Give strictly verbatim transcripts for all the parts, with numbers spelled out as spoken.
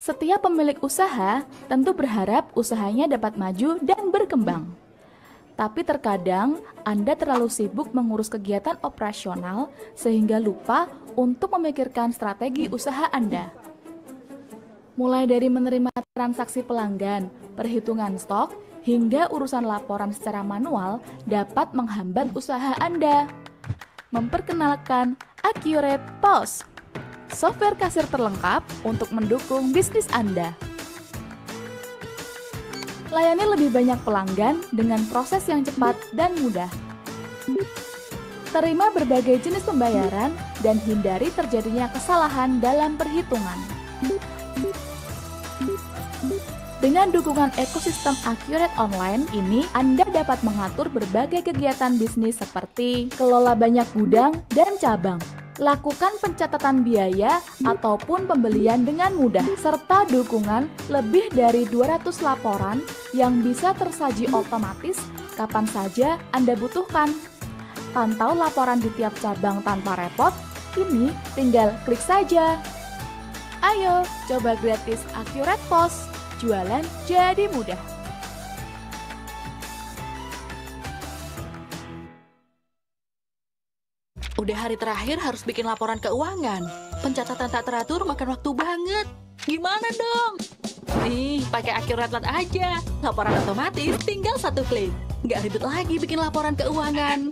Setiap pemilik usaha tentu berharap usahanya dapat maju dan berkembang. Tapi terkadang Anda terlalu sibuk mengurus kegiatan operasional sehingga lupa untuk memikirkan strategi usaha Anda. Mulai dari menerima transaksi pelanggan, perhitungan stok, hingga urusan laporan secara manual dapat menghambat usaha Anda. Memperkenalkan Accurate P O S, software kasir terlengkap untuk mendukung bisnis Anda. Layani lebih banyak pelanggan dengan proses yang cepat dan mudah. Terima berbagai jenis pembayaran dan hindari terjadinya kesalahan dalam perhitungan. Dengan dukungan ekosistem Accurate Online ini, Anda dapat mengatur berbagai kegiatan bisnis seperti kelola banyak gudang dan cabang, lakukan pencatatan biaya ataupun pembelian dengan mudah, serta dukungan lebih dari dua ratus laporan yang bisa tersaji otomatis kapan saja Anda butuhkan. Pantau laporan di tiap cabang tanpa repot, kini tinggal klik saja. Ayo, coba gratis Accurate P O S, jualan jadi mudah. Udah hari terakhir harus bikin laporan keuangan. Pencatatan tak teratur makan waktu banget. Gimana dong? Nih, pakai Accurate Lot aja. Laporan otomatis tinggal satu klik. Nggak ribet lagi bikin laporan keuangan.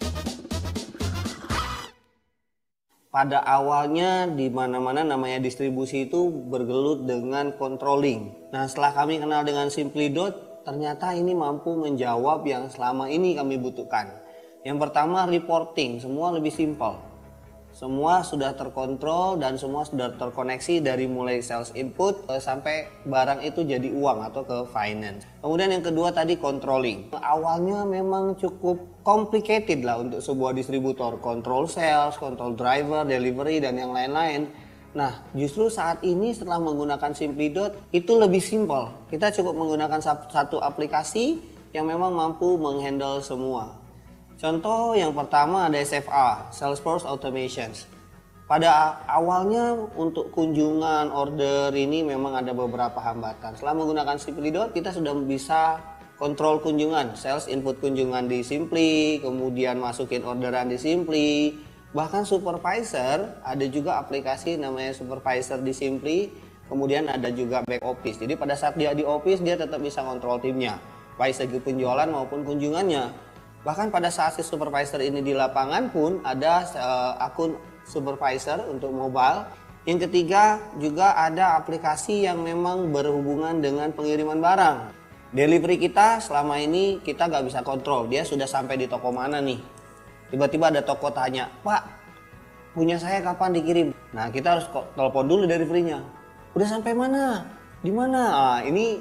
Pada awalnya di mana-mana namanya distribusi itu bergelut dengan controlling. Nah, setelah kami kenal dengan Simplidot, ternyata ini mampu menjawab yang selama ini kami butuhkan. Yang pertama, reporting, semua lebih simpel. Semua sudah terkontrol dan semua sudah terkoneksi dari mulai sales input sampai barang itu jadi uang atau ke finance. Kemudian yang kedua tadi controlling. Awalnya memang cukup complicated lah untuk sebuah distributor. Control sales, control driver, delivery dan yang lain-lain. Nah, justru saat ini setelah menggunakan Simplidot itu lebih simpel. Kita cukup menggunakan satu aplikasi yang memang mampu menghandle semua. Contoh yang pertama ada S F A, Salesforce Automations. Pada awalnya untuk kunjungan order ini memang ada beberapa hambatan. Setelah menggunakan Simplidot kita sudah bisa kontrol kunjungan, sales input kunjungan di Simply, kemudian masukin orderan di Simply. Bahkan supervisor, ada juga aplikasi namanya supervisor di Simply, kemudian ada juga back office. Jadi pada saat dia di office dia tetap bisa kontrol timnya, baik segi penjualan maupun kunjungannya. Bahkan pada saat si supervisor ini di lapangan pun ada uh, akun supervisor untuk mobile. Yang ketiga juga ada aplikasi yang memang berhubungan dengan pengiriman barang. Delivery kita selama ini kita nggak bisa kontrol, dia sudah sampai di toko mana nih. Tiba-tiba ada toko tanya, Pak, punya saya kapan dikirim? Nah, kita harus telepon dulu deliverynya. Udah sampai mana? Di mana? Ah, ini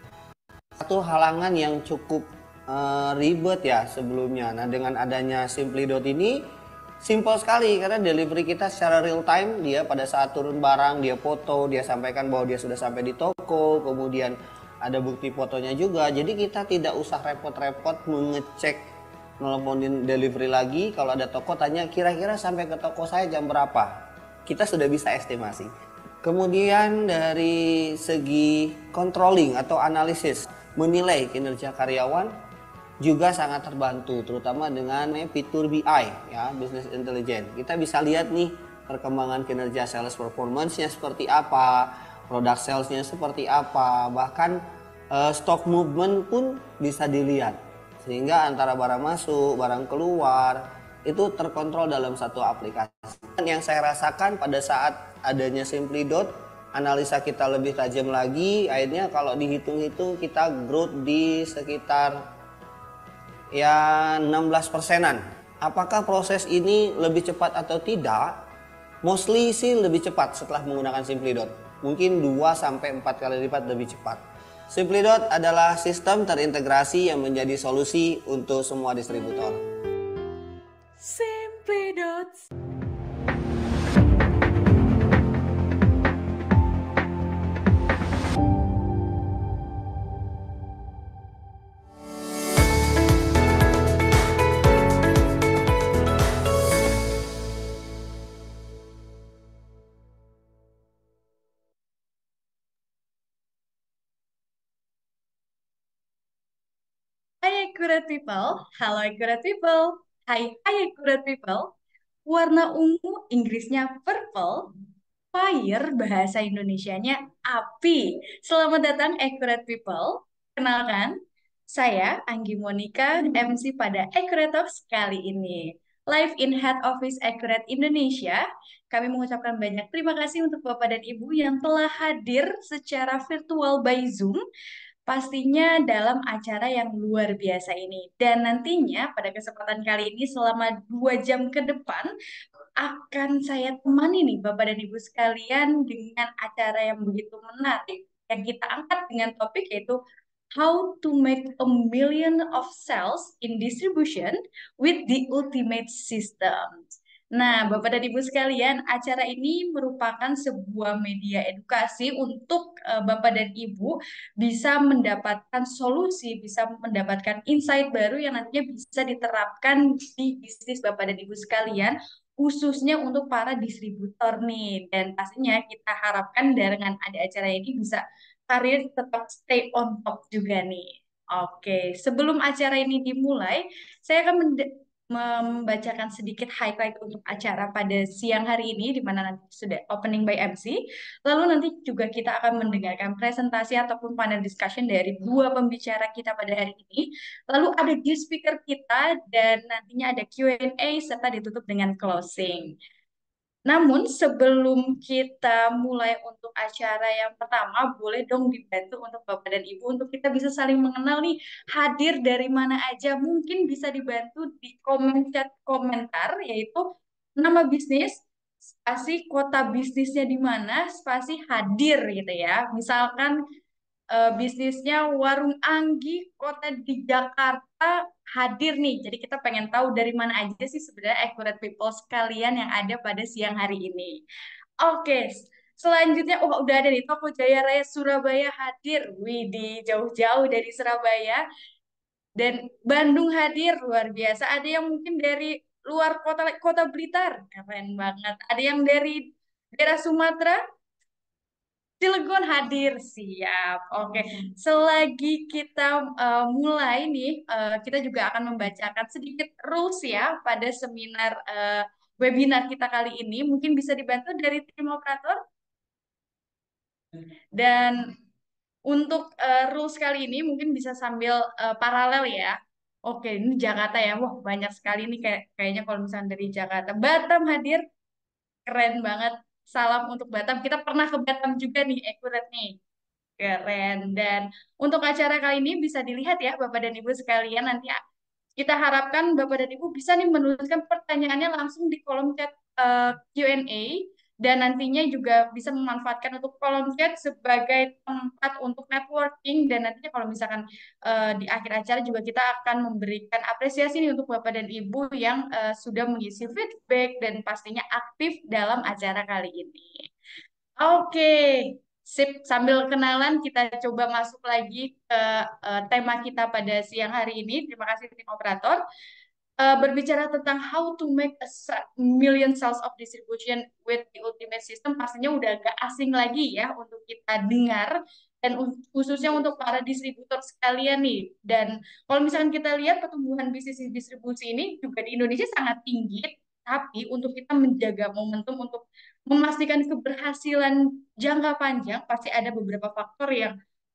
satu halangan yang cukup uh, ribet ya sebelumnya. Nah, dengan adanya Simplidot ini simple sekali karena delivery kita secara real time. Dia pada saat turun barang, dia foto, dia sampaikan bahwa dia sudah sampai di toko, kemudian ada bukti fotonya juga. Jadi kita tidak usah repot-repot mengecek, nelponin delivery lagi. Kalau ada toko tanya kira-kira sampai ke toko saya jam berapa, kita sudah bisa estimasi. Kemudian dari segi controlling atau analisis, menilai kinerja karyawan juga sangat terbantu, terutama dengan fitur B I ya, Business Intelligence. Kita bisa lihat nih perkembangan kinerja sales performance-nya seperti apa, product sales-nya seperti apa, bahkan uh, stock movement pun bisa dilihat. Sehingga antara barang masuk, barang keluar itu terkontrol dalam satu aplikasi. Yang saya rasakan pada saat adanya Simplidot, analisa kita lebih tajam lagi. Akhirnya kalau dihitung-hitung kita growth di sekitar ya enam belas persenan. Apakah proses ini lebih cepat atau tidak? Mostly sih lebih cepat setelah menggunakan Simplidot. Mungkin dua sampai empat kali lipat lebih cepat. Simplidot adalah sistem terintegrasi yang menjadi solusi untuk semua distributor. Simplidot. Accurate People, halo Accurate People, hai hai Accurate People, warna ungu Inggrisnya purple, fire bahasa Indonesianya api. Selamat datang Accurate People, kenalkan, saya Anggi Monica, M C pada Accurate Talks kali ini. Live in Head Office Accurate Indonesia, kami mengucapkan banyak terima kasih untuk Bapak dan Ibu yang telah hadir secara virtual by Zoom, pastinya dalam acara yang luar biasa ini. Dan nantinya pada kesempatan kali ini selama dua jam ke depan akan saya temani nih Bapak dan Ibu sekalian dengan acara yang begitu menarik. Yang kita angkat dengan topik yaitu How to make a million of sales in distribution with the ultimate system. Nah, Bapak dan Ibu sekalian, acara ini merupakan sebuah media edukasi untuk uh, Bapak dan Ibu bisa mendapatkan solusi, bisa mendapatkan insight baru yang nantinya bisa diterapkan di bisnis Bapak dan Ibu sekalian, khususnya untuk para distributor nih. Dan pastinya kita harapkan dengan ada acara ini bisa karir tetap stay on top juga nih. Oke, sebelum acara ini dimulai, saya akan mende- membacakan sedikit highlight untuk acara pada siang hari ini, di mana nanti sudah opening by M C. Lalu nanti juga kita akan mendengarkan presentasi ataupun panel discussion dari dua pembicara kita pada hari ini. Lalu ada guest speaker kita, dan nantinya ada Q and A, serta ditutup dengan closing. Namun sebelum kita mulai untuk acara yang pertama, boleh dong dibantu untuk Bapak dan Ibu untuk kita bisa saling mengenal nih, hadir dari mana aja. Mungkin bisa dibantu di komen chat komentar, yaitu nama bisnis, spasi kota bisnisnya di mana, spasi hadir gitu ya. Misalkan eh, bisnisnya Warung Anggi, kota di Jakarta, hadir nih. Jadi kita pengen tahu dari mana aja sih sebenarnya Accurate People sekalian yang ada pada siang hari ini. Oke, selanjutnya, oh udah ada nih Toko Jaya Raya Surabaya hadir. Widih, jauh-jauh dari Surabaya. Dan Bandung hadir, luar biasa. Ada yang mungkin dari luar kota kota Blitar, keren banget. Ada yang dari daerah Sumatera, Cilegon hadir, siap. Oke, selagi kita uh, mulai nih, uh, kita juga akan membacakan sedikit rules ya pada seminar uh, webinar kita kali ini. Mungkin bisa dibantu dari tim operator. Dan untuk uh, rules kali ini mungkin bisa sambil uh, paralel ya. Oke, ini Jakarta ya. Wah, banyak sekali nih kayak kayaknya kalau misalnya dari Jakarta. Batam hadir, keren banget. Salam untuk Batam. Kita pernah ke Batam juga nih, Accurate nih. Keren. Dan untuk acara kali ini bisa dilihat ya Bapak dan Ibu sekalian, nanti kita harapkan Bapak dan Ibu bisa nih menuliskan pertanyaannya langsung di kolom chat uh, Q and A, dan nantinya juga bisa memanfaatkan untuk kolom chat sebagai tempat untuk networking, dan nantinya kalau misalkan uh, di akhir acara juga kita akan memberikan apresiasi nih untuk Bapak dan Ibu yang uh, sudah mengisi feedback dan pastinya aktif dalam acara kali ini. Oke, sip. Sambil kenalan, kita coba masuk lagi ke uh, tema kita pada siang hari ini. Terima kasih tim operator. Uh, berbicara tentang how to make a million sales of distribution with the ultimate system, pastinya udah gak asing lagi ya untuk kita dengar, dan khususnya untuk para distributor sekalian nih. Dan kalau misalkan kita lihat pertumbuhan bisnis distribusi ini juga di Indonesia sangat tinggi, tapi untuk kita menjaga momentum untuk memastikan keberhasilan jangka panjang, pasti ada beberapa faktor yang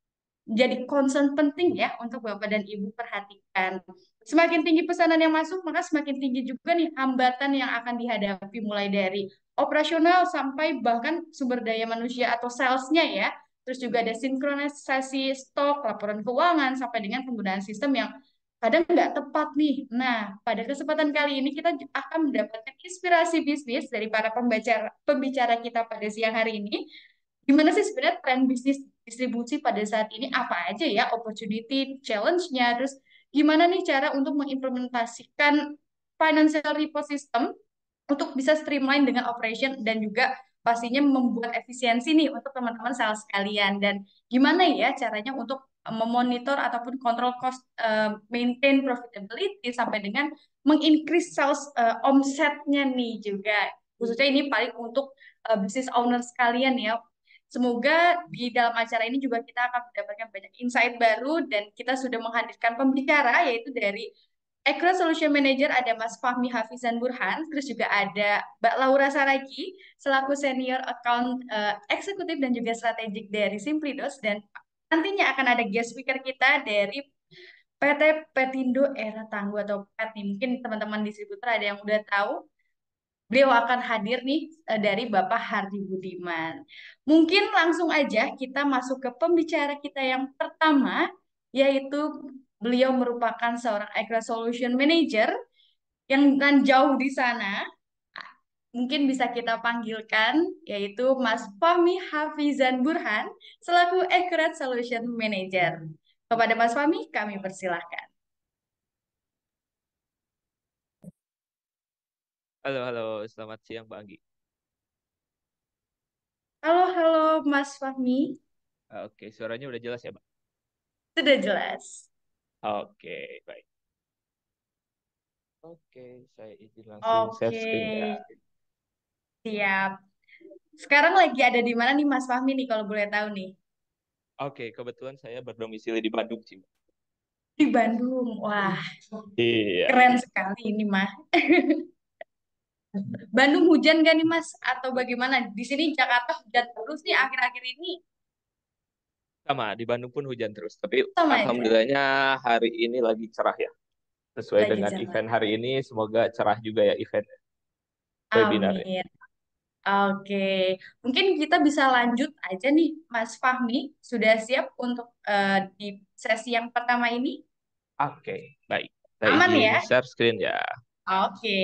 jadi concern penting ya untuk Bapak dan Ibu perhatikan. Semakin tinggi pesanan yang masuk, maka semakin tinggi juga nih hambatan yang akan dihadapi, mulai dari operasional sampai bahkan sumber daya manusia atau salesnya ya. Terus juga ada sinkronisasi stok, laporan keuangan, sampai dengan penggunaan sistem yang kadang nggak tepat nih. Nah, pada kesempatan kali ini kita akan mendapatkan inspirasi bisnis dari para pembicara, pembicara kita pada siang hari ini. Gimana sih sebenarnya tren bisnis distribusi pada saat ini, apa aja ya opportunity, challenge-nya, terus gimana nih cara untuk mengimplementasikan financial report system untuk bisa streamline dengan operation, dan juga pastinya membuat efisiensi nih untuk teman-teman sales sekalian, dan gimana ya caranya untuk memonitor ataupun kontrol cost, uh, maintain profitability, sampai dengan mengincrease sales uh, omsetnya nih juga, khususnya ini paling untuk uh, business owner sekalian ya. Semoga di dalam acara ini juga kita akan mendapatkan banyak insight baru dan kita sudah menghadirkan pembicara yaitu dari Accurate Solution Manager ada Mas Fahmi Hafizan Burhan, terus juga ada Mbak Laura Saragi selaku Senior Account eh, Eksekutif dan juga Strategik dari Simplidos dan nantinya akan ada guest speaker kita dari P T Petindo Era Tangguh atau P E T nih. Mungkin teman-teman distributor ada yang udah tahu. Beliau akan hadir nih eh, dari Bapak Hardi Budiman. Mungkin langsung aja kita masuk ke pembicara kita yang pertama, yaitu beliau merupakan seorang Accurate Solution Manager yang kan jauh di sana. Mungkin bisa kita panggilkan, yaitu Mas Fahmi Hafizan Burhan selaku Accurate Solution Manager. Kepada Mas Fahmi, kami persilahkan. Halo, halo, selamat siang, Mbak Anggi. Halo, halo Mas Fahmi. Oke, suaranya udah jelas ya, Mbak? Sudah jelas. Oke, baik. Oke, saya izin langsung share Oke, screen ya. siap. Sekarang lagi ada di mana nih Mas Fahmi nih kalau boleh tahu nih? Oke, kebetulan saya berdomisili di Bandung sih, Mbak. Di Bandung. Wah, Iya. keren sekali ini mah. Bandung hujan gak nih Mas? Atau bagaimana? Di sini Jakarta hujan terus nih akhir-akhir ini. Sama, di Bandung pun hujan terus. Tapi Sama aja. alhamdulillahnya hari ini lagi cerah ya. Sesuai Lagi dengan cerah. event hari ini, semoga cerah juga ya event webinar. Amin. Oke, mungkin kita bisa lanjut aja nih, Mas Fahmi. Sudah siap untuk eh, di sesi yang pertama ini? Oke, baik. Saya Aman izin ya? share screen ya. Oke,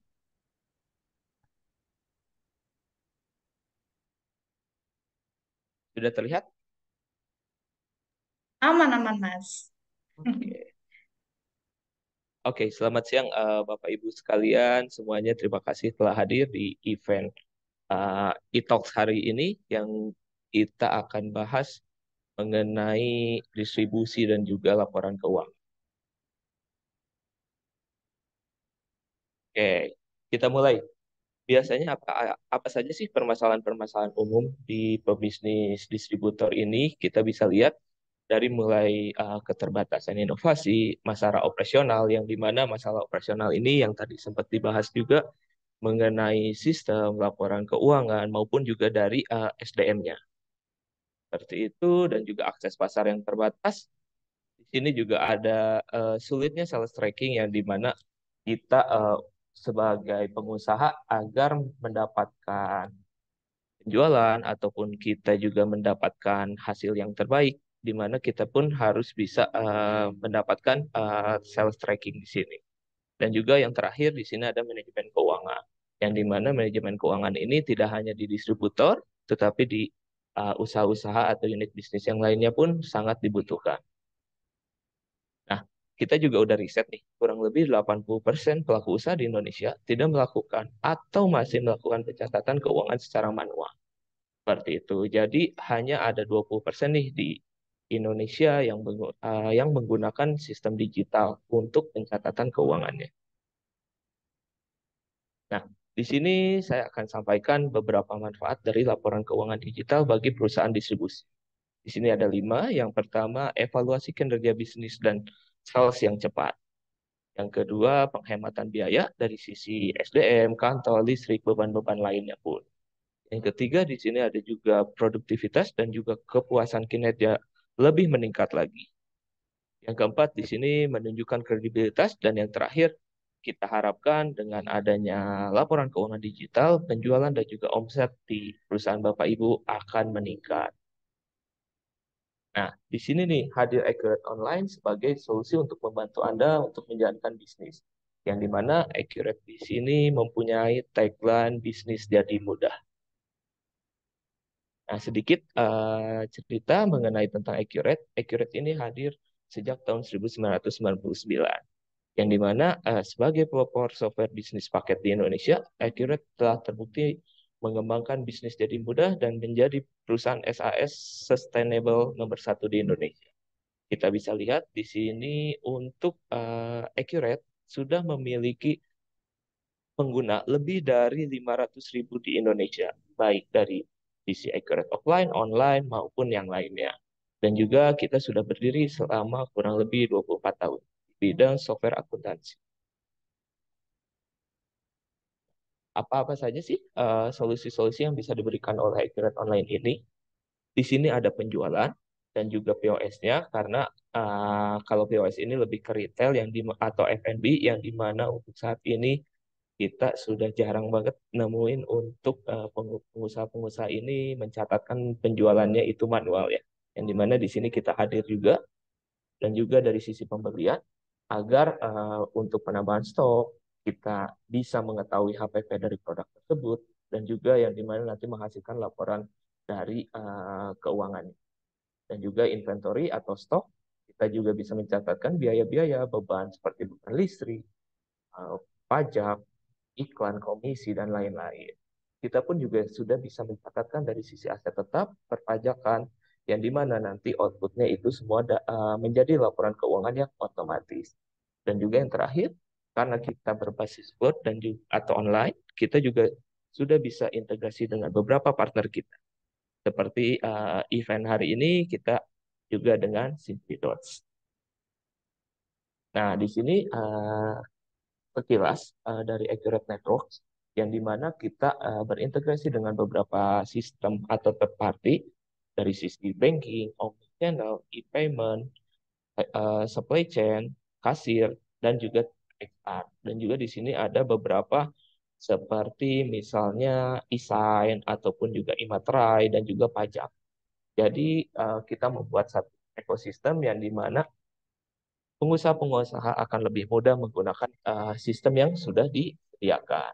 Sudah terlihat? aman-aman Mas. Oke. Oke, selamat siang eh, Bapak Ibu sekalian. Semuanya terima kasih telah hadir di event uh, e-talks hari ini yang kita akan bahas mengenai distribusi dan juga laporan keuangan. Oke, kita mulai. Biasanya apa apa saja sih permasalahan-permasalahan umum di pebisnis distributor ini? Kita bisa lihat dari mulai uh, keterbatasan inovasi, masalah operasional, yang di mana masalah operasional ini yang tadi sempat dibahas juga mengenai sistem laporan keuangan maupun juga dari uh, S D M-nya. Seperti itu, dan juga akses pasar yang terbatas. Di sini juga ada uh, sulitnya sales tracking yang di mana kita uh, sebagai pengusaha agar mendapatkan penjualan ataupun kita juga mendapatkan hasil yang terbaik, di mana kita pun harus bisa uh, mendapatkan uh, sales tracking di sini. Dan juga yang terakhir di sini ada manajemen keuangan, yang di mana manajemen keuangan ini tidak hanya di distributor, tetapi di uh, usaha-usaha atau unit bisnis yang lainnya pun sangat dibutuhkan. Nah, kita juga udah riset nih, kurang lebih delapan puluh persen pelaku usaha di Indonesia tidak melakukan atau masih melakukan pencatatan keuangan secara manual. Seperti itu. Jadi hanya ada dua puluh persen nih di Indonesia yang menggu- uh, yang menggunakan sistem digital untuk pencatatan keuangannya. Nah, di sini saya akan sampaikan beberapa manfaat dari laporan keuangan digital bagi perusahaan distribusi. Di sini ada lima. Yang pertama, evaluasi kinerja bisnis dan sales yang cepat. Yang kedua, penghematan biaya dari sisi S D M, kantor, listrik, beban-beban lainnya pun. Yang ketiga, di sini ada juga produktivitas dan juga kepuasan kinerja lebih meningkat lagi. Yang keempat, di sini menunjukkan kredibilitas. Dan yang terakhir, kita harapkan dengan adanya laporan keuangan digital, penjualan dan juga omset di perusahaan Bapak Ibu akan meningkat. Nah, di sini nih hadir Accurate Online sebagai solusi untuk membantu Anda untuk menjalankan bisnis. Yang dimana Accurate di sini mempunyai tagline bisnis jadi mudah. Nah, sedikit uh, cerita mengenai tentang Accurate. Accurate ini hadir sejak tahun seribu sembilan ratus sembilan puluh sembilan. Yang dimana uh, sebagai pelopor software bisnis paket di Indonesia, Accurate telah terbukti mengembangkan bisnis jadi mudah dan menjadi perusahaan S A S sustainable nomor satu di Indonesia. Kita bisa lihat di sini untuk uh, Accurate sudah memiliki pengguna lebih dari lima ratus ribu di Indonesia, baik dari sisi accurate offline, online, maupun yang lainnya. Dan juga kita sudah berdiri selama kurang lebih dua puluh empat tahun di bidang software akuntansi. Apa-apa saja sih uh, solusi-solusi yang bisa diberikan oleh Accurate Online ini? Di sini ada penjualan dan juga P O S-nya, karena uh, kalau P O S ini lebih ke retail yang di, atau F and B, yang dimana untuk saat ini kita sudah jarang banget nemuin untuk uh, pengusaha-pengusaha ini mencatatkan penjualannya itu manual ya. Yang dimana di sini kita hadir juga, dan juga dari sisi pembelian, agar uh, untuk penambahan stok kita bisa mengetahui H P P dari produk tersebut, dan juga yang dimana nanti menghasilkan laporan dari uh, keuangan. Dan juga inventory atau stok, kita juga bisa mencatatkan biaya-biaya beban seperti beban listrik, uh, pajak, iklan, komisi, dan lain-lain. Kita pun juga sudah bisa mencatatkan dari sisi aset tetap, perpajakan, yang dimana nanti outputnya itu semua da, uh, menjadi laporan keuangan yang otomatis. Dan juga yang terakhir, karena kita berbasis Word dan juga, atau online, kita juga sudah bisa integrasi dengan beberapa partner kita. Seperti uh, event hari ini, kita juga dengan SimplyDots. Nah, di sini uh, sekilas uh, dari Accurate Networks, yang dimana kita uh, berintegrasi dengan beberapa sistem atau third party dari sisi banking, omnichannel, e-payment, uh, supply chain, kasir, dan juga X R. Dan juga di sini ada beberapa seperti misalnya e-sign ataupun juga e-materai dan juga pajak. Jadi uh, kita membuat satu ekosistem yang dimana pengusaha-pengusaha akan lebih mudah menggunakan uh, sistem yang sudah disediakan.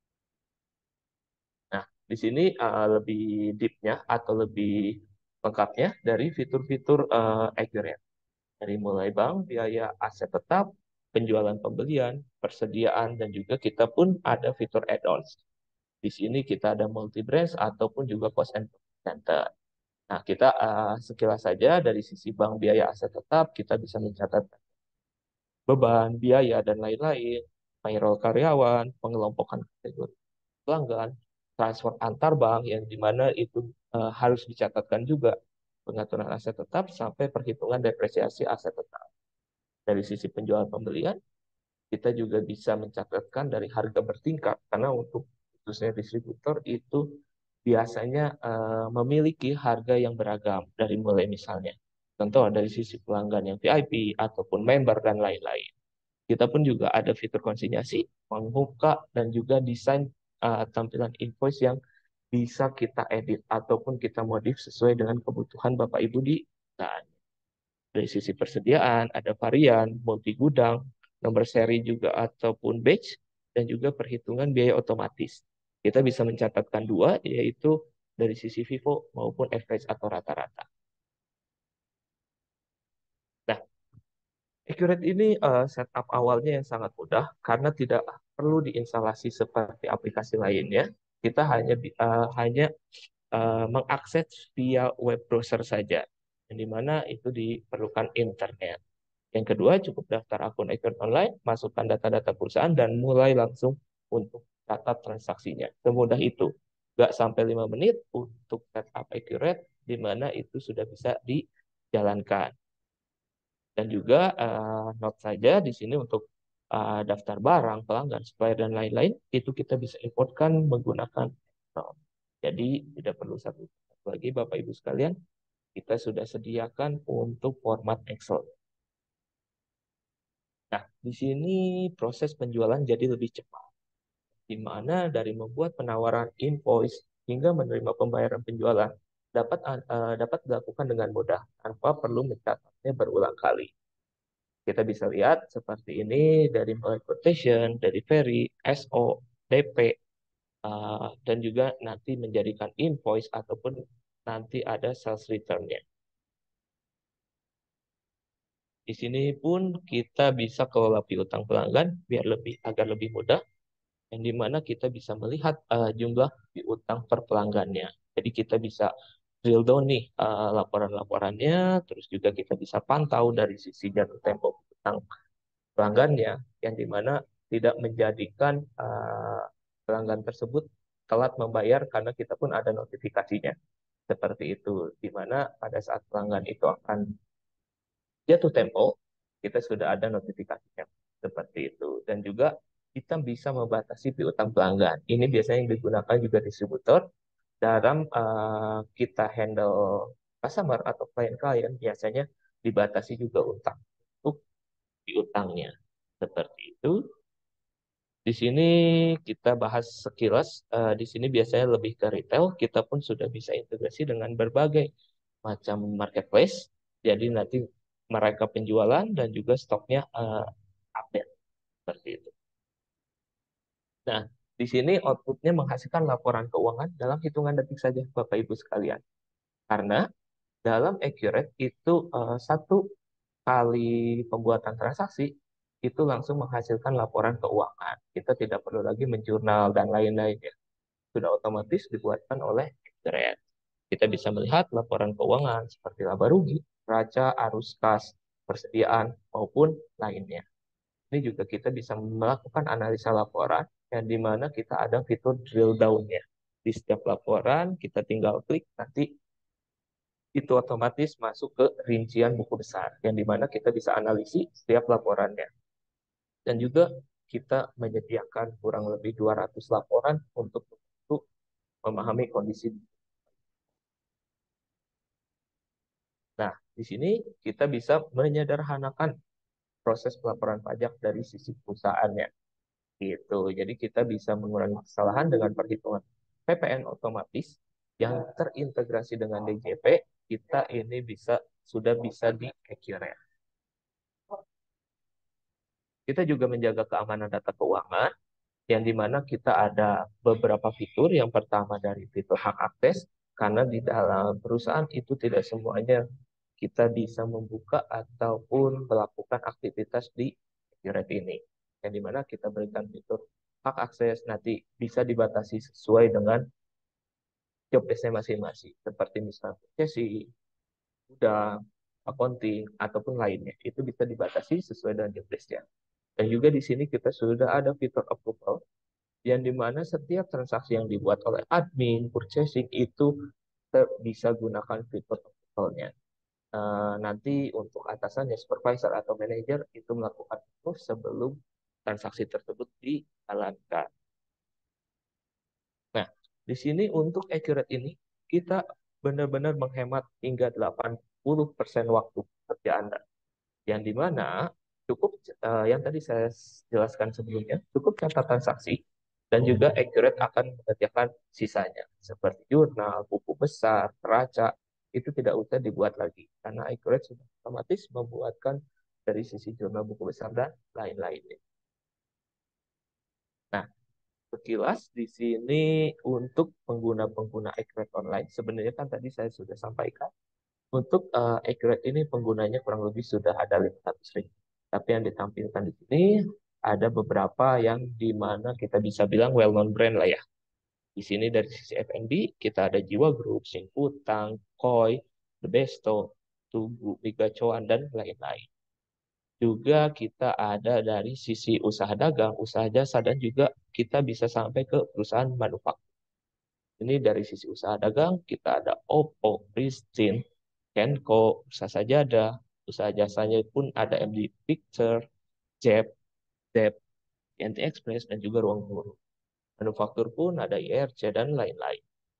Nah, di sini uh, lebih deep-nya atau lebih lengkapnya dari fitur-fitur uh, Accurate. Dari mulai bank, biaya, aset tetap, penjualan pembelian, persediaan, dan juga kita pun ada fitur add-ons. Di sini kita ada multi-branch ataupun juga cost and center. Nah, kita uh, sekilas saja dari sisi bank, biaya, aset tetap, kita bisa mencatat beban, biaya, dan lain-lain, payroll karyawan, pengelompokan kategori pelanggan, transfer antar bank, yang dimana itu uh, harus dicatatkan juga pengaturan aset tetap sampai perhitungan depresiasi aset tetap. Dari sisi penjualan pembelian, kita juga bisa mencatatkan dari harga bertingkat, karena untuk khususnya distributor itu biasanya uh, memiliki harga yang beragam, dari mulai misalnya contoh dari sisi pelanggan yang V I P ataupun member dan lain-lain. Kita pun juga ada fitur konsinyasi, membuka dan juga desain uh, tampilan invoice yang bisa kita edit ataupun kita modif sesuai dengan kebutuhan Bapak Ibu di perusahaan. Dari sisi persediaan, ada varian, multi gudang, nomor seri juga ataupun batch, dan juga perhitungan biaya otomatis. Kita bisa mencatatkan dua, yaitu dari sisi FIFO maupun average atau rata-rata. Nah, Accurate ini uh, setup awalnya yang sangat mudah karena tidak perlu diinstalasi seperti aplikasi lainnya. Kita hanya uh, hanya uh, mengakses via web browser saja, yang dimana itu diperlukan internet. Yang kedua, cukup daftar akun Accurate Online, masukkan data-data perusahaan, dan mulai langsung untuk catat transaksinya. Semudah itu. Nggak sampai lima menit untuk setup Accurate, di mana itu sudah bisa dijalankan. Dan juga uh, note saja di sini untuk uh, daftar barang, pelanggan, supplier, dan lain-lain, itu kita bisa importkan menggunakan Excel. Jadi tidak perlu satu lagi Bapak Ibu sekalian, kita sudah sediakan untuk format Excel. Nah, di sini proses penjualan jadi lebih cepat, di mana dari membuat penawaran invoice hingga menerima pembayaran penjualan dapat uh, dapat dilakukan dengan mudah tanpa perlu mencatatnya berulang kali. Kita bisa lihat seperti ini dari mulai quotation, dari delivery, S O, D P, uh, dan juga nanti menjadikan invoice ataupun nanti ada sales return-nya. Di sini pun kita bisa kelola piutang pelanggan biar lebih agar lebih mudah, yang dimana kita bisa melihat uh, jumlah piutang per pelanggannya. Jadi kita bisa drill down nih uh, laporan-laporannya, terus juga kita bisa pantau dari sisi jatuh tempo piutang pelanggannya, yang dimana tidak menjadikan uh, pelanggan tersebut telat membayar karena kita pun ada notifikasinya. Seperti itu, di mana pada saat pelanggan itu akan jatuh tempo, kita sudah ada notifikasinya. Seperti itu. Dan juga kita bisa membatasi piutang pelanggan. Ini biasanya yang digunakan juga distributor dalam uh, kita handle customer atau klien-klien, biasanya dibatasi juga utang untuk piutangnya. Seperti itu. Di sini kita bahas sekilas. Uh, di sini biasanya lebih ke retail. Kita pun sudah bisa integrasi dengan berbagai macam marketplace. Jadi nanti mereka penjualan dan juga stoknya uh, update seperti itu. Nah, di sini outputnya menghasilkan laporan keuangan dalam hitungan detik saja, Bapak Ibu sekalian. Karena dalam Accurate itu uh, satu kali pembuatan transaksi itu langsung menghasilkan laporan keuangan. Kita tidak perlu lagi menjurnal dan lain-lainnya. Sudah otomatis dibuatkan oleh Accurate. Kita bisa melihat laporan keuangan seperti laba rugi, neraca, arus kas, persediaan, maupun lainnya. Ini juga kita bisa melakukan analisa laporan yang dimana kita ada fitur drill down-nya. Di setiap laporan kita tinggal klik, nanti itu otomatis masuk ke rincian buku besar, yang dimana kita bisa analisis setiap laporannya. Dan juga kita menyediakan kurang lebih dua ratus laporan untuk, untuk memahami kondisi. Nah, di sini kita bisa menyederhanakan proses pelaporan pajak dari sisi perusahaannya. Gitu. Jadi kita bisa mengurangi kesalahan dengan perhitungan P P N otomatis yang terintegrasi dengan D J P. Kita ini bisa sudah bisa di Accurate. Kita juga menjaga keamanan data keuangan, yang dimana kita ada beberapa fitur. Yang pertama dari fitur hak akses, karena di dalam perusahaan itu tidak semuanya kita bisa membuka ataupun melakukan aktivitas di Accurate ini. Yang dimana kita berikan fitur hak akses, nanti bisa dibatasi sesuai dengan job desk-nya masing-masing. Seperti misalnya purchasing, gudang, accounting, ataupun lainnya. Itu bisa dibatasi sesuai dengan job desk-nya. Dan juga di sini kita sudah ada fitur approval, yang dimana setiap transaksi yang dibuat oleh admin, purchasing, itu bisa gunakan fitur approval-nya. Uh, nanti untuk atasannya, supervisor atau manajer, itu melakukan approve sebelum transaksi tersebut dijalankan. Nah, di sini untuk Accurate ini, kita benar-benar menghemat hingga delapan puluh persen waktu kerja Anda. Yang dimana cukup, uh, yang tadi saya jelaskan sebelumnya, cukup catat transaksi, dan juga Accurate akan mengerjakan sisanya. Seperti jurnal, buku besar, neraca, itu tidak usah dibuat lagi. Karena Accurate sudah otomatis membuatkan dari sisi jurnal, buku besar, dan lain-lainnya. Nah, sekilas di sini untuk pengguna-pengguna Accurate Online, sebenarnya kan tadi saya sudah sampaikan, untuk uh, Accurate ini penggunanya kurang lebih sudah ada lima ratus ribu. Tapi yang ditampilkan di sini ada beberapa yang dimana kita bisa bilang well-known brand lah ya. Di sini dari sisi F and B, kita ada Jiwa Group, Singkutang, Koi, The Besto, Tugu, Mega Coan, dan lain-lain. Juga kita ada dari sisi usaha dagang, usaha jasa, dan juga kita bisa sampai ke perusahaan manufaktur. Ini dari sisi usaha dagang, kita ada Oppo, Pristine, Kenko, usaha sajadah, usaha jasanya pun ada M D Picture, J E P, D E P, T N T Express, dan juga Ruang Guru. Manufaktur pun ada I R C dan lain-lain.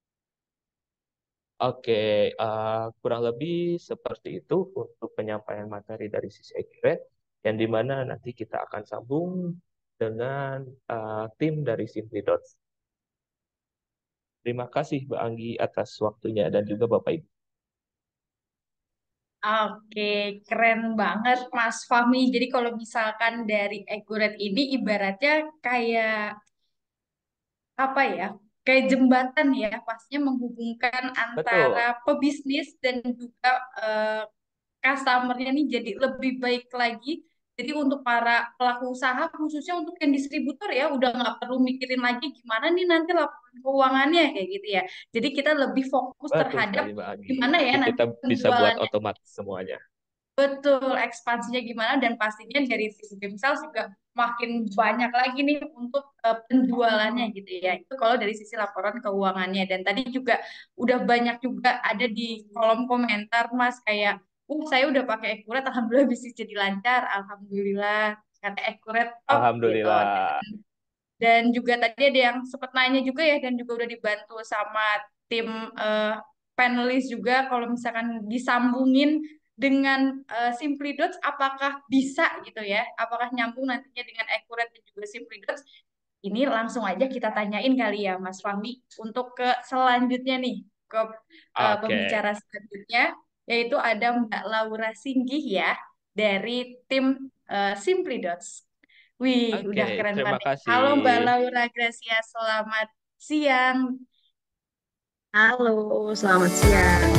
Oke, uh, kurang lebih seperti itu untuk penyampaian materi dari sisi Accurate, yang dimana nanti kita akan sambung dengan uh, tim dari Simply.Dots. Terima kasih Mbak Anggi atas waktunya dan juga Bapak Ibu. Oke, keren banget Mas Fahmi. Jadi kalau misalkan dari Accurate ini ibaratnya kayak apa ya? Kayak jembatan ya, pastinya menghubungkan Betul, antara pebisnis dan juga eh, customer-nya nih jadi lebih baik lagi. Jadi untuk para pelaku usaha, khususnya untuk yang distributor ya, udah nggak perlu mikirin lagi gimana nih nanti laporan keuangannya kayak gitu ya. Jadi kita lebih fokus betul terhadap sekali Mbak Anggi. gimana ya Nanti nanti kita bisa buat penjualannya. otomatis semuanya. Betul, ekspansinya gimana dan pastinya dari sisi tim sales juga makin banyak lagi nih untuk eh, penjualannya gitu ya. Itu kalau dari sisi laporan keuangannya. Dan tadi juga udah banyak juga ada di kolom komentar Mas kayak, uh saya udah pakai Accurate, alhamdulillah bisnis jadi lancar, alhamdulillah kata Accurate top gitu. Alhamdulillah. Dan juga tadi ada yang sempat nanya juga ya, dan juga udah dibantu sama tim eh, panelis juga, kalau misalkan disambungin dengan eh, Simply Dots, apakah bisa gitu ya? Apakah nyambung nantinya dengan Accurate dan juga Simply Dots? Ini langsung aja kita tanyain kali ya, Mas Fahmi, untuk ke selanjutnya nih, ke eh, Oke. pembicara selanjutnya, yaitu ada Mbak Laura Singgih ya, dari tim eh, Simply Dots. Wih, Oke, udah keren terima banget. kasih. Halo Mbak Laura Gracia, selamat siang. Halo, selamat siang.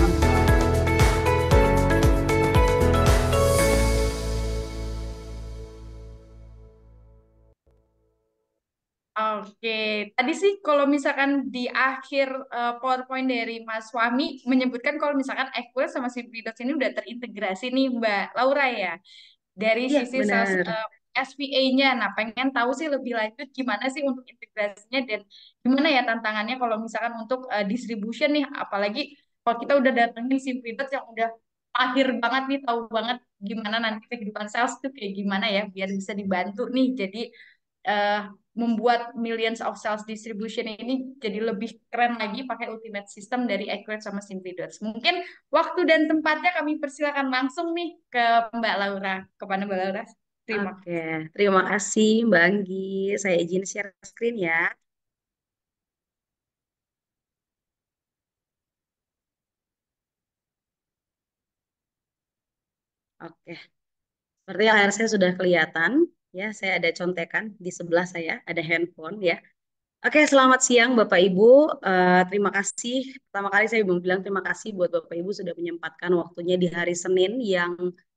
Oke, tadi sih kalau misalkan di akhir eh, PowerPoint dari Mas Wami menyebutkan kalau misalkan Equus sama Simplidos ini udah terintegrasi nih Mbak Laura ya. Dari Iya, sisi sales benar. eh, S P A-nya. Nah, pengen tahu sih lebih lanjut gimana sih untuk integrasinya dan gimana ya tantangannya kalau misalkan untuk eh, distribution nih, apalagi kalau kita udah datengin Simplidos yang udah akhir banget nih, tahu banget gimana nanti kehidupan sales tuh kayak gimana ya, biar bisa dibantu nih. Jadi eh, membuat millions of sales distribution ini jadi lebih keren lagi pakai ultimate system dari Accurate sama Simplidos. Mungkin waktu dan tempatnya kami persilakan langsung nih ke Mbak Laura. Kepada Mbak Laura, terima Oke, kasih. terima kasih Mbak Anggi. Saya izin share screen ya. Oke, seperti yang layar saya sudah kelihatan, ya, saya ada contekan di sebelah saya, ada handphone ya. Oke, selamat siang Bapak Ibu. Eh, terima kasih. Pertama kali saya mau bilang terima kasih buat Bapak Ibu sudah menyempatkan waktunya di hari Senin yang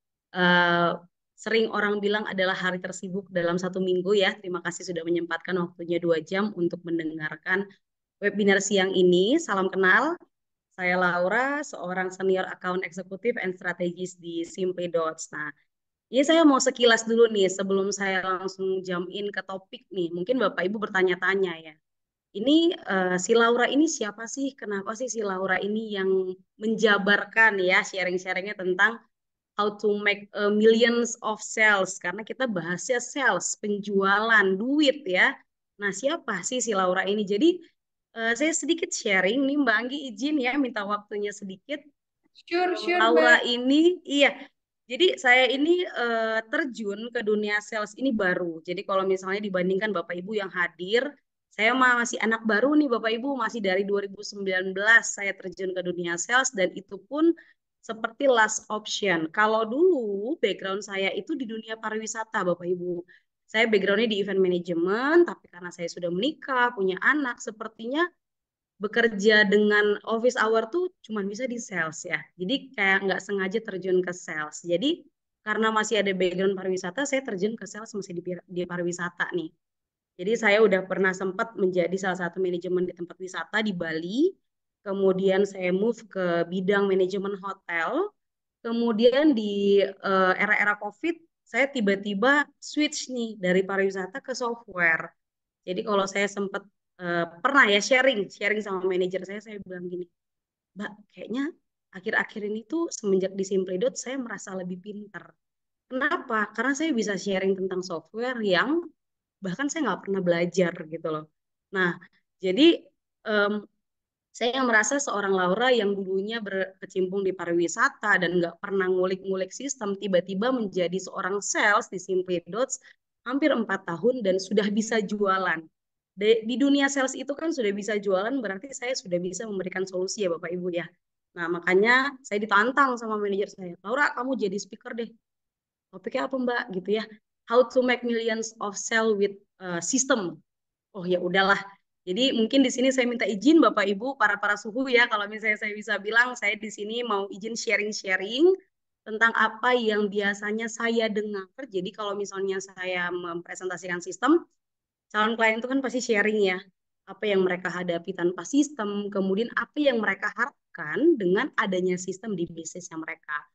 eh, sering orang bilang adalah hari tersibuk dalam satu minggu ya. Terima kasih sudah menyempatkan waktunya dua jam untuk mendengarkan webinar siang ini. Salam kenal, saya Laura, seorang senior account executive and strategist di Simply Dots. Nah, ini saya mau sekilas dulu nih sebelum saya langsung jump in ke topik nih. Mungkin Bapak Ibu bertanya-tanya ya. Ini eh, si Laura ini siapa sih? Kenapa sih si Laura ini yang menjabarkan ya sharing-sharingnya tentang how to make a millions of sales, karena kita bahasnya sales, penjualan, duit ya. Nah, siapa sih si Laura ini? Jadi eh, saya sedikit sharing nih Mbak Anggi, izin ya minta waktunya sedikit. Sure, Kalau sure, Laura Mbak. ini, iya. Jadi saya ini eh, terjun ke dunia sales ini baru. Jadi kalau misalnya dibandingkan Bapak Ibu yang hadir, saya masih anak baru nih Bapak Ibu, masih dari dua ribu sembilan belas saya terjun ke dunia sales dan itu pun seperti last option. Kalau dulu background saya itu di dunia pariwisata Bapak Ibu. Saya backgroundnya di event management, tapi karena saya sudah menikah, punya anak, sepertinya bekerja dengan office hour tuh cuma bisa di sales ya. Jadi kayak nggak sengaja terjun ke sales. Jadi karena masih ada background pariwisata, saya terjun ke sales masih di, di pariwisata nih. Jadi saya udah pernah sempat menjadi salah satu manajemen di tempat wisata di Bali. Kemudian saya move ke bidang manajemen hotel. Kemudian di eh, era-era COVID, saya tiba-tiba switch nih dari pariwisata ke software. Jadi kalau saya sempat eh, pernah ya sharing, sharing sama manajer saya, saya bilang gini, Mbak, kayaknya akhir-akhir ini tuh semenjak di Simpledot saya merasa lebih pinter. Kenapa? Karena saya bisa sharing tentang software yang bahkan saya nggak pernah belajar gitu loh. Nah, jadi em, saya yang merasa seorang Laura yang dulunya berkecimpung di pariwisata dan nggak pernah ngulik-ngulik sistem, tiba-tiba menjadi seorang sales di Simply Dots hampir empat tahun dan sudah bisa jualan. Di, di dunia sales itu kan sudah bisa jualan, berarti saya sudah bisa memberikan solusi ya Bapak Ibu ya. Nah, makanya saya ditantang sama manajer saya, Laura kamu jadi speaker deh. Topiknya apa Mbak? Gitu ya. How to make millions of sale with uh, system. Oh ya udahlah. Jadi mungkin di sini saya minta izin Bapak Ibu para para suhu ya, kalau misalnya saya bisa bilang saya di sini mau izin sharing-sharing tentang apa yang biasanya saya dengar. Jadi kalau misalnya saya mempresentasikan sistem, calon klien itu kan pasti sharing ya, apa yang mereka hadapi tanpa sistem, kemudian apa yang mereka harapkan dengan adanya sistem di bisnisnya mereka.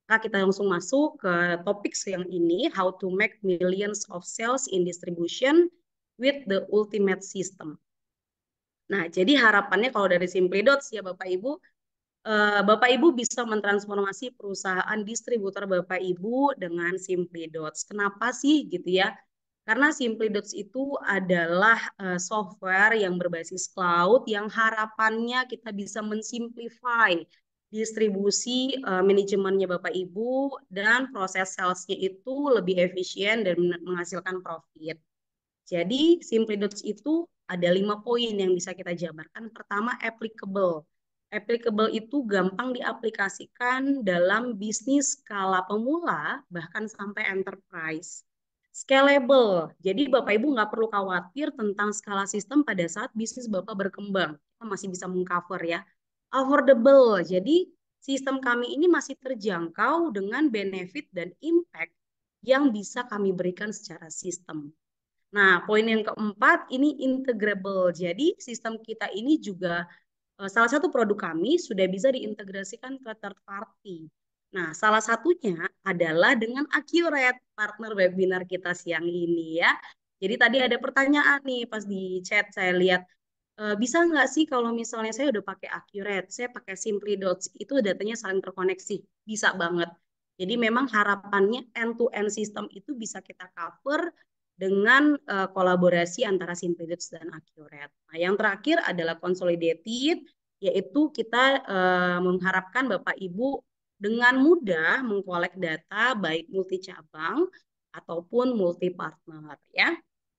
Nah, kita langsung masuk ke topik yang ini, how to make millions of sales in distribution with the ultimate system. Nah, jadi harapannya kalau dari Simply Dots ya Bapak Ibu, eh, Bapak Ibu bisa mentransformasi perusahaan distributor Bapak Ibu dengan Simply Dots. Kenapa sih gitu ya? Karena Simply Dots itu adalah uh, software yang berbasis cloud yang harapannya kita bisa mensimplify distribusi uh, manajemennya Bapak Ibu dan proses salesnya itu lebih efisien dan menghasilkan profit. Jadi Simply Dots itu ada lima poin yang bisa kita jabarkan. Pertama, applicable. Applicable itu gampang diaplikasikan dalam bisnis skala pemula bahkan sampai enterprise. Scalable, jadi Bapak Ibu nggak perlu khawatir tentang skala sistem pada saat bisnis Bapak berkembang. Kita masih bisa mengcover ya. Affordable, jadi sistem kami ini masih terjangkau dengan benefit dan impact yang bisa kami berikan secara sistem. Nah, poin yang keempat ini integrable. Jadi sistem kita ini juga salah satu produk kami sudah bisa diintegrasikan ke third party. Nah, salah satunya adalah dengan Accurate, partner webinar kita siang ini ya. Jadi tadi ada pertanyaan nih pas di chat saya lihat, e, bisa nggak sih kalau misalnya saya udah pakai Accurate, saya pakai Simply Dots, itu datanya saling terkoneksi? Bisa banget. Jadi memang harapannya end-to-end system itu bisa kita cover dengan uh, kolaborasi antara Simply Dots dan Accurate. Nah, yang terakhir adalah consolidated, yaitu kita uh, mengharapkan Bapak Ibu dengan mudah mengkolek data baik multi cabang ataupun multi partner ya.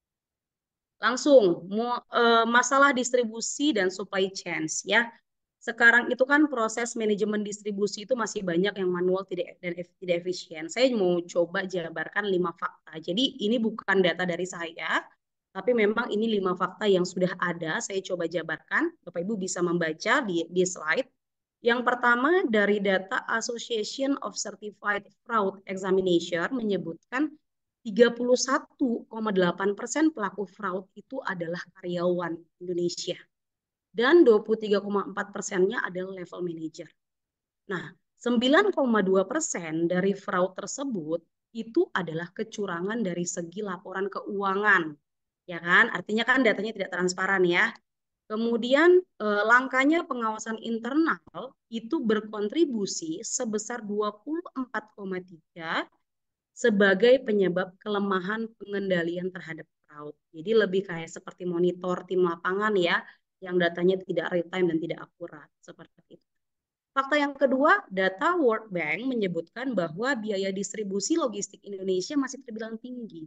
Langsung uh, masalah distribusi dan supply chains ya. Sekarang itu kan proses manajemen distribusi itu masih banyak yang manual tidak dan tidak efisien. Saya mau coba jabarkan lima fakta. Jadi ini bukan data dari saya, tapi memang ini lima fakta yang sudah ada. Saya coba jabarkan. Bapak Ibu bisa membaca di, di slide. Yang pertama dari data Association of Certified Fraud Examination menyebutkan tiga puluh satu koma delapan persen pelaku fraud itu adalah karyawan Indonesia. Dan dua puluh tiga koma empat persennya adalah level manager. Nah, sembilan koma dua persen dari fraud tersebut itu adalah kecurangan dari segi laporan keuangan. Ya kan? Artinya kan datanya tidak transparan ya. Kemudian eh, langkahnya pengawasan internal itu berkontribusi sebesar dua puluh empat koma tiga sebagai penyebab kelemahan pengendalian terhadap fraud. Jadi lebih kayak seperti monitor tim lapangan ya, yang datanya tidak real time dan tidak akurat seperti itu. Fakta yang kedua, data World Bank menyebutkan bahwa biaya distribusi logistik Indonesia masih terbilang tinggi,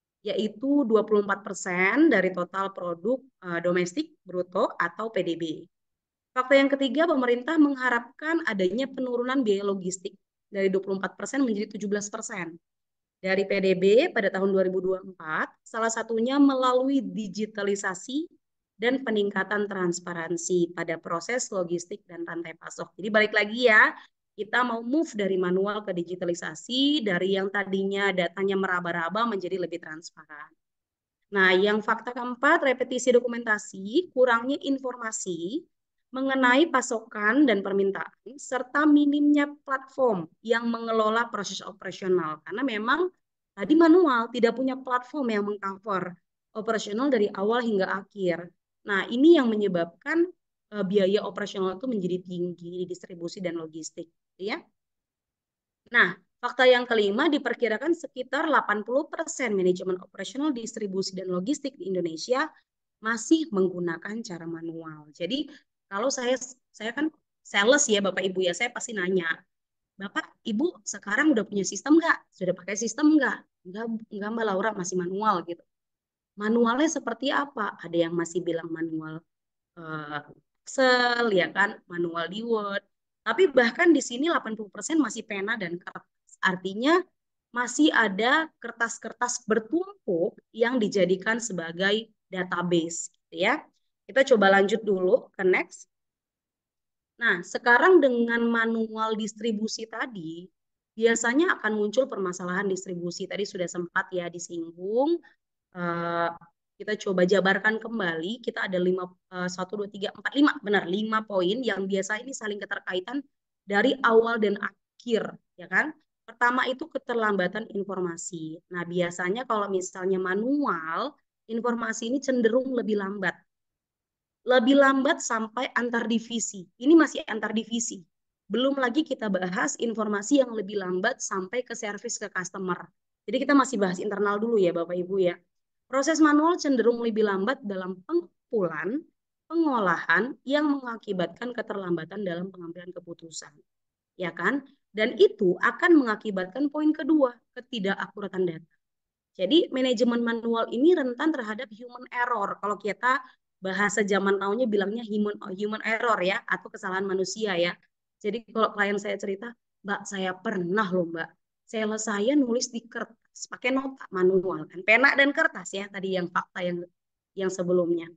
yaitu dua puluh empat persen dari total produk uh, domestik bruto atau P D B. Fakta yang ketiga, pemerintah mengharapkan adanya penurunan biaya logistik dari dua puluh empat persen menjadi tujuh belas persen. Dari P D B pada tahun dua ribu dua puluh empat, salah satunya melalui digitalisasi dan peningkatan transparansi pada proses logistik dan rantai pasok. Jadi balik lagi ya, kita mau move dari manual ke digitalisasi, dari yang tadinya datanya meraba-raba menjadi lebih transparan. Nah, yang fakta keempat, repetisi dokumentasi, kurangnya informasi mengenai pasokan dan permintaan, serta minimnya platform yang mengelola proses operasional. Karena memang tadi manual, tidak punya platform yang mengcover operasional dari awal hingga akhir. Nah, ini yang menyebabkan uh, biaya operasional itu menjadi tinggi di distribusi dan logistik, ya. Nah, fakta yang kelima diperkirakan sekitar delapan puluh persen manajemen operasional distribusi dan logistik di Indonesia masih menggunakan cara manual. Jadi, kalau saya saya kan sales ya Bapak Ibu ya, saya pasti nanya, Bapak Ibu sekarang udah punya sistem nggak? Sudah pakai sistem nggak? Enggak, enggak Mbak Laura, masih manual gitu. Manualnya seperti apa? Ada yang masih bilang manual uh, Excel, ya kan, manual di Word. Tapi bahkan di sini delapan puluh persen masih pena dan kertas. Artinya masih ada kertas-kertas bertumpuk yang dijadikan sebagai database, gitu ya. Kita coba lanjut dulu ke next. Nah, sekarang dengan manual distribusi tadi, biasanya akan muncul permasalahan distribusi. Tadi sudah sempat ya disinggung. Uh, kita coba jabarkan kembali. Kita ada lima, uh, satu, dua, tiga, empat, lima, benar, lima poin yang biasa ini saling keterkaitan dari awal dan akhir terakhir, ya kan? Pertama itu keterlambatan informasi. Nah, biasanya kalau misalnya manual, informasi ini cenderung lebih lambat. Lebih lambat sampai antar divisi. Ini masih antar divisi. Belum lagi kita bahas informasi yang lebih lambat sampai ke service ke customer. Jadi kita masih bahas internal dulu ya Bapak Ibu ya. Proses manual cenderung lebih lambat dalam pengumpulan, pengolahan yang mengakibatkan keterlambatan dalam pengambilan keputusan. Ya kan? Dan itu akan mengakibatkan poin kedua, ketidakakuratan data. Jadi manajemen manual ini rentan terhadap human error. Kalau kita bahasa zaman now-nya bilangnya human human error ya, atau kesalahan manusia ya. Jadi kalau klien saya cerita, Mbak saya pernah loh Mbak, sales saya nulis di kertas pakai nota manual kan, pena dan kertas ya tadi yang fakta yang yang sebelumnya.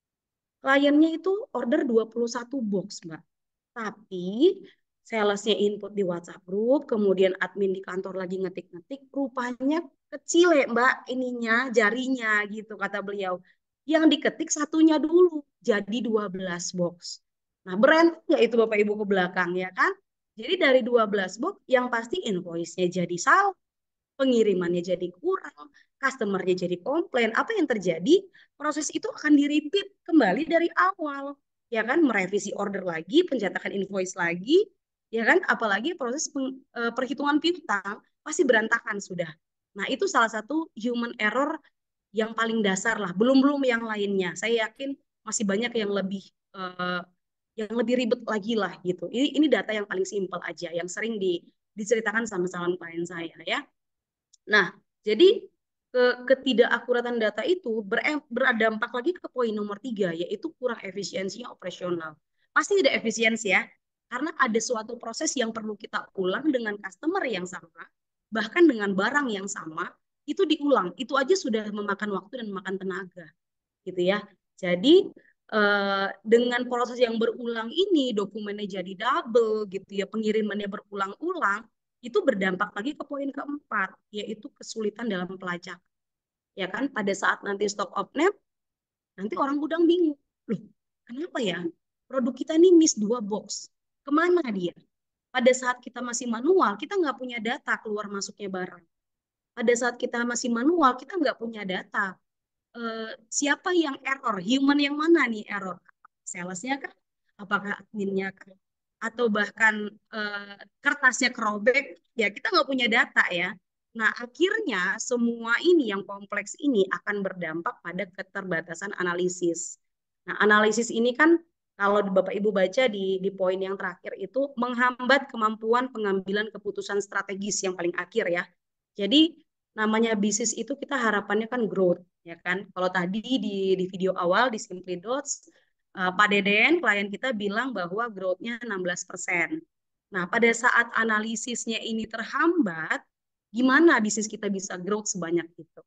Kliennya itu order dua puluh satu box Mbak. Tapi salesnya input di WhatsApp group, kemudian admin di kantor lagi ngetik-ngetik, rupanya kecil ya Mbak ininya, jarinya gitu kata beliau. Yang diketik satunya dulu, jadi dua belas box. Nah, brand nggak itu Bapak Ibu ke belakang ya kan? Jadi dari dua belas box, yang pasti invoice-nya jadi salah, pengirimannya jadi kurang, customer-nya jadi komplain. Apa yang terjadi? Proses itu akan di-repeat kembali dari awal. Ya kan, merevisi order lagi, pencetakan invoice lagi, ya kan, apalagi proses peng, e, perhitungan piutang pasti berantakan sudah. Nah, itu salah satu human error yang paling dasar lah, belum-belum yang lainnya. Saya yakin masih banyak yang lebih e, yang lebih ribet lagi lah gitu. Ini ini data yang paling simpel aja, yang sering di, diceritakan sama calon klien saya ya. Nah, jadi ke, ketidakakuratan data itu ber, berdampak lagi ke poin nomor tiga, yaitu kurang efisiensinya operasional. Pasti tidak efisiensi ya, karena ada suatu proses yang perlu kita ulang dengan customer yang sama, bahkan dengan barang yang sama, itu diulang. Itu aja sudah memakan waktu dan memakan tenaga, gitu ya. Jadi eh, dengan proses yang berulang ini, dokumennya jadi double, gitu ya, pengirimannya berulang-ulang, itu berdampak lagi ke poin keempat, yaitu kesulitan dalam pelacakan. Ya kan, pada saat nanti stock of net, nanti orang gudang bingung. Loh, kenapa ya? Produk kita ini miss dua box. Kemana dia? Pada saat kita masih manual, kita nggak punya data keluar masuknya barang. Pada saat kita masih manual, kita nggak punya data. Eh, siapa yang error? Human yang mana nih error? Salesnya kan? Apakah adminnya kan? Atau bahkan eh, kertasnya kerobek, ya kita nggak punya data ya. Nah, akhirnya semua ini yang kompleks ini akan berdampak pada keterbatasan analisis. Nah, analisis ini kan kalau Bapak Ibu baca di, di poin yang terakhir itu menghambat kemampuan pengambilan keputusan strategis yang paling akhir ya. Jadi namanya bisnis itu kita harapannya kan growth ya kan. Kalau tadi di, di video awal di Simply Dots, Uh, Pak Deden, klien kita bilang bahwa growth-nya enam belas persen. Nah, pada saat analisisnya ini terhambat, gimana bisnis kita bisa growth sebanyak itu?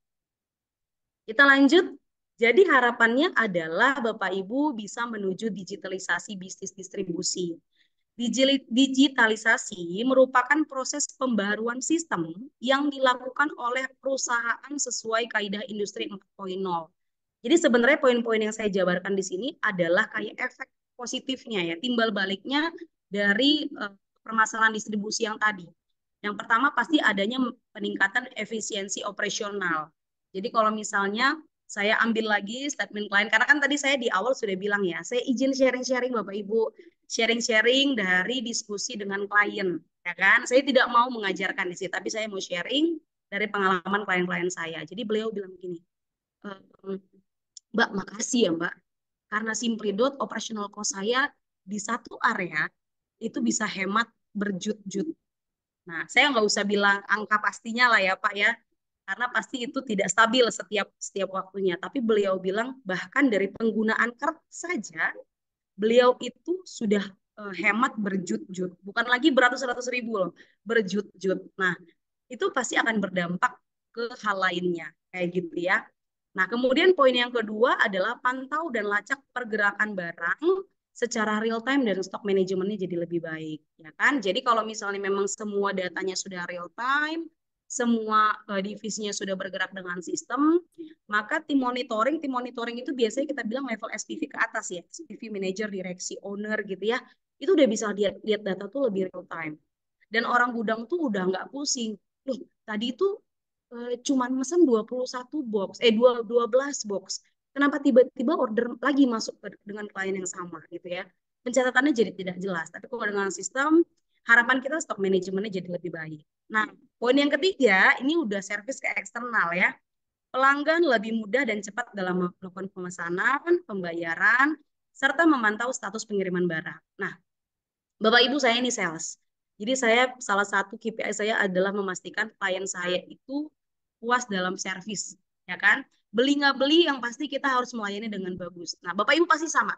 Kita lanjut. Jadi harapannya adalah Bapak Ibu bisa menuju digitalisasi bisnis distribusi. Digitalisasi merupakan proses pembaruan sistem yang dilakukan oleh perusahaan sesuai kaidah industri empat titik nol. Jadi sebenarnya poin-poin yang saya jabarkan di sini adalah kayak efek positifnya ya, timbal baliknya dari uh, permasalahan distribusi yang tadi. Yang pertama pasti adanya peningkatan efisiensi operasional. Jadi kalau misalnya saya ambil lagi statement klien, karena kan tadi saya di awal sudah bilang ya, saya izin sharing-sharing Bapak Ibu, sharing-sharing dari diskusi dengan klien, ya kan? Saya tidak mau mengajarkan di sini, tapi saya mau sharing dari pengalaman klien-klien saya. Jadi beliau bilang gini, ehm, Mbak, makasih ya Mbak, karena Simplidot operational cost saya di satu area itu bisa hemat berjut-jut. Nah, saya nggak usah bilang angka pastinya lah ya Pak ya, karena pasti itu tidak stabil setiap setiap waktunya. Tapi beliau bilang bahkan dari penggunaan kertas saja, beliau itu sudah uh, hemat berjut-jut, bukan lagi beratus-ratus ribu loh, berjut-jut. Nah, itu pasti akan berdampak ke hal lainnya, kayak gitu ya. Nah, kemudian poin yang kedua adalah pantau dan lacak pergerakan barang secara real time dan stok manajemennya jadi lebih baik, ya kan? Jadi kalau misalnya memang semua datanya sudah real time, semua uh, divisinya sudah bergerak dengan sistem, maka tim monitoring, tim monitoring itu biasanya kita bilang level S P V ke atas ya, S P V manager, direksi, owner gitu ya, itu udah bisa lihat lihat data tuh lebih real time. Dan orang gudang tuh udah nggak pusing. Loh, tadi tuh eh, cuman mesen dua puluh satu box, eh dua dua belas box. Kenapa tiba-tiba order lagi masuk ke, dengan klien yang sama gitu ya. Pencatatannya jadi tidak jelas. Tapi kalau dengan sistem, harapan kita stok manajemennya jadi lebih baik. Nah, poin yang ketiga, ini udah service ke eksternal ya. Pelanggan lebih mudah dan cepat dalam melakukan pemesanan, pembayaran, serta memantau status pengiriman barang. Nah, Bapak Ibu saya ini sales. Jadi saya salah satu K P I saya adalah memastikan klien saya itu puas dalam servis, ya kan? Beli nggak beli yang pasti kita harus melayani dengan bagus. Nah, Bapak Ibu pasti sama.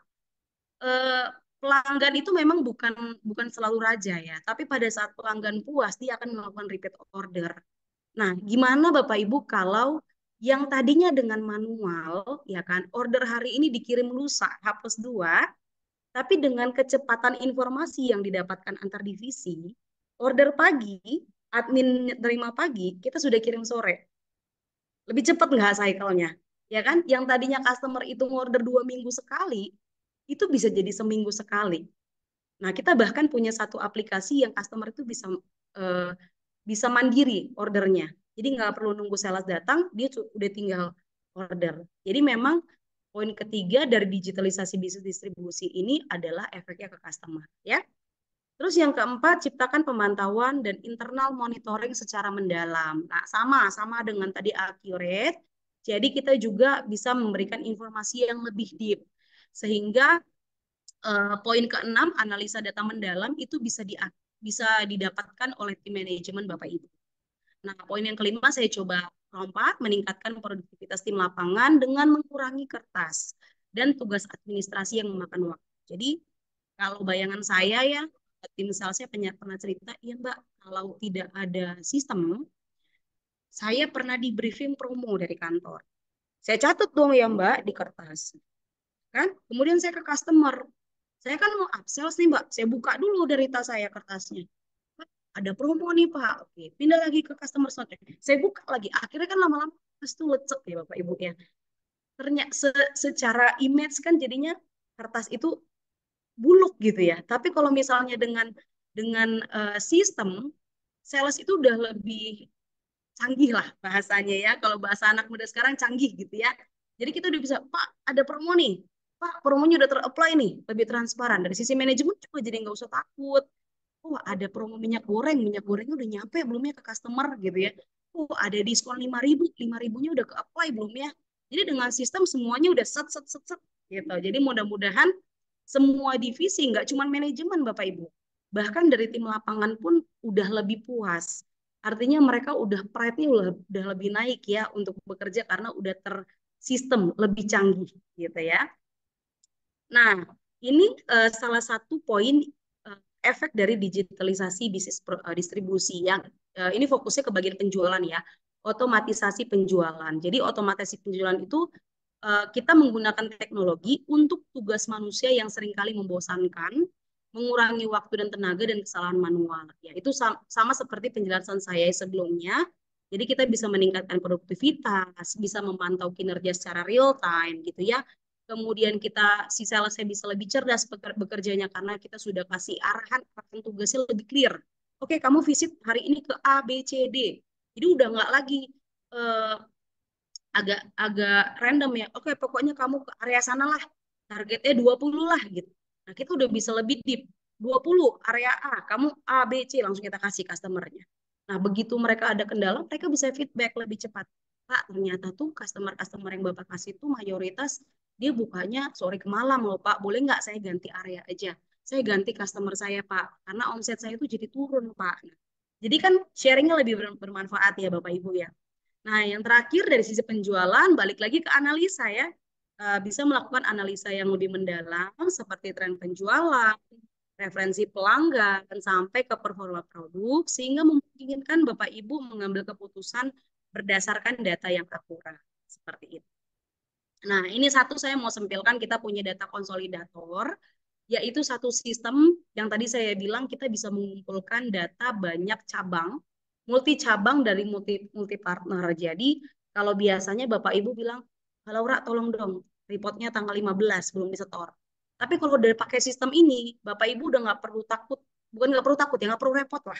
Eh, pelanggan itu memang bukan bukan selalu raja ya, tapi pada saat pelanggan puas dia akan melakukan repeat order. Nah, gimana Bapak Ibu kalau yang tadinya dengan manual, ya kan, order hari ini dikirim lusa H plus dua, tapi dengan kecepatan informasi yang didapatkan antar divisi, order pagi, admin terima pagi, kita sudah kirim sore. Lebih cepat nggak cycle-nya? Ya kan? Yang tadinya customer itu order dua minggu sekali, itu bisa jadi seminggu sekali. Nah, kita bahkan punya satu aplikasi yang customer itu bisa eh, bisa mandiri ordernya. Jadi nggak perlu nunggu sales datang, dia udah tinggal order. Jadi memang poin ketiga dari digitalisasi bisnis distribusi ini adalah efeknya ke customer, ya. Terus yang keempat, ciptakan pemantauan dan internal monitoring secara mendalam. Nah, sama sama dengan tadi accurate. Jadi kita juga bisa memberikan informasi yang lebih deep. Sehingga eh, poin keenam, analisa data mendalam itu bisa di, bisa didapatkan oleh tim manajemen Bapak Ibu. Nah, poin yang kelima saya coba lompat, meningkatkan produktivitas tim lapangan dengan mengurangi kertas dan tugas administrasi yang memakan waktu. Jadi, kalau bayangan saya ya, tim salesnya pernah cerita, iya Mbak, kalau tidak ada sistem, saya pernah di briefing promo dari kantor. Saya catat dong ya Mbak di kertas. Kan? Kemudian saya ke customer. Saya kan mau upsell nih Mbak, saya buka dulu dari tas saya kertasnya. Ada promo nih Pak. Oke, pindah lagi ke customer service. Saya buka lagi. Akhirnya kan lama-lama kertas itu lecek ya Bapak Ibu ya. Ternyata se secara image kan jadinya kertas itu buluk gitu ya. Tapi kalau misalnya dengan dengan uh, sistem sales itu udah lebih canggih lah bahasanya ya. Kalau bahasa anak muda sekarang canggih gitu ya. Jadi kita udah bisa, Pak, ada promo nih. Pak, promonya udah ter-apply nih, lebih transparan. Dari sisi manajemen juga jadi nggak usah takut. Oh, ada promo minyak goreng, minyak gorengnya udah nyampe belum ya ke customer gitu ya. Oh, ada diskon lima ribu, lima ribunya udah ke apply belum ya. Jadi dengan sistem semuanya udah set, set, set, set gitu. Jadi mudah-mudahan semua divisi, nggak cuma manajemen Bapak Ibu, bahkan dari tim lapangan pun udah lebih puas. Artinya mereka udah pride-nya udah, udah lebih naik ya untuk bekerja karena udah tersistem lebih canggih gitu ya. Nah, ini uh, salah satu poin uh, efek dari digitalisasi bisnis uh, distribusi yang uh, ini fokusnya ke bagian penjualan ya, otomatisasi penjualan. Jadi otomatisasi penjualan itu uh, kita menggunakan teknologi untuk tugas manusia yang seringkali membosankan, mengurangi waktu dan tenaga dan kesalahan manual. Ya, itu sama, sama seperti penjelasan saya sebelumnya. Jadi kita bisa meningkatkan produktivitas, bisa memantau kinerja secara real time gitu ya. Kemudian kita si salesnya bisa lebih cerdas bekerjanya karena kita sudah kasih arahan arahan tugasnya lebih clear. Oke, kamu visit hari ini ke A, B, C, D. Jadi udah nggak lagi eh, agak agak random ya. Oke, pokoknya kamu ke area sana lah. Targetnya dua puluh lah gitu. Nah, kita udah bisa lebih deep. dua puluh area A, kamu A, B, C langsung kita kasih customernya. Nah, begitu mereka ada kendala, mereka bisa feedback lebih cepat. Pak, ternyata tuh customer-customer yang Bapak kasih tuh mayoritas dia bukanya sore ke malam loh Pak. Boleh nggak saya ganti area aja? Saya ganti customer saya Pak. Karena omset saya tuh jadi turun Pak. Nah, jadi kan sharingnya lebih bermanfaat ya Bapak Ibu ya. Nah, yang terakhir dari sisi penjualan, balik lagi ke analisa ya. Bisa melakukan analisa yang lebih mendalam seperti tren penjualan, referensi pelanggan, sampai ke performa produk, sehingga memungkinkan Bapak Ibu mengambil keputusan berdasarkan data yang akurat. Seperti itu. Nah, ini satu saya mau sempilkan, kita punya data konsolidator, yaitu satu sistem yang tadi saya bilang kita bisa mengumpulkan data banyak cabang, multi cabang dari multi, multi partner. Jadi, kalau biasanya Bapak Ibu bilang, Laura tolong dong, reportnya tanggal lima belas belum disetor. Tapi kalau udah pakai sistem ini, Bapak Ibu udah nggak perlu takut, bukan nggak perlu takut ya, nggak perlu repot lah.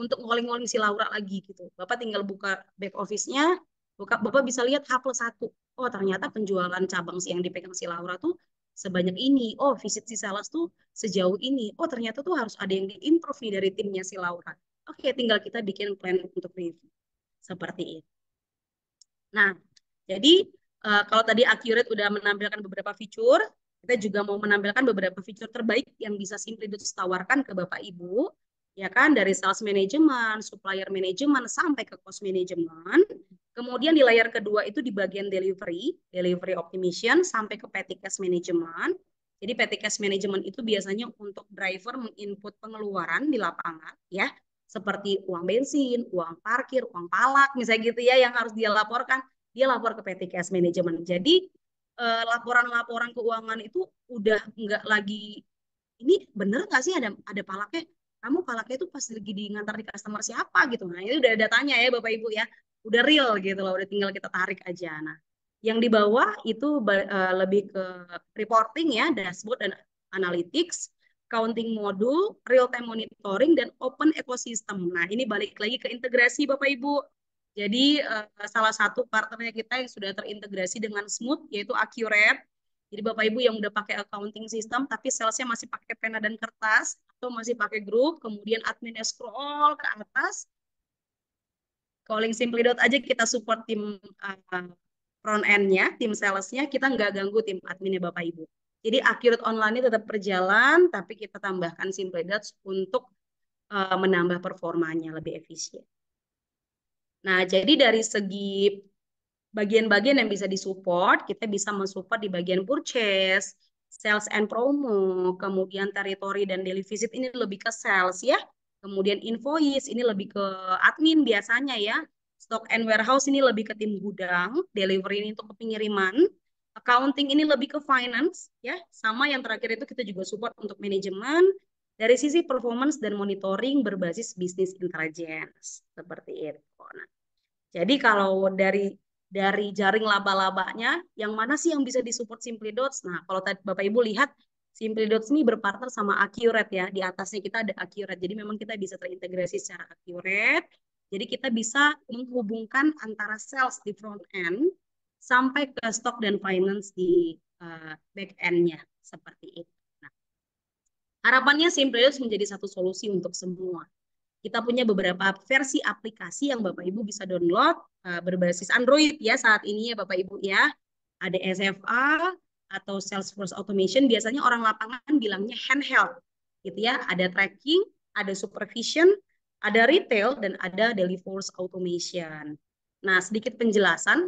untuk ngoling-ngoling si Laura lagi gitu. Bapak tinggal buka back office-nya, buka, Bapak bisa lihat H plus satu. Oh ternyata penjualan cabang si yang dipegang si Laura tuh sebanyak ini. Oh visit si sales tuh sejauh ini. Oh ternyata tuh harus ada yang di-improve nih dari timnya si Laura. Oke, tinggal kita bikin plan untuk review. Seperti itu. Nah, jadi uh, kalau tadi Accurate udah menampilkan beberapa fitur, kita juga mau menampilkan beberapa fitur terbaik yang bisa Simplidots tawarkan ke Bapak Ibu, ya kan, dari sales management, supplier management, sampai ke cost management. Kemudian di layar kedua itu di bagian delivery, delivery optimization, sampai ke petty cash management. Jadi petty cash management itu biasanya untuk driver menginput pengeluaran di lapangan, ya, seperti uang bensin, uang parkir, uang palak, misalnya gitu ya, yang harus dia laporkan, dia lapor ke petty cash management. Jadi eh, laporan-laporan keuangan itu udah nggak lagi, ini bener nggak sih ada ada palaknya? Kamu palaknya itu pas lagi di ngantar di customer siapa gitu. Nah itu udah datanya ya Bapak Ibu ya, udah real gitu loh, udah tinggal kita tarik aja. Nah yang di bawah itu uh, lebih ke reporting ya, dashboard dan analytics, counting modul, real-time monitoring, dan open ecosystem. Nah, ini balik lagi ke integrasi Bapak Ibu. Jadi, uh, salah satu partnernya kita yang sudah terintegrasi dengan smooth, yaitu Accurate. Jadi, Bapak Ibu yang udah pakai accounting system, tapi salesnya masih pakai pena dan kertas, atau masih pakai grup, kemudian adminnya scroll ke atas, calling Simplidot aja kita support tim uh, front end-nya, tim sales-nya, kita nggak ganggu tim adminnya Bapak Ibu. Jadi Accurate online-nya tetap berjalan, tapi kita tambahkan Simplidots untuk uh, menambah performanya lebih efisien. Nah, jadi dari segi bagian-bagian yang bisa disupport, kita bisa mensupport di bagian purchase, sales and promo, kemudian territory dan daily visit ini lebih ke sales ya. Kemudian invoice ini lebih ke admin biasanya ya. Stock and warehouse ini lebih ke tim gudang, delivery ini untuk ke pengiriman, accounting ini lebih ke finance ya. Sama yang terakhir itu kita juga support untuk manajemen dari sisi performance dan monitoring berbasis business intelligence seperti itu. Nah, jadi kalau dari dari jaring laba-labanya, yang mana sih yang bisa disupport Simplidots? Nah, kalau tadi Bapak Ibu lihat, Simplidots ini berpartner sama Accurate ya. Di atasnya kita ada Accurate. Jadi memang kita bisa terintegrasi secara Accurate. Jadi kita bisa menghubungkan antara sales di front end sampai ke stock dan finance di uh, back end-nya. Seperti itu. Nah, harapannya Simplidots menjadi satu solusi untuk semua. Kita punya beberapa versi aplikasi yang Bapak Ibu bisa download uh, berbasis Android ya saat ini ya Bapak Ibu ya. Ada S F A atau Salesforce Automation, biasanya orang lapangan bilangnya handheld gitu ya. Ada tracking, ada supervision, ada retail, dan ada Deliverance Automation. Nah, sedikit penjelasan.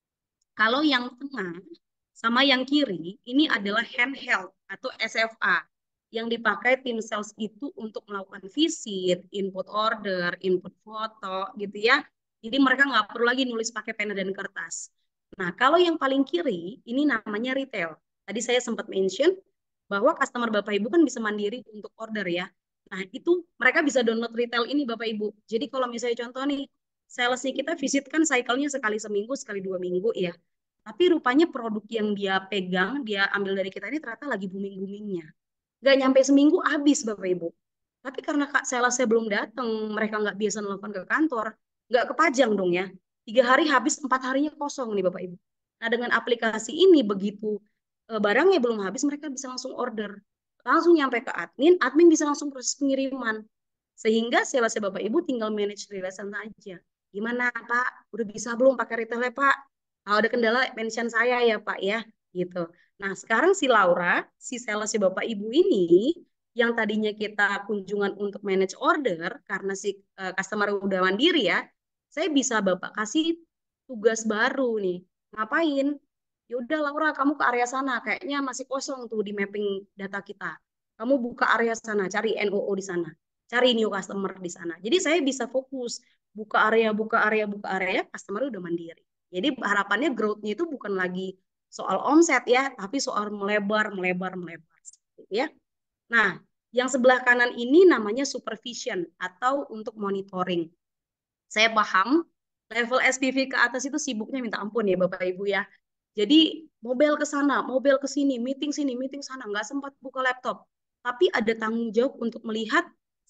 Kalau yang tengah sama yang kiri, ini adalah handheld atau S F A yang dipakai tim sales itu untuk melakukan visit, input order, input foto, gitu ya. Jadi mereka nggak perlu lagi nulis pakai pena dan kertas. Nah, kalau yang paling kiri, ini namanya retail. Tadi saya sempat mention bahwa customer Bapak Ibu kan bisa mandiri untuk order ya. Nah, itu mereka bisa download retail ini Bapak Ibu. Jadi kalau misalnya contoh nih, salesnya kita visit kan cycle-nya sekali seminggu, sekali dua minggu ya. Tapi rupanya produk yang dia pegang, dia ambil dari kita ini ternyata lagi booming-boomingnya. Nggak nyampe seminggu habis Bapak Ibu. Tapi karena Kak salesnya belum datang, mereka nggak biasa nelfon ke kantor, nggak kepajang dong ya. Tiga hari habis, empat harinya kosong nih Bapak Ibu. Nah dengan aplikasi ini begitu e, barangnya belum habis, mereka bisa langsung order. Langsung nyampe ke admin, admin bisa langsung proses pengiriman. Sehingga salesnya Bapak Ibu tinggal manage relation aja. Gimana Pak? Udah bisa belum pakai retailnya Pak? Kalau ada kendala, mention saya ya Pak ya. Gitu. Nah, sekarang si Laura, si salesnya Bapak Ibu ini, yang tadinya kita kunjungan untuk manage order, karena si uh, customer udah mandiri ya, saya bisa Bapak kasih tugas baru nih. Ngapain? Ya udah Laura, kamu ke area sana, kayaknya masih kosong tuh di mapping data kita. Kamu buka area sana, cari N O O di sana, cari new customer di sana. Jadi saya bisa fokus, buka area, buka area, buka area, customer udah mandiri. Jadi harapannya growth-nya itu bukan lagi soal omset ya, tapi soal melebar, melebar, melebar. Ya. Nah, yang sebelah kanan ini namanya supervision atau untuk monitoring. Saya paham, level S P V ke atas itu sibuknya minta ampun ya Bapak Ibu ya. Jadi mobil ke sana, mobil ke sini, meeting sini, meeting sana, nggak sempat buka laptop. Tapi ada tanggung jawab untuk melihat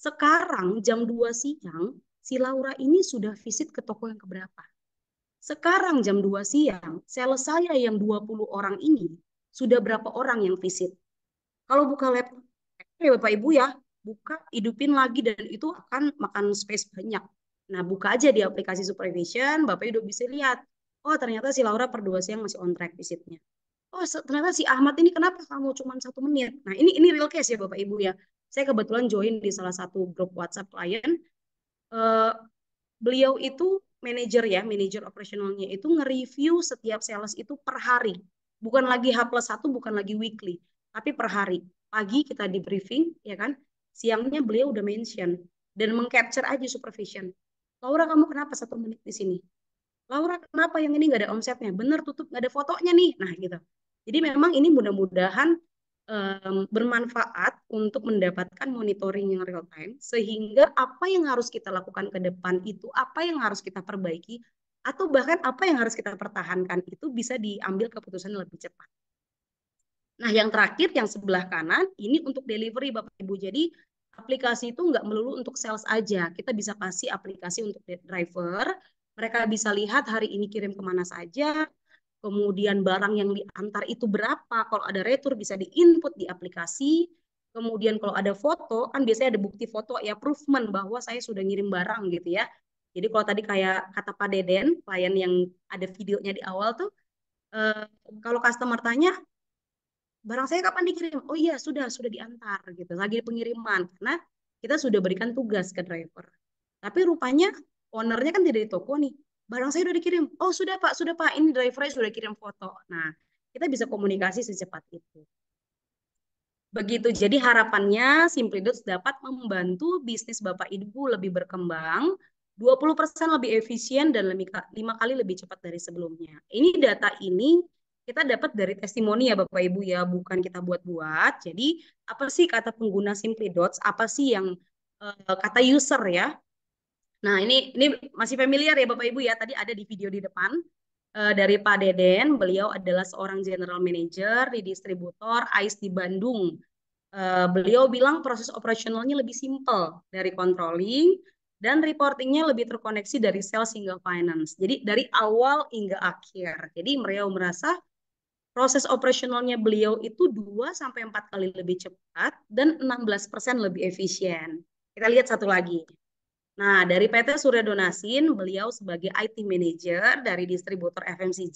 Sekarang jam dua siang, si Laura ini sudah visit ke toko yang keberapa? Sekarang jam dua siang, sales saya yang dua puluh orang ini, sudah berapa orang yang visit? Kalau buka laptop, ya Bapak Ibu ya, buka, hidupin lagi, dan itu akan makan space banyak. Nah, buka aja di aplikasi Supervision, Bapak Ibu udah bisa lihat. Oh, ternyata si Laura per dua siang masih on track visitnya. Oh, ternyata si Ahmad ini kenapa kamu cuma satu menit? Nah, ini ini real case ya Bapak Ibu ya. Saya kebetulan join di salah satu grup WhatsApp klien. Uh, beliau itu manajer ya, manajer operasionalnya itu nge-review setiap sales itu per hari. Bukan lagi H plus satu, bukan lagi weekly, tapi per hari. Pagi kita di briefing, ya kan? Siangnya beliau udah mention dan meng-capture aja Supervision. Laura, kamu kenapa satu menit di sini? Laura, kenapa yang ini nggak ada omsetnya? Bener tutup, nggak ada fotonya nih. Nah, gitu. Jadi memang ini mudah-mudahan um, bermanfaat untuk mendapatkan monitoring yang real time, sehingga apa yang harus kita lakukan ke depan itu, apa yang harus kita perbaiki, atau bahkan apa yang harus kita pertahankan itu bisa diambil keputusan lebih cepat. Nah, yang terakhir, yang sebelah kanan, ini untuk delivery Bapak Ibu. Jadi aplikasi itu nggak melulu untuk sales aja. Kita bisa kasih aplikasi untuk driver. Mereka bisa lihat hari ini kirim kemana saja, kemudian barang yang diantar itu berapa. Kalau ada retur bisa di-input di aplikasi. Kemudian kalau ada foto, kan biasanya ada bukti foto ya, proofment bahwa saya sudah ngirim barang gitu ya. Jadi kalau tadi kayak kata Pak Deden, klien yang ada videonya di awal tuh, eh, kalau customer tanya, barang saya kapan dikirim? Oh iya, sudah, sudah diantar gitu. Lagi pengiriman karena kita sudah berikan tugas ke driver. Tapi rupanya ownernya kan tidak di toko nih. Barang saya sudah dikirim. Oh, sudah Pak, sudah Pak. Ini drivernya sudah kirim foto. Nah, kita bisa komunikasi secepat itu. Begitu. Jadi harapannya Simplidots dapat membantu bisnis Bapak Ibu lebih berkembang, dua puluh persen lebih efisien dan lima kali lebih cepat dari sebelumnya. Ini data ini kita dapat dari testimoni ya Bapak Ibu ya, bukan kita buat-buat. Jadi apa sih kata pengguna Simplidots? Apa sih yang uh, kata user ya? Nah, ini ini masih familiar ya Bapak Ibu ya. Tadi ada di video di depan uh, dari Pak Deden. Beliau adalah seorang general manager di distributor Ais di Bandung. Uh, beliau bilang proses operasionalnya lebih simpel dari controlling dan reportingnya lebih terkoneksi dari sales hingga finance. Jadi dari awal hingga akhir. Jadi beliau merasa proses operasionalnya beliau itu dua sampai empat kali lebih cepat dan enam belas persen lebih efisien. Kita lihat satu lagi. Nah, dari P T Surya Donasin, beliau sebagai I T Manager dari distributor F M C G,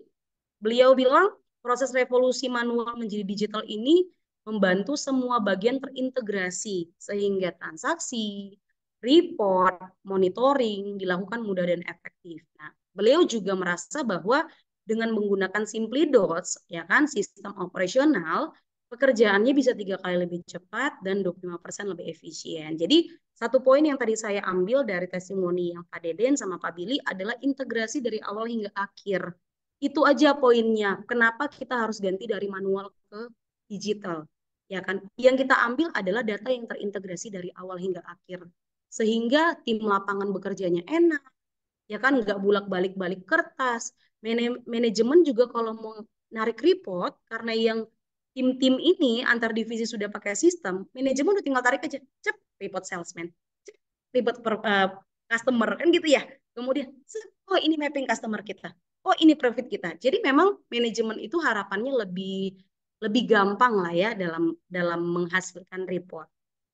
beliau bilang proses revolusi manual menjadi digital ini membantu semua bagian terintegrasi sehingga transaksi, report, monitoring dilakukan mudah dan efektif. Nah, beliau juga merasa bahwa dengan menggunakan Simplidots, ya kan, sistem operasional, pekerjaannya bisa tiga kali lebih cepat dan dua puluh lima persen lebih efisien. Jadi satu poin yang tadi saya ambil dari testimoni yang Pak Deden sama Pak Billy adalah integrasi dari awal hingga akhir. Itu aja poinnya. Kenapa kita harus ganti dari manual ke digital? Ya kan? Yang kita ambil adalah data yang terintegrasi dari awal hingga akhir. Sehingga tim lapangan bekerjanya enak. Ya kan? Nggak bulak-balik balik kertas. Manajemen juga kalau mau narik report, karena yang tim-tim ini antar divisi sudah pakai sistem, manajemen udah tinggal tarik aja, cep, report salesman, cep, report per, uh, customer, kan gitu ya. Kemudian, oh ini mapping customer kita, oh ini profit kita. Jadi memang manajemen itu harapannya lebih lebih gampang lah ya dalam dalam menghasilkan report.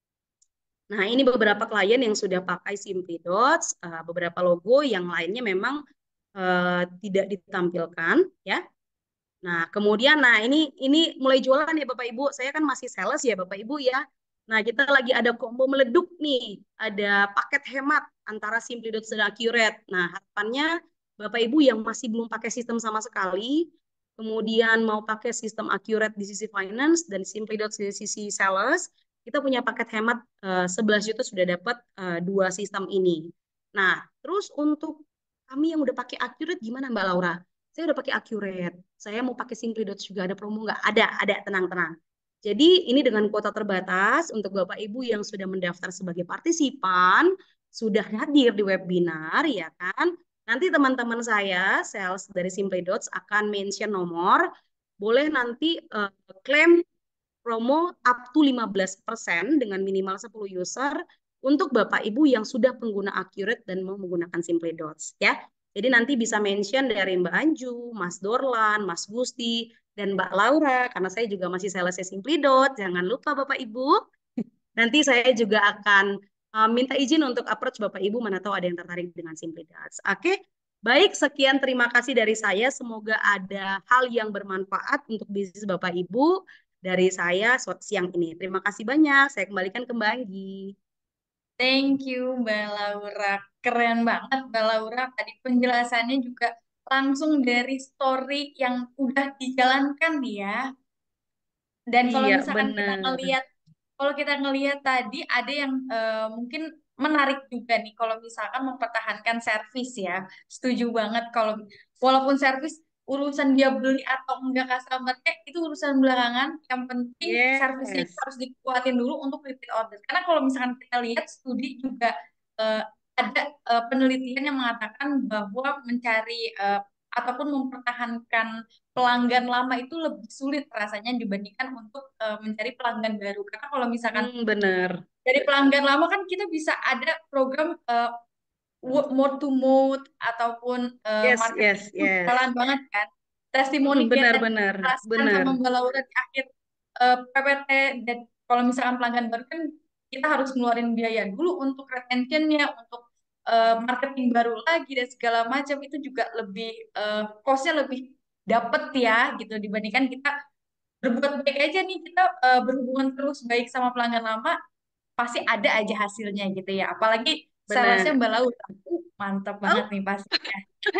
Nah, ini beberapa klien yang sudah pakai Simplidots, uh, beberapa logo, yang lainnya memang uh, tidak ditampilkan ya. Nah, kemudian nah ini ini mulai jualan ya Bapak Ibu. Saya kan masih sales ya Bapak Ibu ya. Nah, kita lagi ada combo meleduk nih. Ada paket hemat antara Simplidots dan Accurate. Nah, harapannya Bapak Ibu yang masih belum pakai sistem sama sekali, kemudian mau pakai sistem Accurate di sisi finance dan Simplidots di sisi sales, kita punya paket hemat uh, sebelas juta sudah dapat uh, dua sistem ini. Nah, terus untuk kami yang udah pakai Accurate gimana Mbak Laura? Saya udah pakai Accurate, saya mau pakai Simplidots juga, ada promo nggak? Ada, ada, tenang-tenang. Jadi ini dengan kuota terbatas untuk Bapak Ibu yang sudah mendaftar sebagai partisipan, sudah hadir di webinar, ya kan? Nanti teman-teman saya, sales dari Simplidots akan mention nomor, boleh nanti uh, klaim promo up to lima belas persen dengan minimal sepuluh user untuk Bapak Ibu yang sudah pengguna Accurate dan mau menggunakan Simply Dots ya. Jadi nanti bisa mention dari Mbak Anju, Mas Dorlan, Mas Gusti, dan Mbak Laura, karena saya juga masih salesnya Simply Dots. Jangan lupa Bapak Ibu. Nanti saya juga akan uh, minta izin untuk approach Bapak Ibu, mana tahu ada yang tertarik dengan Simply Dots. Oke, baik, sekian terima kasih dari saya. Semoga ada hal yang bermanfaat untuk bisnis Bapak Ibu dari saya siang ini. Terima kasih banyak. Saya kembalikan ke Mbak Anggi. Thank you, Mbak Laura. Keren banget, Mbak Laura. Tadi penjelasannya juga langsung dari story yang udah dijalankan nih ya. Dan kalau Iya, misalkan kita benar. ngelihat, kalau kita ngelihat tadi ada yang eh, mungkin menarik juga nih kalau misalkan mempertahankan servis ya. Setuju banget kalau walaupun servis urusan dia beli atau enggak customer-nya itu urusan belakangan. Yang penting servisnya itu Yes. harus dikuatin dulu untuk repeat order. Karena kalau misalkan kita lihat studi juga eh, ada eh, penelitian yang mengatakan bahwa mencari eh, ataupun mempertahankan pelanggan lama itu lebih sulit rasanya dibandingkan untuk eh, mencari pelanggan baru. Karena kalau misalkan Hmm, benar. dari pelanggan lama kan kita bisa ada program eh, mode to mode ataupun eh, Yes, marketing yes, itu jalan yes. banget kan. Testimoni Hmm, kayak benar, tadi benar, dijelaskan benar. sama Mbak Laura di akhir eh, P P T, dan kalau misalkan pelanggan baru kan kita harus ngeluarin biaya dulu untuk retentionnya, untuk eh, marketing baru lagi dan segala macam itu juga lebih eh, cost-nya lebih dapet ya gitu dibandingkan kita berbuat baik aja nih, kita eh, berhubungan terus baik sama pelanggan lama pasti ada aja hasilnya gitu ya, apalagi salesnya Benar. Mbak Laura. Uh, mantap banget Oh, nih pastinya.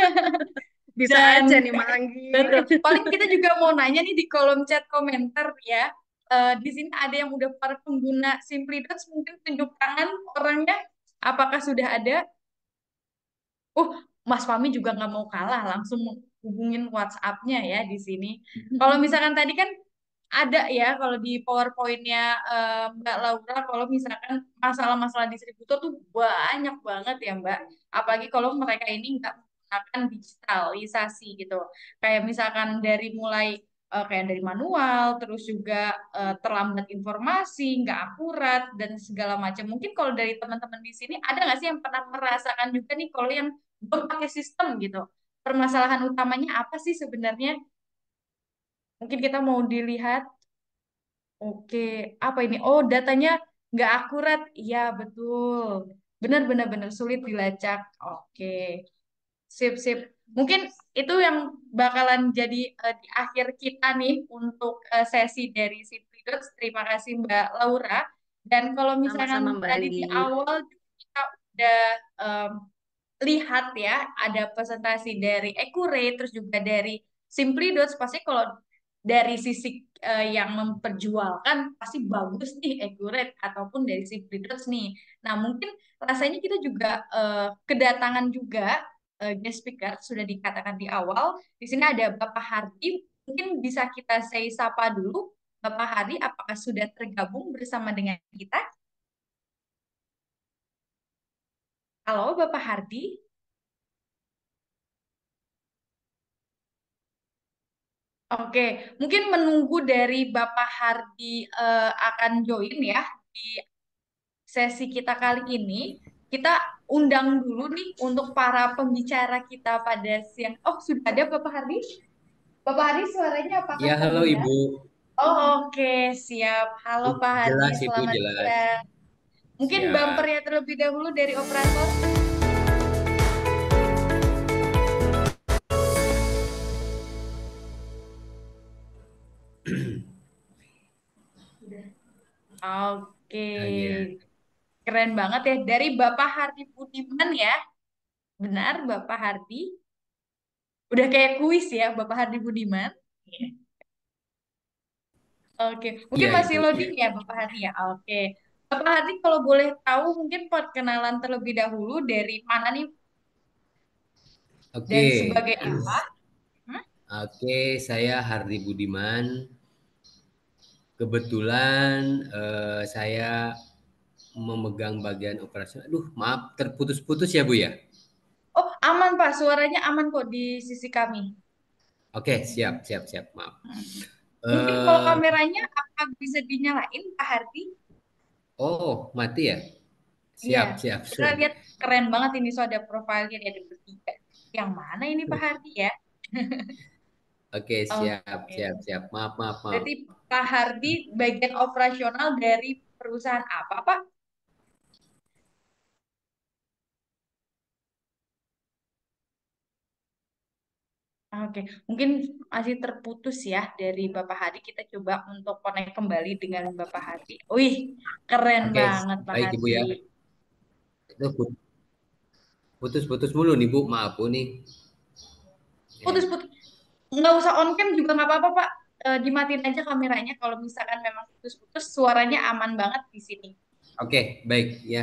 bisa Dan aja nih, Mbak Anggi. betul, paling kita juga mau nanya nih di kolom chat komentar ya. Eh, di sini ada yang udah para pengguna Simply Dots, mungkin tunjuk tangan orangnya. Apakah sudah ada? Uh, Mas Fami juga nggak mau kalah, langsung hubungin WhatsApp-nya ya di sini. Kalau misalkan tadi kan ada ya, kalau di PowerPoint-nya eh, Mbak Laura, kalau misalkan masalah-masalah distributor tuh banyak banget ya Mbak. Apalagi kalau mereka ini nggak menggunakan digitalisasi gitu. Kayak misalkan dari mulai eh, kayak dari manual, terus juga eh, terlambat informasi, nggak akurat, dan segala macam. Mungkin kalau dari teman-teman di sini, ada nggak sih yang pernah merasakan juga nih kalau yang belum pakai sistem gitu? Permasalahan utamanya apa sih sebenarnya? Mungkin kita mau dilihat. Oke, apa ini? Oh, datanya nggak akurat. Iya, betul. Benar-benar benar sulit dilacak. Oke, sip sip. Mungkin itu yang bakalan jadi eh, di akhir kita nih untuk eh, sesi dari Simply Dots. Terima kasih Mbak Laura. Dan kalau misalkan Sama-sama, Mbak tadi Anggi. di awal kita udah em, lihat ya, ada presentasi dari Accurate, terus juga dari Simply Dots. Pasti kalau dari sisi eh, yang memperjualkan pasti bagus nih Accurate ataupun dari Simply Dots nih. Nah, mungkin rasanya kita juga eh, kedatangan juga eh, guest speaker, sudah dikatakan di awal. Di sini ada Bapak Hardi. Mungkin bisa kita say sapa dulu. Bapak Hardi, apakah sudah tergabung bersama dengan kita? Halo, Bapak Hardi. Oke, mungkin menunggu dari Bapak Hardi eh, akan join ya di sesi kita kali ini. Kita undang dulu nih untuk para pembicara kita pada siang. Oh, sudah ada Bapak Hardi? Bapak Hardi, suaranya apakah Ya, halo terdengar? Ibu. Oh, oke, siap. Halo Pak Hardi, Jelas Ibu, selamat jelas. siang. Mungkin Siap. bumpernya terlebih dahulu dari operator. Oke, Oke. keren banget ya. Dari Bapak Hardi Budiman ya. Benar, Bapak Hardi. Udah kayak kuis ya, Bapak Hardi Budiman. Iya. Oke, mungkin Iya masih Ibu. loading ya, Bapak Hardi ya. Oke. Bapak Hardi, kalau boleh tahu, mungkin perkenalan terlebih dahulu dari mana nih dan Oke. sebagai apa? Hmm? Oke, saya Hardi Budiman. Kebetulan eh, saya memegang bagian operasi. Aduh, maaf terputus-putus ya Bu ya. Oh, aman Pak, suaranya aman kok di sisi kami. Oke, siap, siap, siap. Maaf. Hmm. Mungkin kalau Eh, kameranya apa bisa dinyalain, Pak Hardi? oh, mati ya? Iya, Siap, siap. kita lihat keren banget ini so ada profilnya ada bertiga. Yang mana ini Pak Hardi ya? Oke, siap, Oke. siap, siap. Maaf, maaf, maaf. Berarti Pak Hardi bagian operasional dari perusahaan apa, Pak? Oke, mungkin masih terputus ya dari Bapak Hardi. Kita coba untuk connect kembali dengan Bapak Hardi. Wih, keren Oke, banget Pak baik Ibu Hardi. ya. Itu put- putus-putus mulu nih Bu, maaf Bu nih. Ya. Putus-putus, nggak usah on cam juga nggak apa-apa Pak. Eh, dimatiin aja kameranya kalau misalkan memang putus-putus, suaranya aman banget di sini. Oke, baik ya.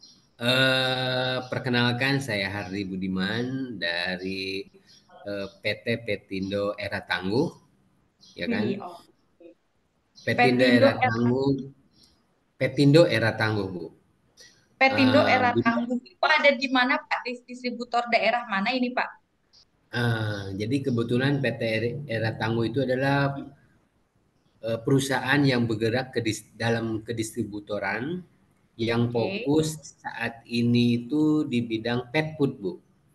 Eh, perkenalkan saya Hardi Budiman dari eh, P T Petindo Era Tangguh, ya kan? Wih, oke. Petindo Petindo Era era, Tangguh, Petindo Era Tangguh Bu. Petindo Eh, era di- tangguh itu ada di mana Pak? Dis- Distributor daerah mana ini Pak? eh, jadi kebetulan P T Era Tangguh itu adalah eh, perusahaan yang bergerak ke dis- dalam kedistributoran yang Oke. fokus saat ini itu di bidang pet food Bu.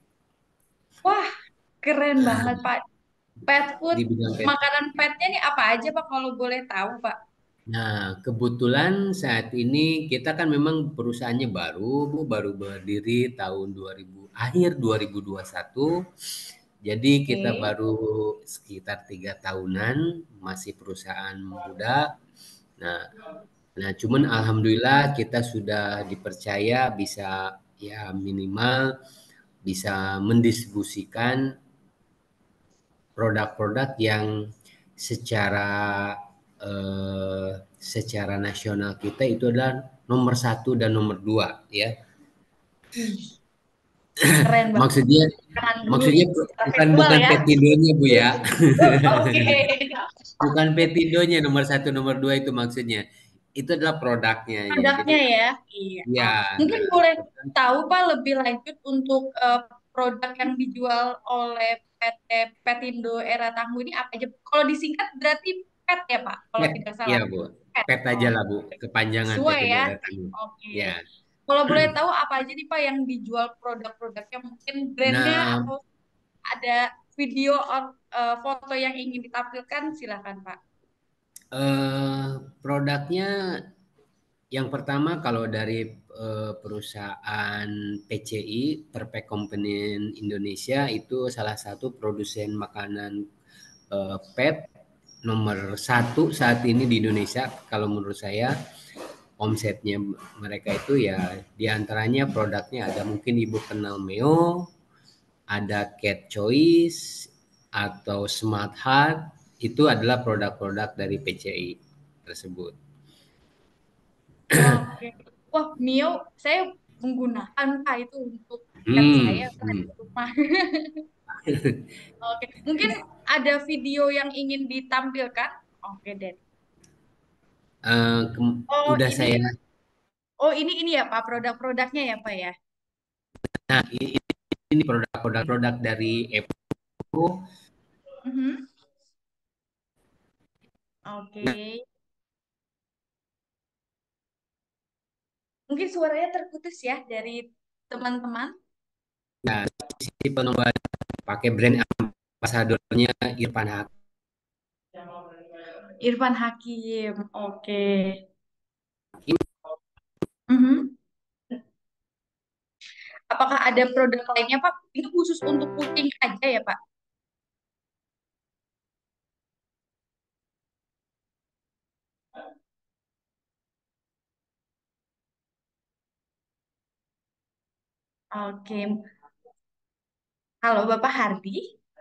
Wah, keren banget Pak. Pet food, Di bidang pet. makanan petnya nih apa aja Pak kalau boleh tahu Pak? Nah, kebetulan saat ini kita kan memang perusahaannya baru, Bu, baru berdiri tahun dua ribu, akhir dua ribu dua puluh satu. Jadi kita Oke. baru sekitar tiga tahunan, masih perusahaan muda. Nah, nah cuman alhamdulillah kita sudah dipercaya bisa ya minimal bisa mendistribusikan produk-produk yang secara eh, secara nasional kita itu adalah nomor satu dan nomor dua ya. Wih, keren banget. Maksudnya Jangan dulu maksudnya ini secara bukan virtual bukan ya. Petindonya Bu ya. Oke. Bukan Petindonya nomor satu nomor dua itu maksudnya. Itu adalah produknya ya. Jadi Produknya ya. Iya. ya, Oh, mungkin nah, boleh tahu Pak lebih lanjut untuk eh, produk yang dijual oleh P T Petindo Era Tangguh ini apa aja? Kalau disingkat berarti pet ya Pak, kalau pet, tidak iya salah. Bu. Pet. Pet aja Oh, lah Bu, kepanjangan sesuai Petindo ya. datang. Oke. Ya. Kalau boleh tahu apa aja nih Pak yang dijual produk-produknya? Mungkin brandnya Nah, atau ada video or eh, foto yang ingin ditampilkan, silakan Pak. eh produknya yang pertama kalau dari eh, perusahaan P C I, Perfect Company Indonesia itu salah satu produsen makanan eh, pet nomor satu saat ini di Indonesia. Kalau menurut saya omsetnya mereka itu ya diantaranya produknya ada mungkin Ibu kenal Meo, ada Cat Choice atau Smart Heart itu adalah produk-produk dari P C I tersebut. Oke. Wah, Mio, saya menggunakan Pak itu untuk cat saya Hmm, Pak di hmm. rumah. Oke, mungkin ada video yang ingin ditampilkan. Oke, deh. Eh, kem- Oh, udah ini, saya oh ini ini ya Pak, produk-produknya ya Pak ya. nah i- ini produk-produk produk dari Evo. Mhm. Oke. Mungkin suaranya terputus ya dari teman-teman. Nah, si pengembangan pakai brand ambassadornya Irfan Hakim. Irfan Hakim. Oke. Mhm. Apakah ada produk lainnya Pak? Itu khusus untuk kucing aja ya Pak? Oke. Halo Bapak Hardi.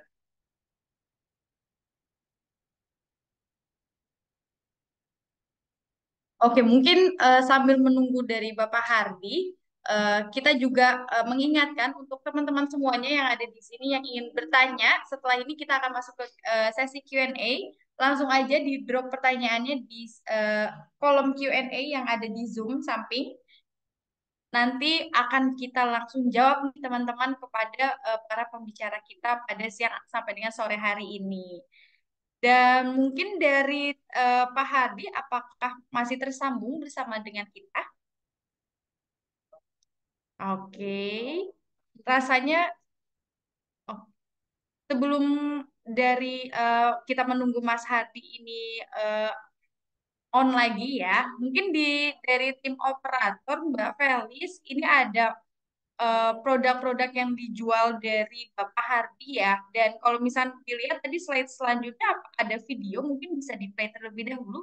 Oke, mungkin eh, sambil menunggu dari Bapak Hardi, eh, kita juga eh, mengingatkan untuk teman-teman semuanya yang ada di sini yang ingin bertanya. Setelah ini kita akan masuk ke eh, sesi Q and A. Langsung aja di drop pertanyaannya di eh, kolom Q and A yang ada di Zoom samping. Nanti akan kita langsung jawab nih teman-teman kepada eh, para pembicara kita pada siang sampai dengan sore hari ini. Dan mungkin dari eh, Pak Hadi, apakah masih tersambung bersama dengan kita? Oke. Rasanya oh, sebelum dari eh, kita menunggu Mas Hadi ini eh, on lagi ya, mungkin di dari tim operator Mbak Felis ini ada eh, produk-produk yang dijual dari Bapak Hardi ya. Dan kalau misalnya dilihat tadi slide selanjutnya apa- ada video, mungkin bisa di-play terlebih dahulu.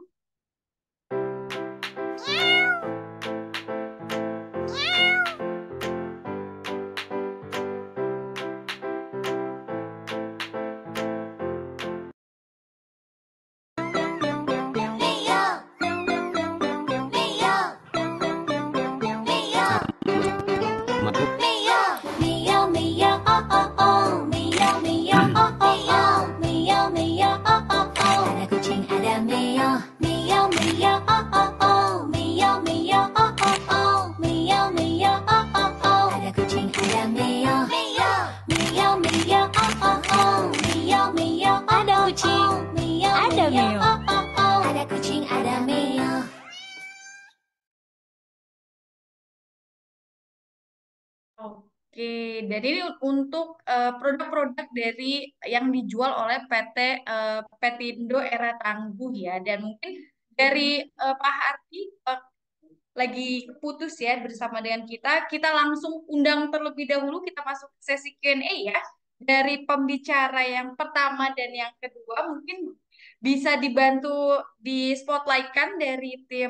Oke, dan ini untuk eh, produk-produk dari yang dijual oleh P T eh, Petindo Era Tangguh ya. Dan mungkin dari eh, Pak Hardi eh, lagi putus ya bersama dengan kita. Kita langsung undang terlebih dahulu, kita masuk ke sesi Q and A ya. Dari pembicara yang pertama dan yang kedua mungkin bisa dibantu di spotlight-kan dari tim.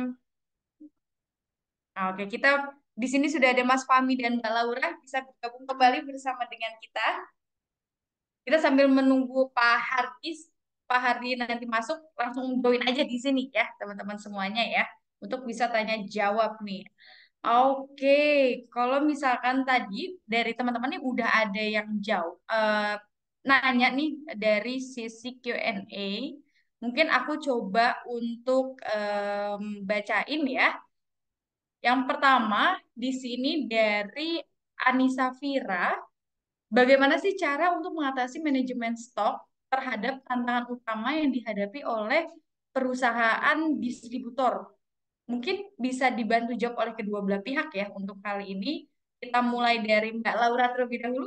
Nah, oke, kita di sini sudah ada Mas Fahmi dan Mbak Laura bisa bergabung kembali bersama dengan kita. Kita sambil menunggu Pak Hardi, Pak Hardi nanti masuk, langsung join aja di sini ya, teman-teman semuanya ya, untuk bisa tanya jawab nih. Oke, kalau misalkan tadi dari teman-teman nih udah ada yang jauh eh, nanya nih dari sisi Q and A, mungkin aku coba untuk em, bacain ya. Yang pertama di sini dari Anissa Fira, bagaimana sih cara untuk mengatasi manajemen stok terhadap tantangan utama yang dihadapi oleh perusahaan distributor? Mungkin bisa dibantu jawab oleh kedua belah pihak ya untuk kali ini. Kita mulai dari Mbak Laura terlebih dahulu.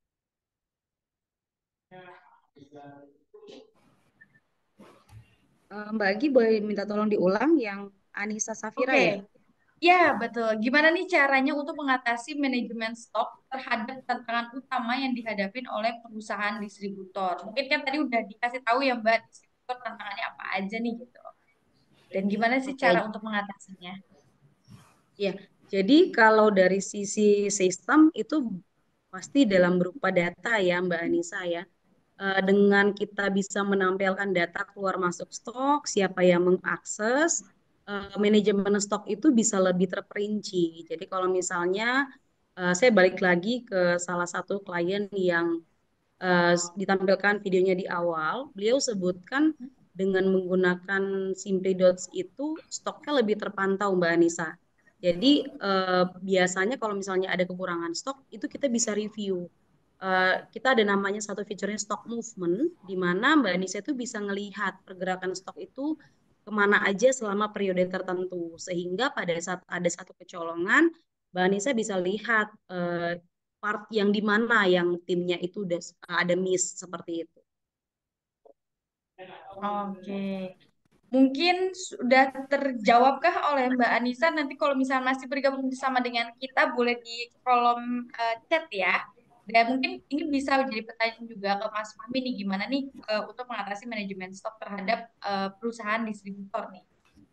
Eh, Mbak Agi boleh minta tolong diulang yang Anissa Safira Oke, ya? ya betul. Gimana nih caranya untuk mengatasi manajemen stok terhadap tantangan utama yang dihadapi oleh perusahaan distributor? Mungkin kan tadi udah dikasih tahu ya Mbak, distributor tantangannya apa aja nih gitu. Dan gimana sih cara Oke, untuk mengatasinya? ya. Jadi kalau dari sisi sistem itu pasti dalam berupa data ya Mbak Anissa ya. Eh, dengan kita bisa menampilkan data keluar masuk stok, siapa yang mengakses, eh, manajemen stok itu bisa lebih terperinci. Jadi kalau misalnya eh, saya balik lagi ke salah satu klien yang eh, ditampilkan videonya di awal, beliau sebutkan dengan menggunakan Simply Dots itu stoknya lebih terpantau Mbak Anissa. Jadi eh, biasanya kalau misalnya ada kekurangan stok itu kita bisa review. Eh, kita ada namanya satu fiturnya stock movement, di mana Mbak Anissa itu bisa ngelihat pergerakan stok itu kemana aja selama periode tertentu. Sehingga pada saat ada satu kecolongan, Mbak Anissa bisa lihat eh, part yang di mana yang timnya itu udah ada miss seperti itu. Oke. Mungkin sudah terjawabkah oleh Mbak Anissa? Nanti kalau misalnya masih bergabung bersama dengan kita, boleh di kolom eh, chat ya. Dan mungkin ini bisa jadi pertanyaan juga ke Mas Fahmi nih, gimana nih eh, untuk mengatasi manajemen stok terhadap eh, perusahaan distributor nih.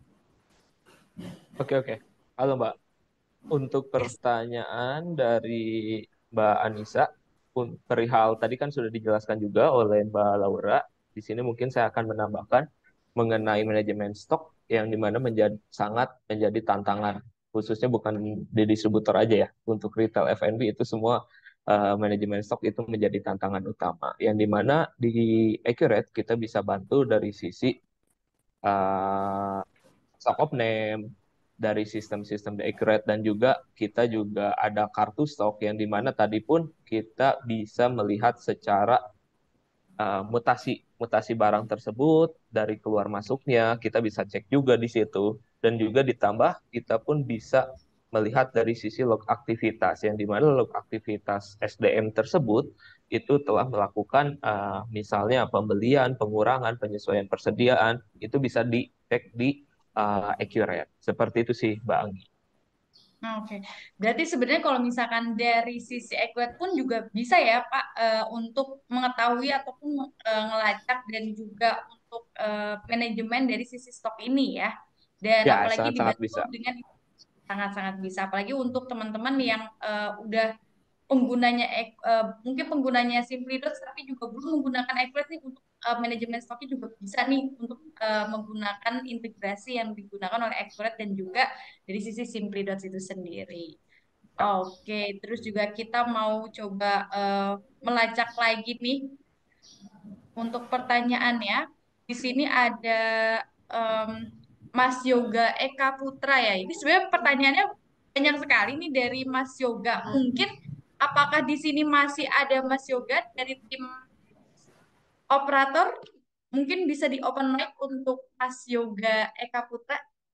Oke, oke. Halo, Mbak. Untuk Yes. pertanyaan dari Mbak Anissa, un- perihal tadi kan sudah dijelaskan juga oleh Mbak Laura. Di sini mungkin saya akan menambahkan mengenai manajemen stok yang dimana menjadi sangat menjadi tantangan, khususnya bukan di distributor aja ya. Untuk retail F and B itu semua eh, manajemen stok itu menjadi tantangan utama. Yang dimana di Accurate kita bisa bantu dari sisi eh, stock of name, dari sistem-sistem The Accurate, dan juga kita juga ada kartu stok yang dimana tadi pun kita bisa melihat secara uh, mutasi mutasi barang tersebut dari keluar masuknya, kita bisa cek juga di situ, dan juga ditambah kita pun bisa melihat dari sisi log aktivitas, yang dimana log aktivitas S D M tersebut itu telah melakukan uh, misalnya pembelian, pengurangan, penyesuaian persediaan, itu bisa dicek di uh, Accurate. Seperti itu sih, Mbak Anggi. Oke, berarti sebenarnya kalau misalkan dari sisi Equate pun juga bisa ya Pak, eh, untuk mengetahui ataupun eh, ngelacak dan juga untuk eh, manajemen dari sisi stok ini ya. Dan Ya, apalagi sangat-sangat dibantu bisa. dengan sangat-sangat bisa, apalagi untuk teman-teman yang eh, udah penggunanya ek- eh, mungkin penggunanya Simplidots tapi juga belum menggunakan Equate nih untuk eh, manajemen stoknya juga bisa nih untuk eh, menggunakan integrasi yang digunakan oleh Equate dan juga dari sisi Simplidots itu sendiri. Ya. Oke, terus juga kita mau coba eh, melacak lagi nih untuk pertanyaannya. Di sini ada em, Mas Yoga Eka Putra ya. Ini sebenarnya pertanyaannya banyak sekali nih dari Mas Yoga. Mungkin apakah di sini masih ada Mas Yoga dari tim operator? Mungkin bisa di open mic untuk Mas Yoga Eka Putra.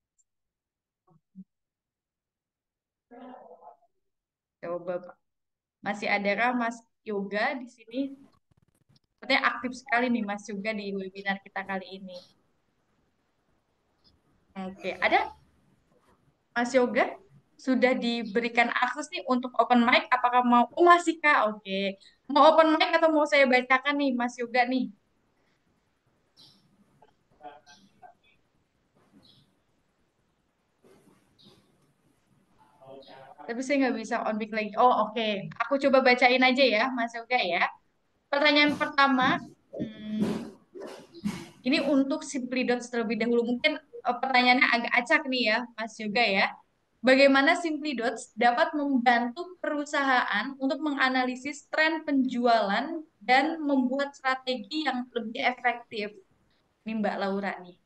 Coba Pak. Masih adakah Mas Yoga di sini? Sepertinya aktif sekali nih Mas Yoga di webinar kita kali ini. Oke, ada Mas Yoga? Sudah diberikan akses nih untuk open mic. Apakah mau? Oh masih Kak, oke. Mau open mic atau mau saya bacakan nih Mas Yoga nih? Tapi saya nggak bisa on mic lagi. Oh oke, aku coba bacain aja ya Mas Yoga ya. Pertanyaan pertama, hmm, ini untuk Simplidots terlebih dahulu. Mungkin eh, pertanyaannya agak acak nih ya Mas Yoga ya. Bagaimana Simplidots dapat membantu perusahaan untuk menganalisis tren penjualan dan membuat strategi yang lebih efektif? Ini Mbak Laura nih.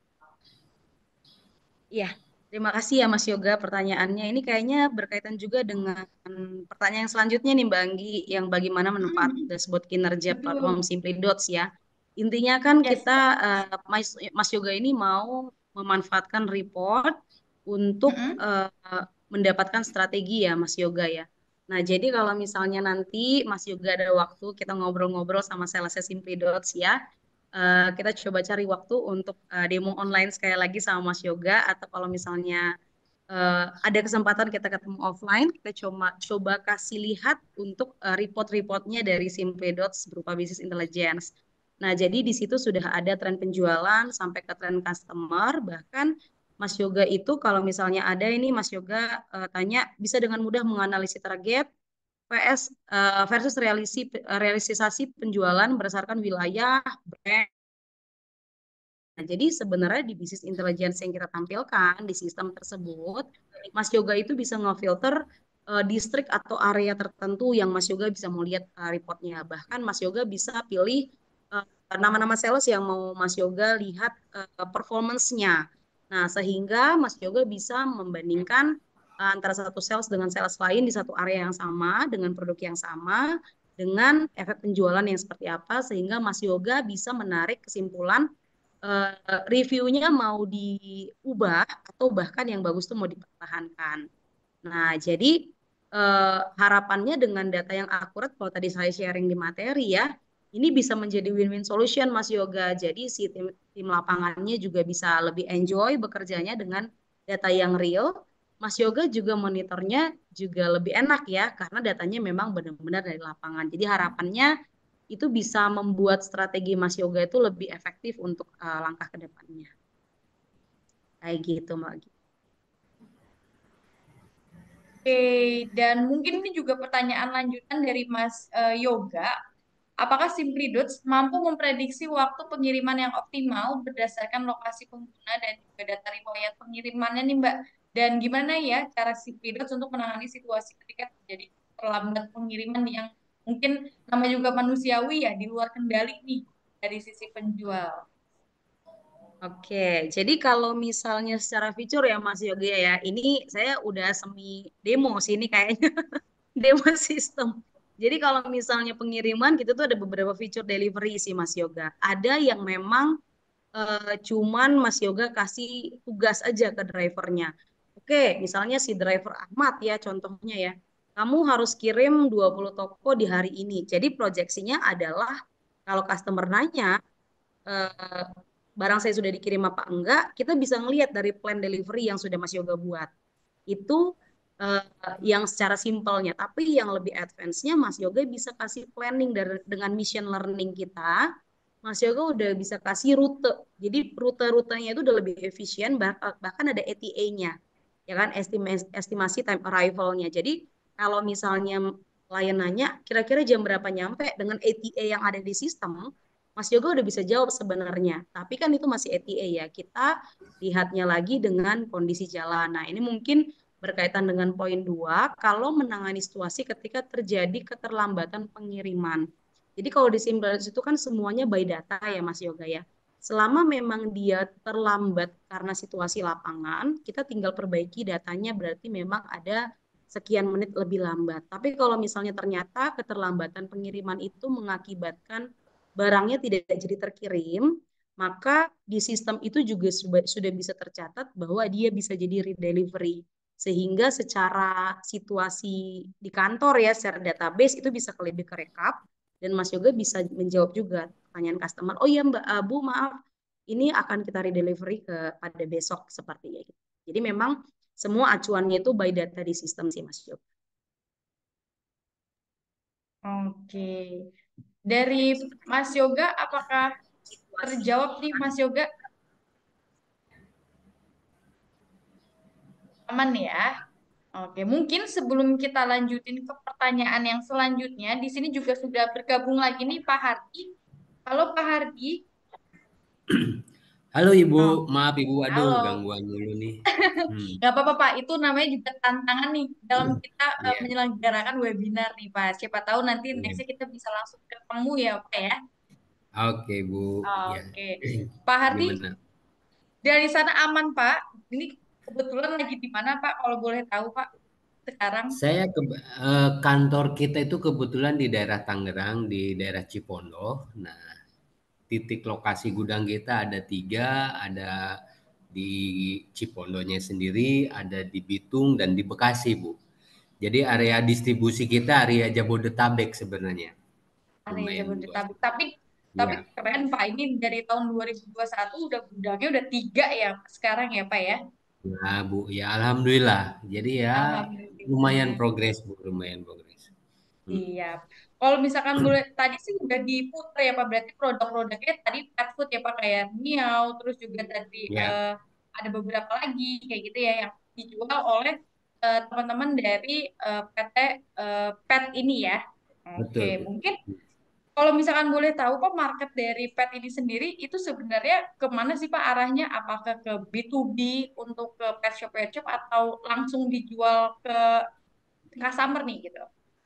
Iya, terima kasih ya Mas Yoga pertanyaannya. Ini kayaknya berkaitan juga dengan pertanyaan yang selanjutnya nih Mbak Anggi, yang bagaimana manfaat Hmm, dashboard kinerja platform betul. Simply Dots ya. Intinya kan Yes. kita, eh, Mas, Mas Yoga ini mau memanfaatkan report untuk Mm-mm. eh, mendapatkan strategi ya Mas Yoga ya. Nah, jadi kalau misalnya nanti Mas Yoga ada waktu, kita ngobrol-ngobrol sama sales Simply Dots ya. Eh, kita coba cari waktu untuk eh, demo online sekali lagi sama Mas Yoga, atau kalau misalnya eh, ada kesempatan kita ketemu offline, kita coba coba kasih lihat untuk eh, report-reportnya dari Simply Dots berupa business intelligence. Nah, jadi di situ sudah ada tren penjualan sampai ke tren customer. Bahkan Mas Yoga itu kalau misalnya ada ini Mas Yoga eh, tanya bisa dengan mudah menganalisis target V S eh, versus realisi, realisasi penjualan berdasarkan wilayah, brand. Nah, jadi sebenarnya di bisnis intelligence yang kita tampilkan di sistem tersebut, Mas Yoga itu bisa ngefilter uh, distrik atau area tertentu yang Mas Yoga bisa mau lihat uh, reportnya. Bahkan Mas Yoga bisa pilih uh, nama-nama sales yang mau Mas Yoga lihat uh, performance-nya. Nah, sehingga Mas Yoga bisa membandingkan uh, antara satu sales dengan sales lain di satu area yang sama, dengan produk yang sama, dengan efek penjualan yang seperti apa, sehingga Mas Yoga bisa menarik kesimpulan eh, reviewnya mau diubah atau bahkan yang bagus tuh mau dipertahankan. Nah, jadi eh, harapannya dengan data yang akurat, kalau tadi saya sharing di materi ya, ini bisa menjadi win-win solution Mas Yoga. Jadi si tim, tim lapangannya juga bisa lebih enjoy bekerjanya dengan data yang real. Mas Yoga juga monitornya juga lebih enak ya, karena datanya memang benar-benar dari lapangan. Jadi harapannya itu bisa membuat strategi Mas Yoga itu lebih efektif untuk uh, langkah ke depannya. Kayak gitu, Mbak. Oke, dan mungkin ini juga pertanyaan lanjutan dari Mas eh, Yoga. Apakah Simply Dots mampu memprediksi waktu pengiriman yang optimal berdasarkan lokasi pengguna dan juga data riwayat pengirimannya nih Mbak? Dan gimana ya cara Simply Dots untuk menangani situasi ketika terjadi terlambat pengiriman yang mungkin namanya juga manusiawi ya, di luar kendali nih dari sisi penjual. Oke, jadi kalau misalnya secara fitur ya Mas Yoga ya, ini saya udah semi demo sih ini kayaknya demo sistem. Jadi kalau misalnya pengiriman gitu tuh ada beberapa fitur delivery sih Mas Yoga. Ada yang memang eh, cuman Mas Yoga kasih tugas aja ke drivernya. Oke, misalnya si driver Ahmad ya contohnya ya. Kamu harus kirim dua puluh toko di hari ini. Jadi proyeksinya adalah kalau customer nanya eh, barang saya sudah dikirim apa enggak, kita bisa ngelihat dari plan delivery yang sudah Mas Yoga buat. Itu eh, yang secara simpelnya, tapi yang lebih advance-nya Mas Yoga bisa kasih planning dari, dengan machine learning kita. Mas Yoga udah bisa kasih rute. Jadi rute-rutenya itu udah lebih efisien, bah- bahkan ada E T A-nya, ya kan, estimasi, estimasi time arrival-nya. Jadi kalau misalnya klien nanya kira-kira jam berapa nyampe dengan E T A yang ada di sistem, Mas Yoga udah bisa jawab sebenarnya. Tapi kan itu masih E T A ya. Kita lihatnya lagi dengan kondisi jalan. Nah, ini mungkin berkaitan dengan poin dua, kalau menangani situasi ketika terjadi keterlambatan pengiriman. Jadi kalau di Simbalance itu kan semuanya by data ya Mas Yoga ya. Selama memang dia terlambat karena situasi lapangan, kita tinggal perbaiki datanya, berarti memang ada sekian menit lebih lambat. Tapi kalau misalnya ternyata keterlambatan pengiriman itu mengakibatkan barangnya tidak jadi terkirim, maka di sistem itu juga sudah bisa tercatat bahwa dia bisa jadi redelivery. Sehingga secara situasi di kantor ya, secara database itu bisa lebih kerekap, dan Mas Yoga bisa menjawab juga pertanyaan customer. Oh iya Mbak Abu, maaf, ini akan kita redelivery ke pada besok seperti itu. Jadi memang semua acuannya itu by data di sistem sih Mas Yoga. Oke. Dari Mas Yoga, apakah terjawab nih Mas Yoga? Aman ya? Oke, mungkin sebelum kita lanjutin ke pertanyaan yang selanjutnya, di sini juga sudah bergabung lagi nih Pak Hardi. Halo Pak Hardi. Halo Oh, Ibu, maaf Ibu, aduh halo. gangguan dulu nih. Hmm. Nggak apa-apa Pak, itu namanya juga tantangan nih dalam kita uh, Iya, menyelenggarakan webinar nih Pak. Siapa tahu nanti iya. nextnya kita bisa langsung ketemu ya Pak ya. Oke Bu, ya. Oke, Pak Hardi, Gimana? dari sana aman Pak. Ini kebetulan lagi di mana Pak? Kalau boleh tahu Pak sekarang. Saya ke eh, kantor kita itu kebetulan di daerah Tangerang, di daerah Cipondoh. Nah, titik lokasi gudang kita ada tiga, ada di Cipondohnya sendiri, ada di Bitung dan di Bekasi, Bu. Jadi area distribusi kita area Jabodetabek sebenarnya. Area Lumayan luas. Jabodetabek. Tapi tapi Ya, keren Pak, ini dari tahun dua ribu dua puluh satu udah gudangnya udah tiga ya sekarang ya Pak ya. nah Bu, ya Alhamdulillah. Jadi ya lumayan Alhamdulillah. progres Bu, lumayan progres. Hmm. Iya. Kalau misalkan boleh, tadi sih udah diputar ya Pak, berarti produk-produknya tadi pet food ya Pak, kayak Miau, terus juga tadi Ya, eh, ada beberapa lagi kayak gitu ya yang dijual oleh eh, teman-teman dari eh, P T eh, Pet ini ya. Oke, betul Bu. mungkin kalau misalkan boleh tahu Pak, market dari pet ini sendiri itu sebenarnya kemana sih Pak arahnya? Apakah ke B to B untuk ke pet shop pet shop atau langsung dijual ke customer nih gitu?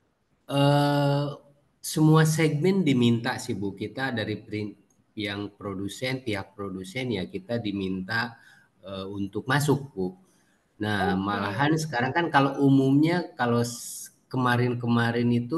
Eh, semua segmen diminta sih Bu, kita dari print yang produsen, pihak produsen ya kita diminta eh, untuk masuk Bu. Nah, Oke. malahan sekarang kan kalau umumnya kalau s- kemarin-kemarin itu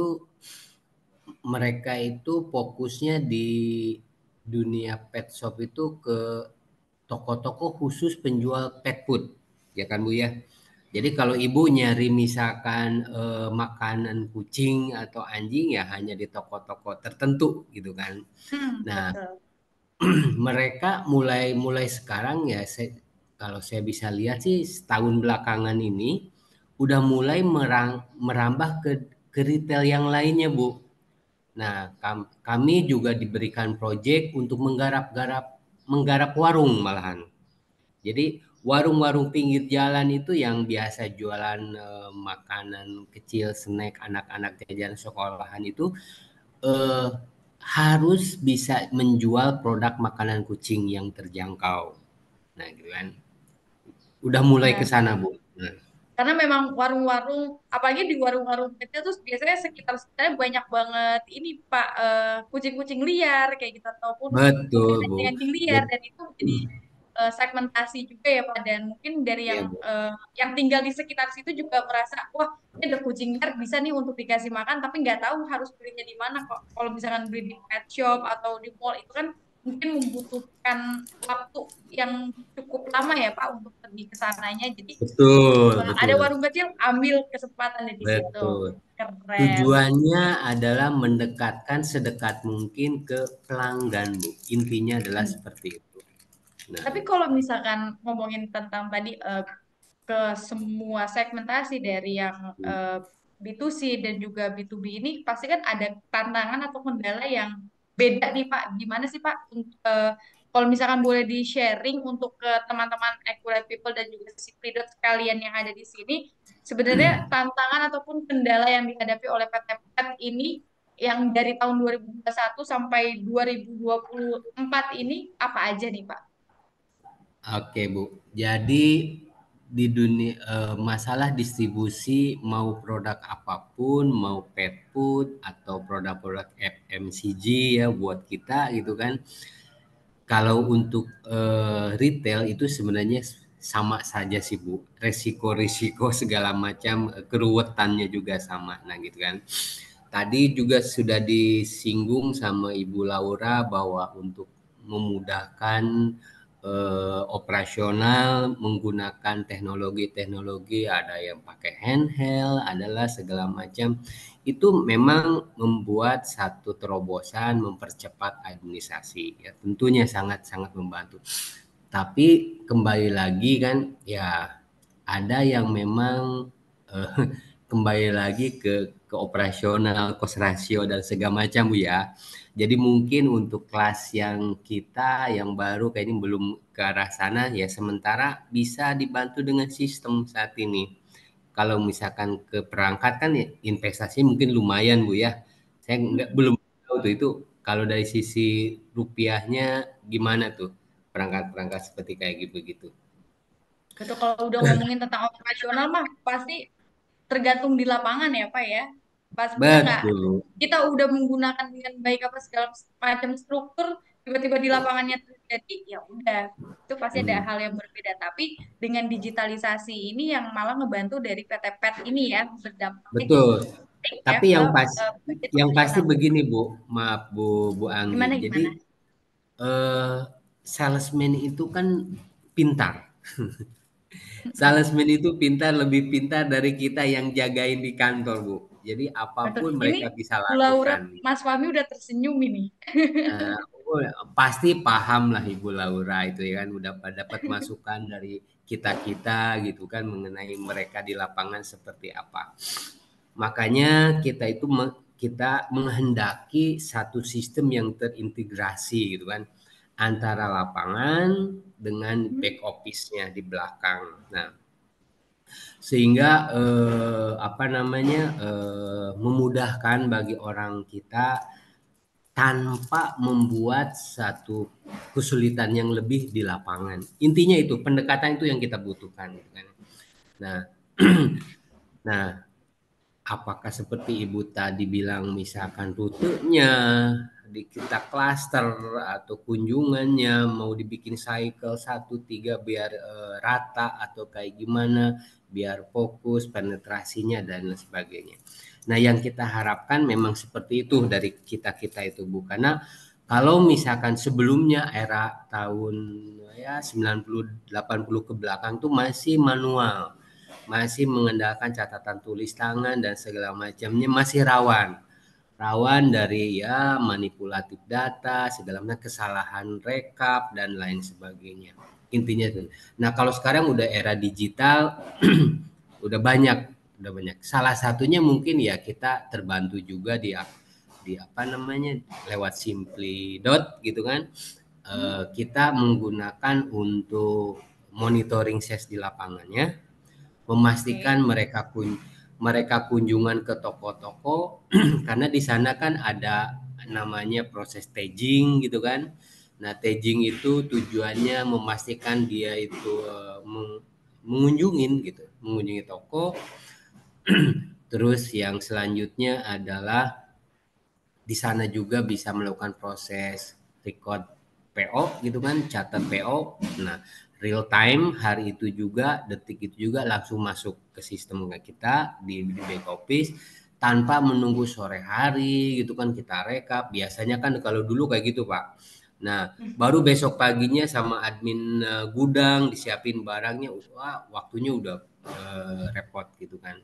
mereka itu fokusnya di dunia pet shop itu ke toko-toko khusus penjual pet food, ya kan Bu ya. Jadi kalau ibu nyari misalkan eh, makanan kucing atau anjing ya hanya di toko-toko tertentu gitu kan. Hmm, Nah, betul. mereka mulai mulai sekarang ya saya, kalau saya bisa lihat sih setahun belakangan ini udah mulai merang, merambah ke ke retail yang lainnya, Bu. Nah, kam- kami juga diberikan proyek untuk menggarap-garap menggarap warung malahan. Jadi warung-warung pinggir jalan itu yang biasa jualan eh, makanan kecil, snack anak-anak jajan sekolahan itu eh, harus bisa menjual produk makanan kucing yang terjangkau. Nah, gitu kan. Udah mulai ke Ya, sana, Bu. Nah, karena memang warung-warung, apalagi di warung-warung kecil tuh biasanya sekitar-sekitarnya banyak banget ini Pak, eh, kucing-kucing liar kayak gitu ataupun mungkin betul, Bu. anjing-anjing liar, Jadi, dan itu jadi eh, segmentasi juga ya Pak, dan mungkin dari yang ya, Bu. eh, yang tinggal di sekitar situ juga merasa wah ini ada kucing liar bisa nih untuk dikasih makan, tapi nggak tahu harus belinya di mana kok. Kalau misalkan beli di pet shop atau di mall itu kan mungkin membutuhkan waktu yang cukup lama ya Pak untuk pergi ke sananya. Jadi Betul, eh, ada betul, warung kecil, ambil kesempatannya di situ. betul. Keren. Tujuannya adalah mendekatkan sedekat mungkin ke pelanggan, Bu. Intinya adalah Hmm. seperti itu. Nah, Tapi kalau misalkan ngomongin tentang tadi eh, ke semua segmentasi dari yang eh, B to C dan juga B to B ini pasti kan ada tantangan atau kendala yang beda nih Pak. Gimana sih Pak? Unt- eh, kalau misalkan boleh di-sharing untuk ke teman-teman Accurate People dan juga si Pridot sekalian yang ada di sini, sebenarnya tantangan ataupun kendala yang dihadapi oleh P T Pet ini yang dari tahun dua ribu dua puluh satu sampai dua ribu dua puluh empat ini apa aja nih Pak? oke, Bu. Jadi di dunia eh, masalah distribusi mau produk apapun, mau pet food atau produk-produk F M C G ya buat kita gitu kan. Kalau untuk eh, retail itu sebenarnya sama saja sih Bu. Resiko-risiko segala macam eh, keruwetannya juga sama. Nah gitu kan. Tadi juga sudah disinggung sama Ibu Laura bahwa untuk memudahkan eh, operasional menggunakan teknologi-teknologi, ada yang pakai handheld, adalah segala macam. Itu memang membuat satu terobosan mempercepat administrasi. Ya, tentunya sangat-sangat membantu. Tapi kembali lagi kan ya ada yang memang eh, kembali lagi ke ke operasional, cost ratio dan segala macam Bu ya. Jadi mungkin untuk kelas yang kita yang baru kayak ini belum ke arah sana ya sementara bisa dibantu dengan sistem saat ini. Kalau misalkan ke perangkat kan ya investasi mungkin lumayan Bu ya. Saya nggak belum tahu tuh itu kalau dari sisi rupiahnya gimana tuh perangkat-perangkat seperti kayak gitu gitu. Betul, kalau udah ngomongin tentang operasional mah pasti tergantung di lapangan ya Pak ya. Pas kita nggak, Betul, kita udah menggunakan dengan baik apa segala macam struktur, tiba-tiba di lapangannya terjadi, ya udah, itu pasti ada hmm, hal yang berbeda. Tapi dengan digitalisasi ini yang malah ngebantu dari P T Pet ini ya, berdampaknya betul. cukup baik ya Tapi ke yang pas eh, budget yang pasti operasional. begini Bu, maaf Bu Bu Anggi. Gimana Jadi gimana? eh, salesman itu kan pintar. Salesman itu pintar, lebih pintar dari kita yang jagain di kantor, Bu. Jadi Betul. apapun Ini mereka bisa Bu Laura, lakukan. Mas Fahmi udah tersenyum ini. Eh, oh, pasti paham lah Ibu Laura itu ya kan udah dapat masukan dari kita-kita gitu kan mengenai mereka di lapangan seperti apa. Makanya kita itu kita menghendaki satu sistem yang terintegrasi gitu kan antara lapangan dengan back office-nya di belakang. Nah, sehingga eh, apa namanya eh, memudahkan bagi orang kita tanpa membuat satu kesulitan yang lebih di lapangan. Intinya itu pendekatan itu yang kita butuhkan. Gitu kan. Nah, nah apakah seperti Ibu tadi bilang misalkan rutenya di kita klaster atau kunjungannya mau dibikin cycle satu tiga biar eh, rata atau kayak gimana biar fokus penetrasinya dan lain sebagainya. Nah, yang kita harapkan memang seperti itu dari kita-kita itu Bu karena kalau misalkan sebelumnya era tahun ya sembilan puluh delapan puluh ke belakang tuh masih manual masih mengandalkan catatan tulis tangan dan segala macamnya masih rawan rawan dari ya manipulatif data segala macam kesalahan rekap dan lain sebagainya intinya itu. Nah kalau sekarang udah era digital udah banyak udah banyak salah satunya mungkin ya kita terbantu juga di di apa namanya lewat Simply Dot gitu kan. Eh, kita menggunakan untuk monitoring sales di lapangannya Oke. memastikan mereka kun mereka kunjungan ke toko-toko karena di sana kan ada namanya proses staging gitu kan. Nah, staging itu tujuannya memastikan dia itu uh, mengunjungin gitu, mengunjungi toko. Terus yang selanjutnya adalah di sana juga bisa melakukan proses record P O gitu kan, catat P O. Nah, real time hari itu juga, detik itu juga langsung masuk ke sistem kita di, di back office tanpa menunggu sore hari gitu kan kita rekap. Biasanya kan kalau dulu kayak gitu Pak. Nah, baru besok paginya sama admin uh, gudang disiapin barangnya, wah waktunya udah uh, repot gitu kan.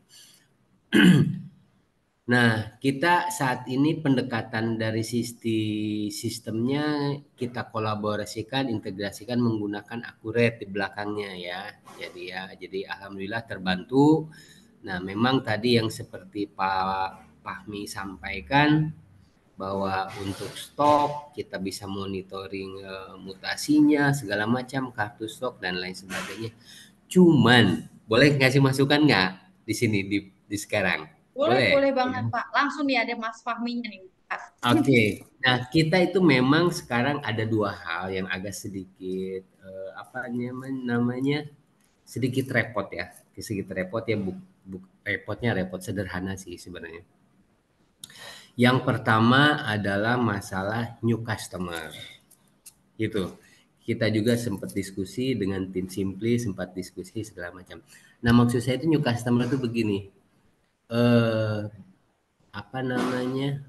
Nah, kita saat ini pendekatan dari sisi sistemnya kita kolaborasikan, integrasikan menggunakan Accurate di belakangnya ya. Jadi ya, jadi alhamdulillah terbantu. Nah, memang tadi yang seperti Pak Fahmi sampaikan bahwa untuk stok kita bisa monitoring uh, mutasinya segala macam, kartu stok dan lain sebagainya. Cuman boleh ngasih masukan nggak di sini di, di sekarang? Boleh, Boleh. boleh banget, Pak. Langsung nih ada Mas Fahminya nih, Pak. Oke, nah kita itu memang sekarang ada dua hal yang agak sedikit eh, apa namanya namanya sedikit repot ya, sedikit repot ya, bu, bu- repotnya repot sederhana sih sebenarnya. Yang pertama adalah masalah new customer, gitu. Kita juga sempat diskusi dengan tim Simply, sempat diskusi segala macam. Nah maksud saya itu new customer itu begini, eh, apa namanya?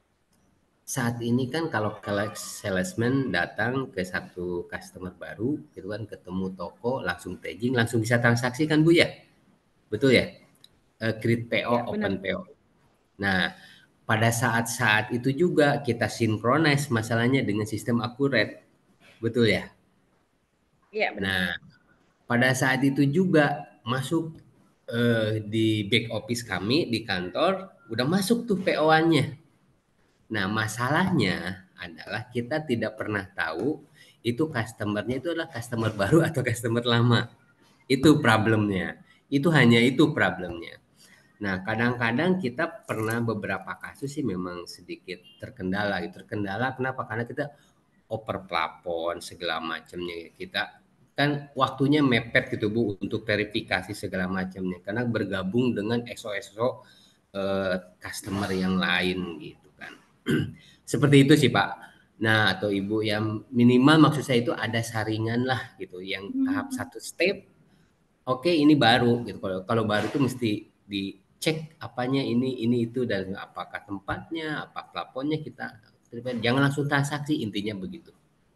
Saat ini kan kalau salesman datang ke satu customer baru, gitu kan ketemu toko, langsung tagging, langsung bisa transaksi kan Bu ya? Betul ya? Eh, create P O, Ya, benar. open P O. Nah, pada saat-saat itu juga kita synchronize masalahnya dengan sistem akurat. Betul ya? Iya, benar. Nah, pada saat itu juga masuk eh, di back office kami di kantor, udah masuk tuh P O-annya. Nah, masalahnya adalah kita tidak pernah tahu itu customer-nya itu adalah customer baru atau customer lama. Itu problemnya. Itu hanya itu problemnya. Nah, kadang-kadang kita pernah beberapa kasus sih memang sedikit terkendala. Terkendala kenapa? Karena kita oper plafon segala macamnya. Kita kan waktunya mepet gitu Bu untuk verifikasi segala macamnya karena bergabung dengan S O S O eh, customer yang lain gitu kan. Seperti itu sih Pak. Nah, atau Ibu yang minimal maksud saya itu ada saringan lah gitu yang tahap satu step. Oke, ini baru gitu. Kalau kalau baru itu mesti dicek apanya ini ini itu dan apakah tempatnya, apa plafonnya kita jangan langsung transaksi intinya begitu.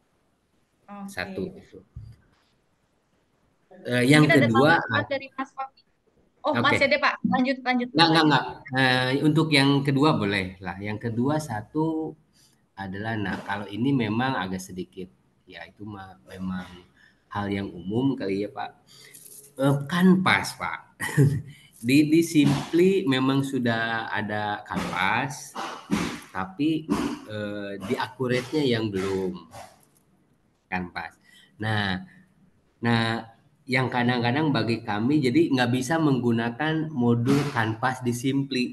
Satu Oke. itu. Eh, yang Mungkin ada kedua, tambahan dari Mas Fahmi. Oh, oke. masih ada, Pak. Lanjut, lanjut, Enggak, enggak, lanjut. enggak. Eh, untuk yang kedua boleh lah. Yang kedua satu adalah, nah kalau ini memang agak sedikit, ya itu mah memang hal yang umum kali ya Pak. Eh, kanvas Pak. Di, di Simply memang sudah ada kanvas, tapi eh, di akuratnya yang belum kanvas. Nah, nah yang kadang-kadang bagi kami jadi nggak bisa menggunakan modul kanvas di Simply.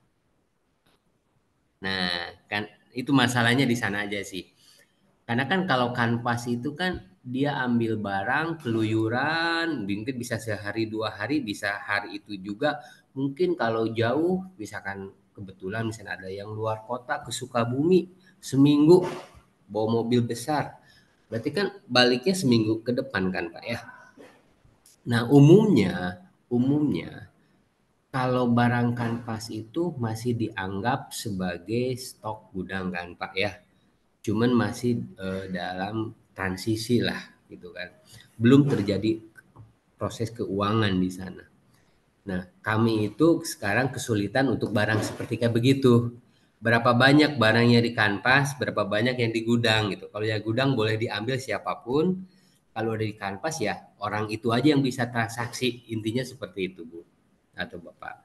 Nah, kan itu masalahnya di sana aja sih. Karena kan kalau kanvas itu kan dia ambil barang keluyuran, mungkin bisa sehari dua hari, bisa hari itu juga. Mungkin kalau jauh, misalkan kebetulan misalnya ada yang luar kota ke Sukabumi, seminggu bawa mobil besar. Berarti kan baliknya seminggu ke depan kan Pak ya. Nah umumnya, umumnya kalau barang kanvas itu masih dianggap sebagai stok gudang kan Pak ya. Cuman masih eh, dalam transisi lah gitu kan. Belum terjadi proses keuangan di sana. Nah, kami itu sekarang kesulitan untuk barang seperti kayak begitu. Berapa banyak barangnya di kanvas, berapa banyak yang di gudang gitu. Kalau ya gudang boleh diambil siapapun. Kalau ada di kanvas ya orang itu aja yang bisa transaksi. Intinya seperti itu, Bu atau Bapak.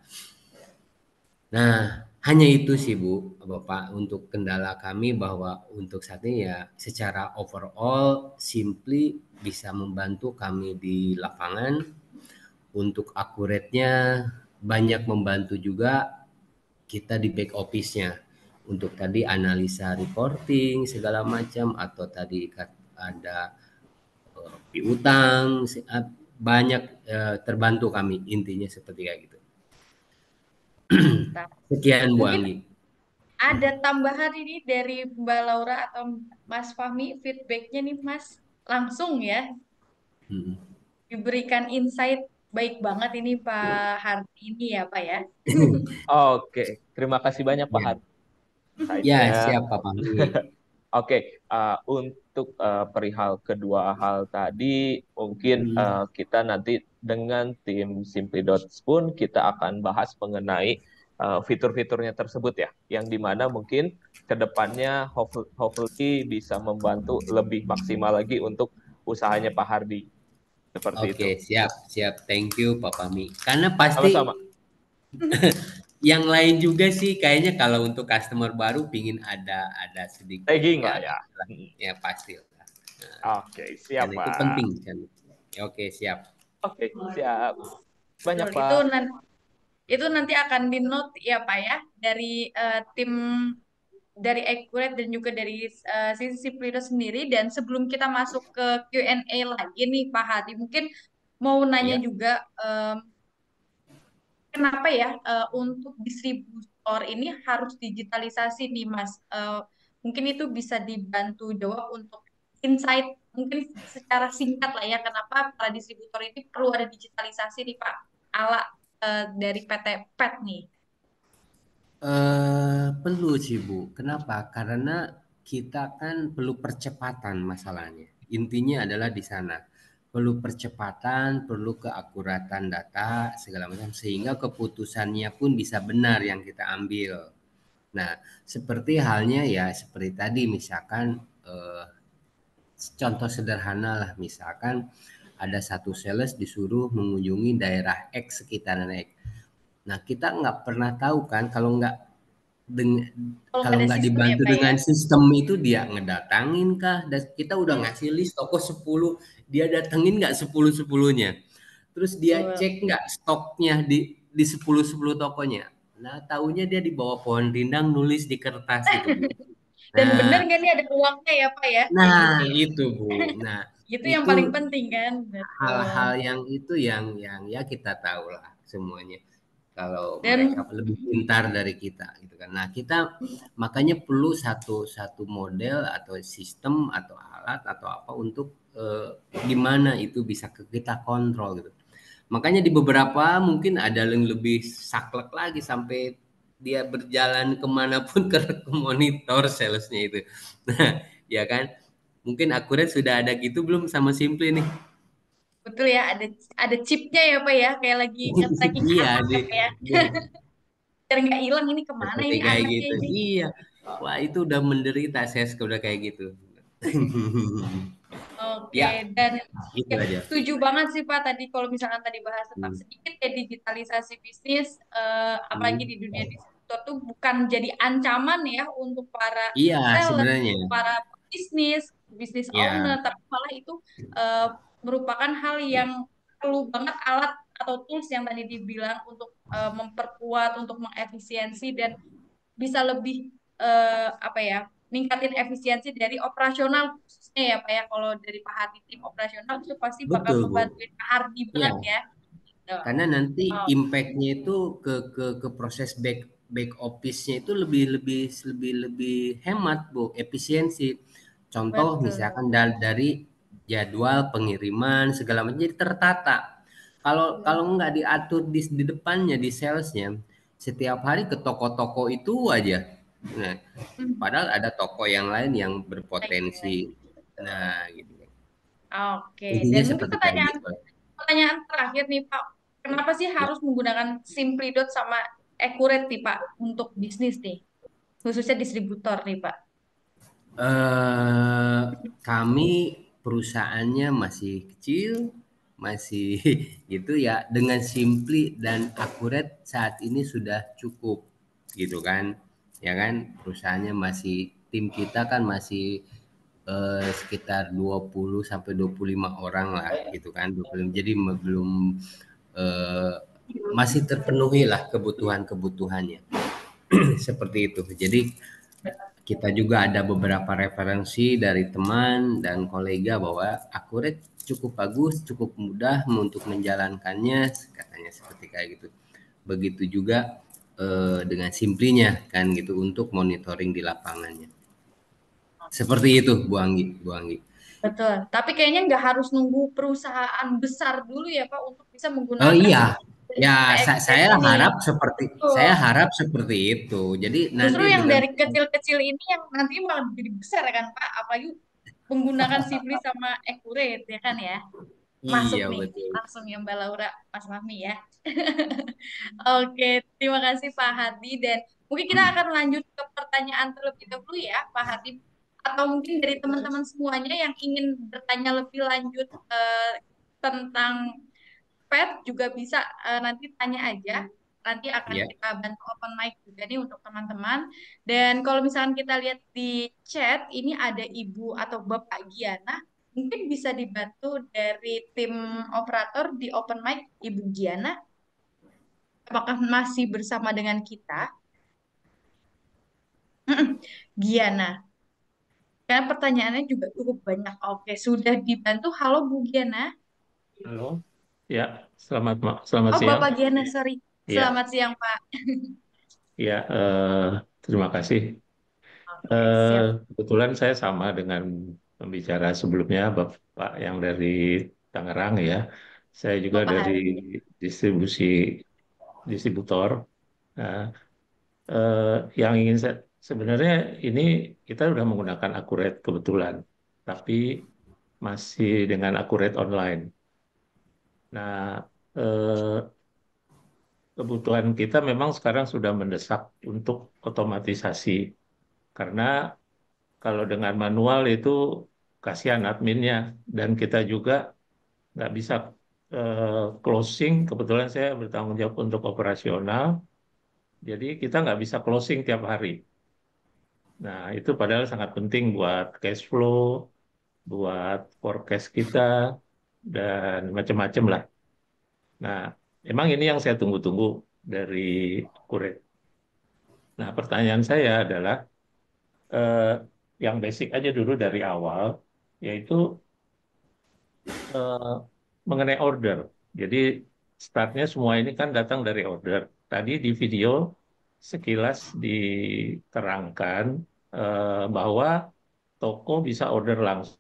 Nah, hanya itu sih Bu, Bapak untuk kendala kami bahwa untuk saat ini ya secara overall Simply bisa membantu kami di lapangan. Untuk akuratnya banyak membantu juga kita di back office-nya. Untuk tadi analisa reporting segala macam atau tadi ada uh, piutang banyak uh, terbantu kami intinya seperti kayak gitu. Sekian Bu Mungkin Anggi. ada tambahan ini dari Mbak Laura atau Mas Fahmi, feedbacknya nih Mas. Langsung ya, Hmm. diberikan insight baik banget ini Pak Hardi ini ya Pak ya. Oke, terima kasih banyak Pak Ya, Hat. ya Saya siapa Pak Anggi. Oke, uh, untuk uh, perihal kedua hal tadi, mungkin Hmm. uh, kita nanti dengan tim Simply Dots pun kita akan bahas mengenai uh, fitur-fiturnya tersebut ya, yang dimana mungkin kedepannya hopefully, hopefully bisa membantu lebih maksimal lagi untuk usahanya Pak Hardi, seperti itu. Oke, siap, siap. Thank you, Pak Fahmi. Karena pasti Sama-sama. yang lain juga sih kayaknya kalau untuk customer baru pingin ada ada sedikit Tagging lah ya, ya. ya pasti lah. Oke, siap Karena itu Pak. penting kan. Oke, siap. Oke, siap. Banyak Betul, itu Pak. nanti itu nanti akan di note ya Pak ya dari eh, tim dari Accurate dan juga dari eh, sisi Siplido sendiri. Dan sebelum kita masuk ke Q and A lagi nih Pak Hadi, mungkin mau nanya Ya. juga em, kenapa ya eh, untuk distributor ini harus digitalisasi nih Mas? Eh, mungkin itu bisa dibantu jawab untuk insight mungkin secara singkat lah ya, kenapa para distributor ini perlu ada digitalisasi nih Pak ala eh, dari P T Pet nih. Eh, perlu sih Bu. Kenapa? Karena kita kan perlu percepatan masalahnya. Intinya adalah di sana. Perlu percepatan, perlu keakuratan data segala macam sehingga keputusannya pun bisa benar yang kita ambil. Nah, seperti halnya ya seperti tadi misalkan eh, contoh sederhana lah misalkan ada satu sales disuruh mengunjungi daerah X sekitaran X. Nah, kita nggak pernah tahu kan kalau nggak dengan Kalau nggak kalau ada nggak sistem ya dibantu Pak ya. dengan sistem itu dia ngedatangin kah? Dan kita udah Hmm, ngasih list toko sepuluh, dia datengin nggak sepuluh sepuluhnya. Terus dia betul. cek nggak stoknya di di sepuluh sepuluh tokonya. Nah, taunya dia di bawah pohon rindang nulis di kertas gitu, Bu. Dan benar Nah, nggak nih ada uangnya ya Pak ya, kayak nah gitu ya. itu, Bu. Nah, Itu yang itu paling penting kan, betul. hal-hal yang itu yang yang ya kita tahu lah semuanya. Kalau mereka Dan lebih pintar dari kita gitu kan. Nah, kita makanya perlu satu satu model atau sistem atau alat atau apa untuk eh, gimana itu bisa ke kita kontrol gitu. Makanya di beberapa mungkin ada yang lebih saklek lagi sampai dia berjalan kemanapun ke, ke monitor salesnya itu. Nah, ya kan? Mungkin akurat sudah ada gitu belum sama Simply nih? betul ya, ada ada chipnya ya Pak ya, kayak lagi nge-tracking Iya, anak di, ya Pak ya. di Biar nggak hilang ini kemana seperti ini kayak anaknya gitu. ini. Iya. Wah, itu udah menderita saya udah kayak gitu. Oke, Ya, dan itu ya, aja. setuju banget sih Pak tadi kalau misalkan tadi bahas tentang Hmm. sedikit ya digitalisasi bisnis, eh, apalagi di Hmm. dunia digital tuh bukan jadi ancaman ya untuk para Iya, seller, sebenarnya. untuk para bisnis, bisnis Ya, owner, tapi malah itu eh, merupakan hal ya. yang perlu banget alat atau tools yang tadi dibilang untuk eh, memperkuat, untuk mengefisiensi dan bisa lebih eh, apa ya, ningkatin efisiensi dari operasional khususnya ya Pak ya. Kalau dari Pak Hardi tim operasional itu pasti bakal Betul, Bu. ngebantuin Pak Hardi Iya, banget ya. Gitu. karena nanti Oh, impact-nya itu ke ke ke proses back back office-nya itu lebih lebih lebih lebih hemat, Bu, efisiensi. Contoh betul. misalkan dari, dari jadwal pengiriman segala macam jadi tertata. Kalau kalau nggak diatur di, di depannya di salesnya, setiap hari ke toko-toko itu aja. Nah, Hmm, padahal ada toko yang lain yang baik-baik. berpotensi. Nah, gitu. Oke, dan Intinya mungkin seperti kayak pertanyaan gitu. pertanyaan terakhir nih Pak, kenapa sih Ya. harus menggunakan Simplidot sama Accurate nih Pak untuk bisnis nih, khususnya distributor nih Pak? Eh, kami perusahaannya masih kecil, masih gitu ya. Dengan Simply dan Akurat saat ini sudah cukup, gitu kan? Ya kan? Perusahaannya masih tim kita kan masih eh, sekitar dua puluh sampai dua puluh lima orang lah, gitu kan? dua puluh jadi belum eh, masih terpenuhi lah kebutuhan-kebutuhannya seperti itu. Jadi kita juga ada beberapa referensi dari teman dan kolega bahwa akurat cukup bagus, cukup mudah untuk menjalankannya, katanya seperti kayak gitu. Begitu juga eh, dengan simplinya kan gitu untuk monitoring di lapangannya. Seperti itu Bu Anggi, Bu Anggi. Betul. Tapi kayaknya nggak harus nunggu perusahaan besar dulu ya Pak untuk bisa Oh menggunakan iya, Ya, sa- Express saya ini. harap seperti saya Betul. harap seperti itu. Jadi Justru nanti yang dengan dari kecil-kecil ini yang nanti malah jadi besar kan Pak, apalagi menggunakan Simply sama Accurate ya kan ya. Masuk iya nih betul. langsung ya Mbak Laura, Mas Fahmi ya. Oke, terima kasih Pak Hadi dan mungkin kita akan lanjut ke pertanyaan terlebih dahulu ya Pak Hadi atau mungkin dari teman-teman semuanya yang ingin bertanya lebih lanjut eh, tentang pet juga bisa eh, nanti tanya aja. Nanti akan Ya. kita bantu open mic juga nih untuk teman-teman. Dan kalau misalkan kita lihat di chat, ini ada Ibu atau Bapak Giana. Mungkin bisa dibantu dari tim operator di open mic, Ibu Giana. Apakah masih bersama dengan kita? Giana. Karena pertanyaannya juga cukup banyak. Oke, sudah dibantu. Halo Bu Giana. Halo, ya, selamat ma- selamat Oh, siang. Bapak Giana, sorry. Ya, Selamat siang, Pak. ya, eh, terima kasih. Oke, Eh, siap. Kebetulan saya sama dengan pembicara sebelumnya, Bapak yang dari Tangerang ya. Saya juga Bapak dari Hadi. distribusi distributor. Nah, eh, yang ingin saya sebenarnya ini kita sudah menggunakan Accurate kebetulan, tapi masih dengan Accurate online. Nah, eh, kebutuhan kita memang sekarang sudah mendesak untuk otomatisasi karena kalau dengan manual itu kasihan adminnya dan kita juga nggak bisa eh, closing. Kebetulan saya bertanggung jawab untuk operasional, jadi kita nggak bisa closing tiap hari. Nah, itu padahal sangat penting buat cash flow, buat forecast kita, dan macam-macam lah. Nah, emang ini yang saya tunggu-tunggu dari Kuret. Nah, pertanyaan saya adalah, eh, yang basic aja dulu dari awal, yaitu eh, mengenai order. Jadi startnya semua ini kan datang dari order. Tadi di video sekilas diterangkan eh, bahwa toko bisa order langsung,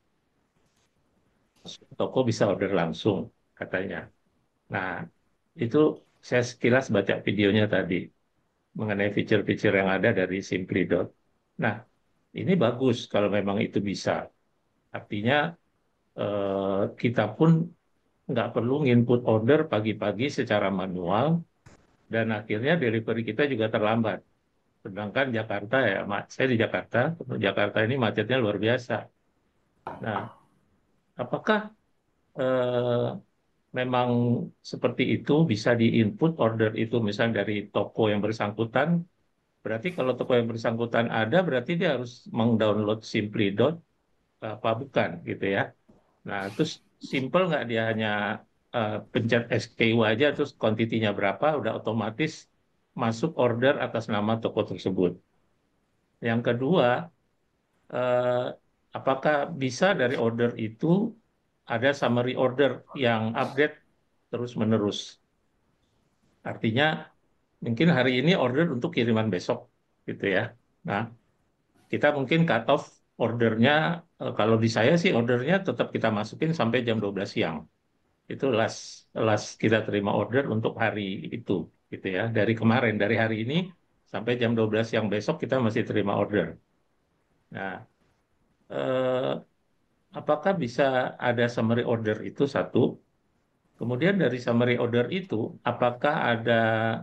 toko bisa order langsung katanya. Nah, itu saya sekilas baca videonya tadi mengenai fitur-fitur yang ada dari Simplidot. Nah, ini bagus kalau memang itu bisa. Artinya eh, kita pun nggak perlu input order pagi-pagi secara manual dan akhirnya delivery kita juga terlambat. Sedangkan Jakarta ya, ma- saya di Jakarta, Jakarta ini macetnya luar biasa. Nah, apakah eh, memang seperti itu bisa di-input order itu misalnya dari toko yang bersangkutan? Berarti kalau toko yang bersangkutan ada, berarti dia harus mengdownload Simply.Dot apa bukan gitu ya. Nah, terus simple nggak dia hanya eh, pencet S K U aja, terus kuantitinya berapa, udah otomatis masuk order atas nama toko tersebut. Yang kedua, eh, apakah bisa dari order itu ada summary order yang update terus-menerus? Artinya, mungkin hari ini order untuk kiriman besok, gitu ya. Nah, kita mungkin cut off ordernya, eh, kalau di saya sih ordernya tetap kita masukin sampai jam dua belas siang. Itu last last kita terima order untuk hari itu gitu ya, dari kemarin, dari hari ini sampai jam dua belas siang besok kita masih terima order. Nah, eh, apakah bisa ada summary order itu satu, kemudian dari summary order itu apakah ada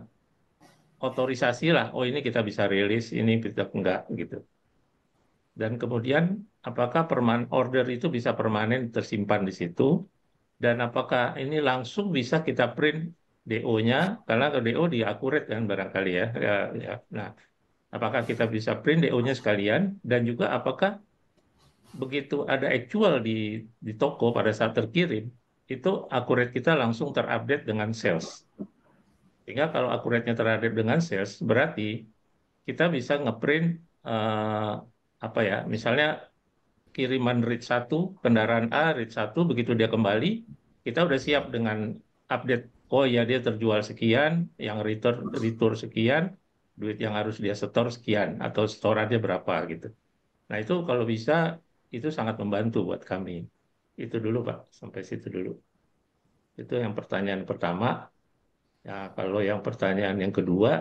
otorisasi lah, oh ini kita bisa rilis, ini kita enggak gitu. Dan kemudian apakah perman order itu bisa permanen tersimpan di situ, dan apakah ini langsung bisa kita print D O-nya, karena ke D O di akurat kan barangkali ya. Ya, ya. Nah, apakah kita bisa print D O-nya sekalian, dan juga apakah begitu ada actual di di toko pada saat terkirim, itu akurat kita langsung terupdate dengan sales. Sehingga kalau akuratnya terupdate dengan sales, berarti kita bisa ngeprint eh, apa ya, misalnya kiriman read satu, kendaraan A, read satu, begitu dia kembali, kita udah siap dengan update, oh ya dia terjual sekian, yang return retur sekian, duit yang harus dia setor sekian, atau setorannya berapa gitu. Nah itu kalau bisa, itu sangat membantu buat kami. Itu dulu Pak, sampai situ dulu. Itu yang pertanyaan pertama. Nah, kalau yang pertanyaan yang kedua,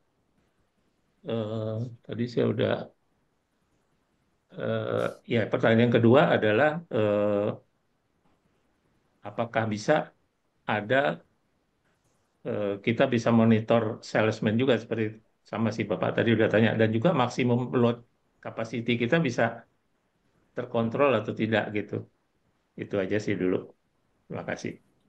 eh, tadi saya udah, eh, ya pertanyaan yang kedua adalah eh, apakah bisa ada, eh, kita bisa monitor salesman juga seperti sama si Bapak tadi udah tanya, dan juga maksimum load capacity kita bisa terkontrol atau tidak gitu. Itu aja sih dulu. Terima kasih.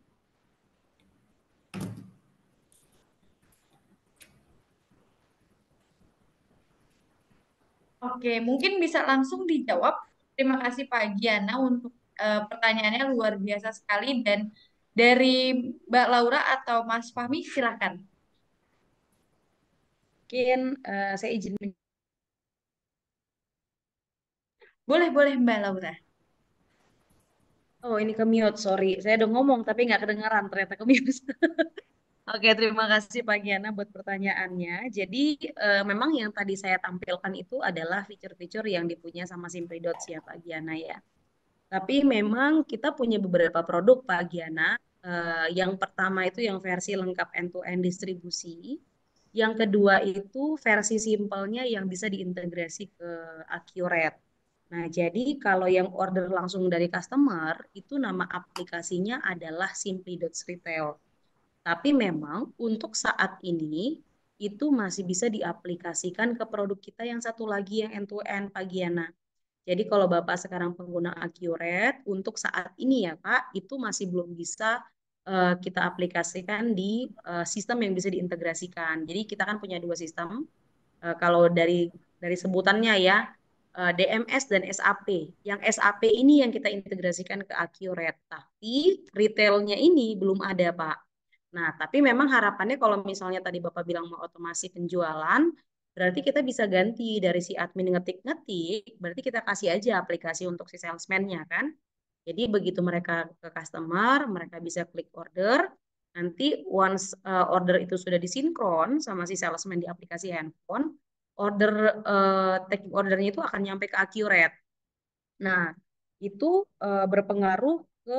Oke, mungkin bisa langsung dijawab. Terima kasih Pak Giana untuk eh, pertanyaannya luar biasa sekali dan dari Mbak Laura atau Mas Fahmi silakan. Mungkin eh, saya izin. men- Boleh, boleh Mbak Laura. Oh, ini ke mute, sorry. Saya udah ngomong tapi nggak kedengaran, ternyata ke mute. Oke, terima kasih Pak Giana buat pertanyaannya. Jadi, eh, memang yang tadi saya tampilkan itu adalah fitur-fitur yang dipunya sama Simply Dots ya Pak Giana ya. Tapi memang kita punya beberapa produk Pak Giana. Eh, yang pertama itu yang versi lengkap end-to-end distribusi. Yang kedua itu versi simpelnya yang bisa diintegrasi ke Accurate. Nah, jadi kalau yang order langsung dari customer, itu nama aplikasinya adalah Simply Dots Retail. Tapi memang untuk saat ini itu masih bisa diaplikasikan ke produk kita yang satu lagi yang end-to-end Pak Giana. Jadi kalau Bapak sekarang pengguna Accurate, untuk saat ini ya Pak, itu masih belum bisa eh, kita aplikasikan di eh, sistem yang bisa diintegrasikan. Jadi kita kan punya dua sistem. Eh, kalau dari dari sebutannya ya, eh, D M S dan S A P. Yang S A P ini yang kita integrasikan ke Accurate, tapi retailnya ini belum ada Pak. Nah, tapi memang harapannya kalau misalnya tadi Bapak bilang mau otomasi penjualan, berarti kita bisa ganti dari si admin ngetik-ngetik, berarti kita kasih aja aplikasi untuk si salesman-nya kan. Jadi begitu mereka ke customer, mereka bisa klik order, nanti once uh, order itu sudah disinkron sama si salesman di aplikasi handphone, order uh, taking ordernya itu akan nyampe ke Accurate. Nah, itu uh, berpengaruh ke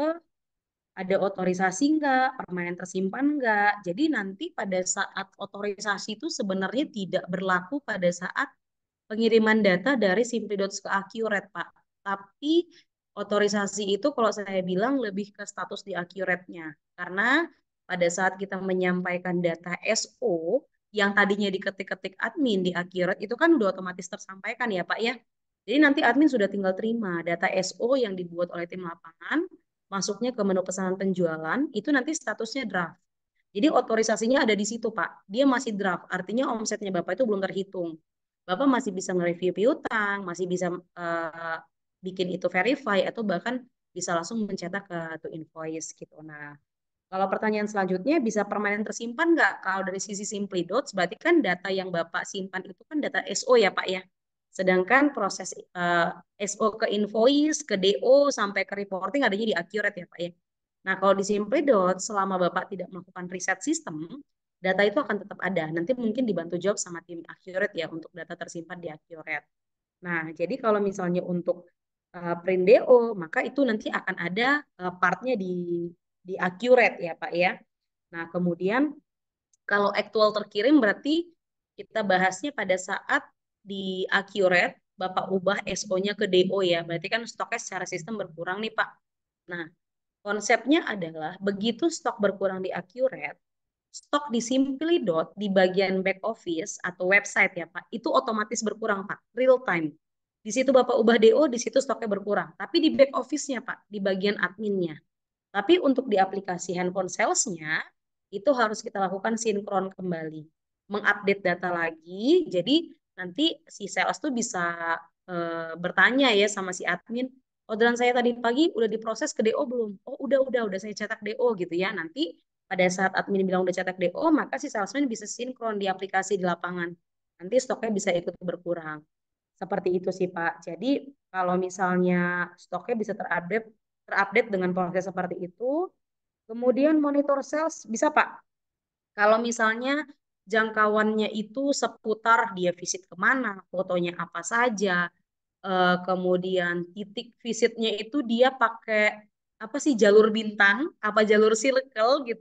ada otorisasi enggak, permanen tersimpan enggak. Jadi nanti pada saat otorisasi itu sebenarnya tidak berlaku pada saat pengiriman data dari Simply Dots ke Accurate, Pak. Tapi otorisasi itu kalau saya bilang lebih ke status di Accurate-nya. Karena pada saat kita menyampaikan data S O yang tadinya diketik-ketik admin di Accurate itu kan udah otomatis tersampaikan ya, Pak ya. Jadi nanti admin sudah tinggal terima data S O yang dibuat oleh tim lapangan, masuknya ke menu pesanan penjualan, itu nanti statusnya draft. Jadi otorisasinya ada di situ, Pak. Dia masih draft, artinya omsetnya Bapak itu belum terhitung. Bapak masih bisa nge-review piutang, masih bisa uh, bikin itu verify, atau bahkan bisa langsung mencetak ke to invoice gitu. Nah, kalau pertanyaan selanjutnya bisa permanen tersimpan nggak? Kalau dari sisi Simply Dots, berarti kan data yang Bapak simpan itu kan data S O ya Pak ya. Sedangkan proses uh, S O ke invoice, ke D O, sampai ke reporting adanya di Accurate ya Pak ya. Nah kalau di Simply Dots, selama Bapak tidak melakukan reset sistem, data itu akan tetap ada. Nanti mungkin dibantu jawab sama tim Accurate ya untuk data tersimpan di Accurate. Nah jadi kalau misalnya untuk uh, print D O, maka itu nanti akan ada uh, partnya di di Accurate ya Pak ya. Nah kemudian kalau aktual terkirim berarti kita bahasnya pada saat di Accurate Bapak ubah S O-nya ke D O ya. Berarti kan stoknya secara sistem berkurang nih Pak. Nah, konsepnya adalah begitu stok berkurang di Accurate, stok di Simply Dot di bagian back office atau website ya Pak, itu otomatis berkurang Pak, real time. Di situ Bapak ubah D O, di situ stoknya berkurang. Tapi di back office-nya Pak, di bagian adminnya. Tapi untuk di aplikasi handphone sales-nya, itu harus kita lakukan sinkron kembali. Mengupdate data lagi, jadi nanti si sales tuh bisa e, bertanya ya sama si admin, orderan saya tadi pagi udah diproses ke D O belum? Oh udah, udah, udah saya cetak D O gitu ya. Nanti pada saat admin bilang udah cetak D O, maka si salesman bisa sinkron di aplikasi di lapangan. Nanti stoknya bisa ikut berkurang. Seperti itu sih Pak. Jadi kalau misalnya stoknya bisa terupdate terupdate dengan proses seperti itu. Kemudian monitor sales bisa Pak. Kalau misalnya jangkauannya itu seputar dia visit kemana, fotonya apa saja, eh, kemudian titik visitnya itu dia pakai apa sih jalur bintang, apa jalur circle gitu ya.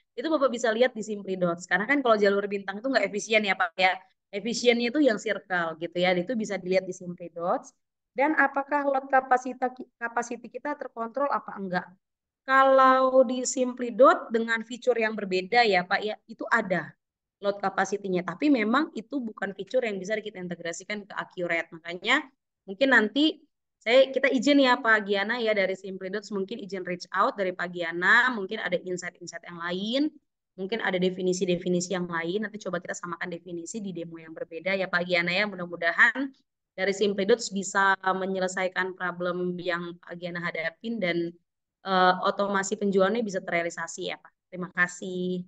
Itu Bapak bisa lihat di Simply Dots. Karena kan kalau jalur bintang itu nggak efisien ya Pak ya. Efisiennya itu yang circle gitu ya. Itu bisa dilihat di Simply Dots. Dan apakah load kapasitas capacity kita terkontrol apa enggak? Kalau di Simply Dot dengan fitur yang berbeda ya Pak ya, itu ada load capacity-nya. Tapi memang itu bukan fitur yang bisa kita integrasikan ke Accurate. Makanya mungkin nanti saya kita izin ya Pak Giana ya dari Simply Dots, mungkin izin reach out dari Pak Giana, mungkin ada insight-insight yang lain, mungkin ada definisi-definisi yang lain. Nanti coba kita samakan definisi di demo yang berbeda ya Pak Giana ya. Mudah-mudahan dari Simply Dots bisa menyelesaikan problem yang Pak Giana hadapin dan uh, otomasi penjualannya bisa terrealisasi ya Pak. Terima kasih.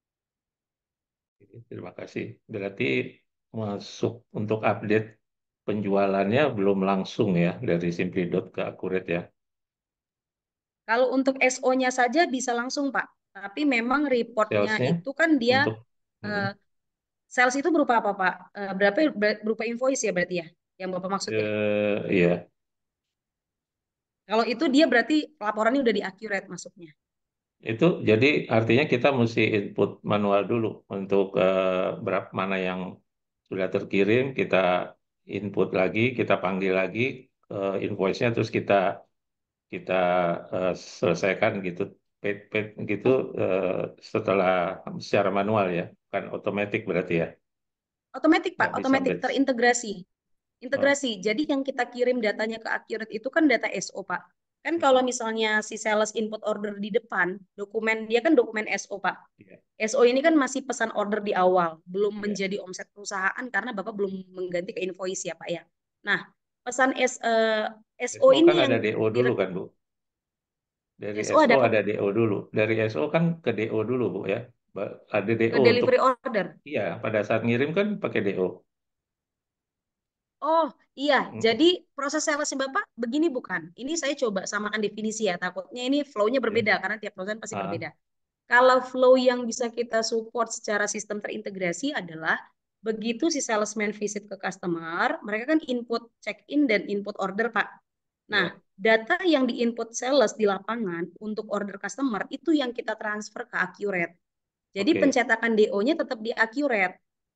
Terima kasih. Berarti masuk untuk update penjualannya belum langsung ya dari Simplidot ke Accurate ya. Kalau untuk S O-nya saja bisa langsung Pak. Tapi memang reportnya Salesnya itu kan dia untuk uh, hmm, sales itu berupa apa Pak? Uh, berapa berupa invoice ya berarti ya? Yang Bapak maksud ya? eh, iya. Kalau itu dia berarti laporannya udah di accurate masuknya. Itu jadi artinya kita mesti input manual dulu untuk eh, berapa mana yang sudah terkirim, kita input lagi, kita panggil lagi eh, invoice-nya, terus kita kita eh, selesaikan gitu, paid, paid gitu eh, setelah secara manual ya, kan otomatis berarti ya, Otomatis Pak, nggak bisa otomatis batch. terintegrasi. Oh, Integrasi. Jadi yang kita kirim datanya ke Accurate itu kan data S O, Pak. Kan kalau misalnya si sales input order di depan, dokumen dia kan dokumen S O, Pak. iya, S O ini kan masih pesan order di awal, belum iya. menjadi omset perusahaan karena Bapak belum mengganti ke invoice ya, Pak ya. Nah, pesan S, eh, S O S O kan ini yang ada D O dulu direk- kan Bu, dari S O S O ada ada apa? D O dulu, dari S O kan ke D O dulu Bu ya. Ba- ada Ke D O untuk, delivery order. iya, pada saat ngirim kan pakai D O. Oh, iya. Mm, Jadi proses salesnya Bapak begini bukan? Ini saya coba samakan definisi ya. Takutnya ini flow-nya ya. berbeda karena tiap perusahaan pasti Ah, berbeda. Kalau flow yang bisa kita support secara sistem terintegrasi adalah begitu si salesman visit ke customer, mereka kan input check-in dan input order, Pak. Nah, ya, data yang diinput sales di lapangan untuk order customer itu yang kita transfer ke Accurate. Jadi oke. pencetakan D O-nya tetap di Accurate.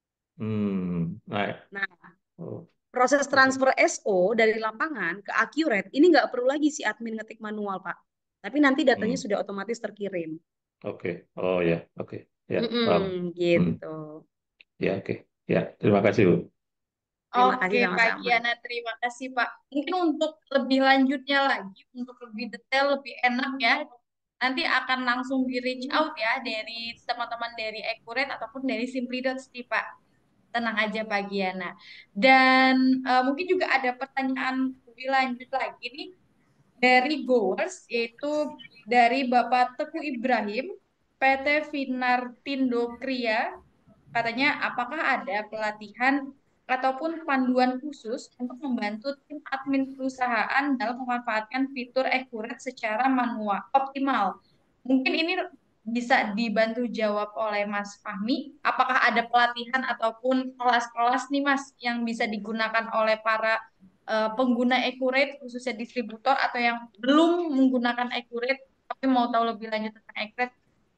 Hmm, nah, Nah, oh, proses oke. transfer S O dari lapangan ke Accurate ini nggak perlu lagi si admin ngetik manual, Pak. Tapi nanti datanya Hmm, sudah otomatis terkirim. oke. Oh ya, oke. Ya, paham. Mm-mm, Hmm, gitu. ya, oke. Ya, terima kasih Bu. Terima Oke, kasih Pak sama-sama. Giana, terima kasih, Pak. Mungkin untuk lebih lanjutnya lagi, untuk lebih detail, lebih enak ya, nanti akan langsung di reach out ya dari teman-teman dari Accurate ataupun dari Simply Dots nih, Pak. Tenang aja, Pak Giana. Dan eh, mungkin juga ada pertanyaan lebih lanjut lagi nih dari Goers, yaitu dari Bapak Teguh Ibrahim, P T Vinartindo Kria. Katanya, apakah ada pelatihan ataupun panduan khusus untuk membantu tim admin perusahaan dalam memanfaatkan fitur Accurate secara manual optimal? Mungkin ini bisa dibantu jawab oleh Mas Fahmi. Apakah ada pelatihan ataupun kelas-kelas nih Mas yang bisa digunakan oleh para eh, pengguna Accurate, khususnya distributor atau yang belum menggunakan Accurate tapi mau tahu lebih lanjut tentang Accurate,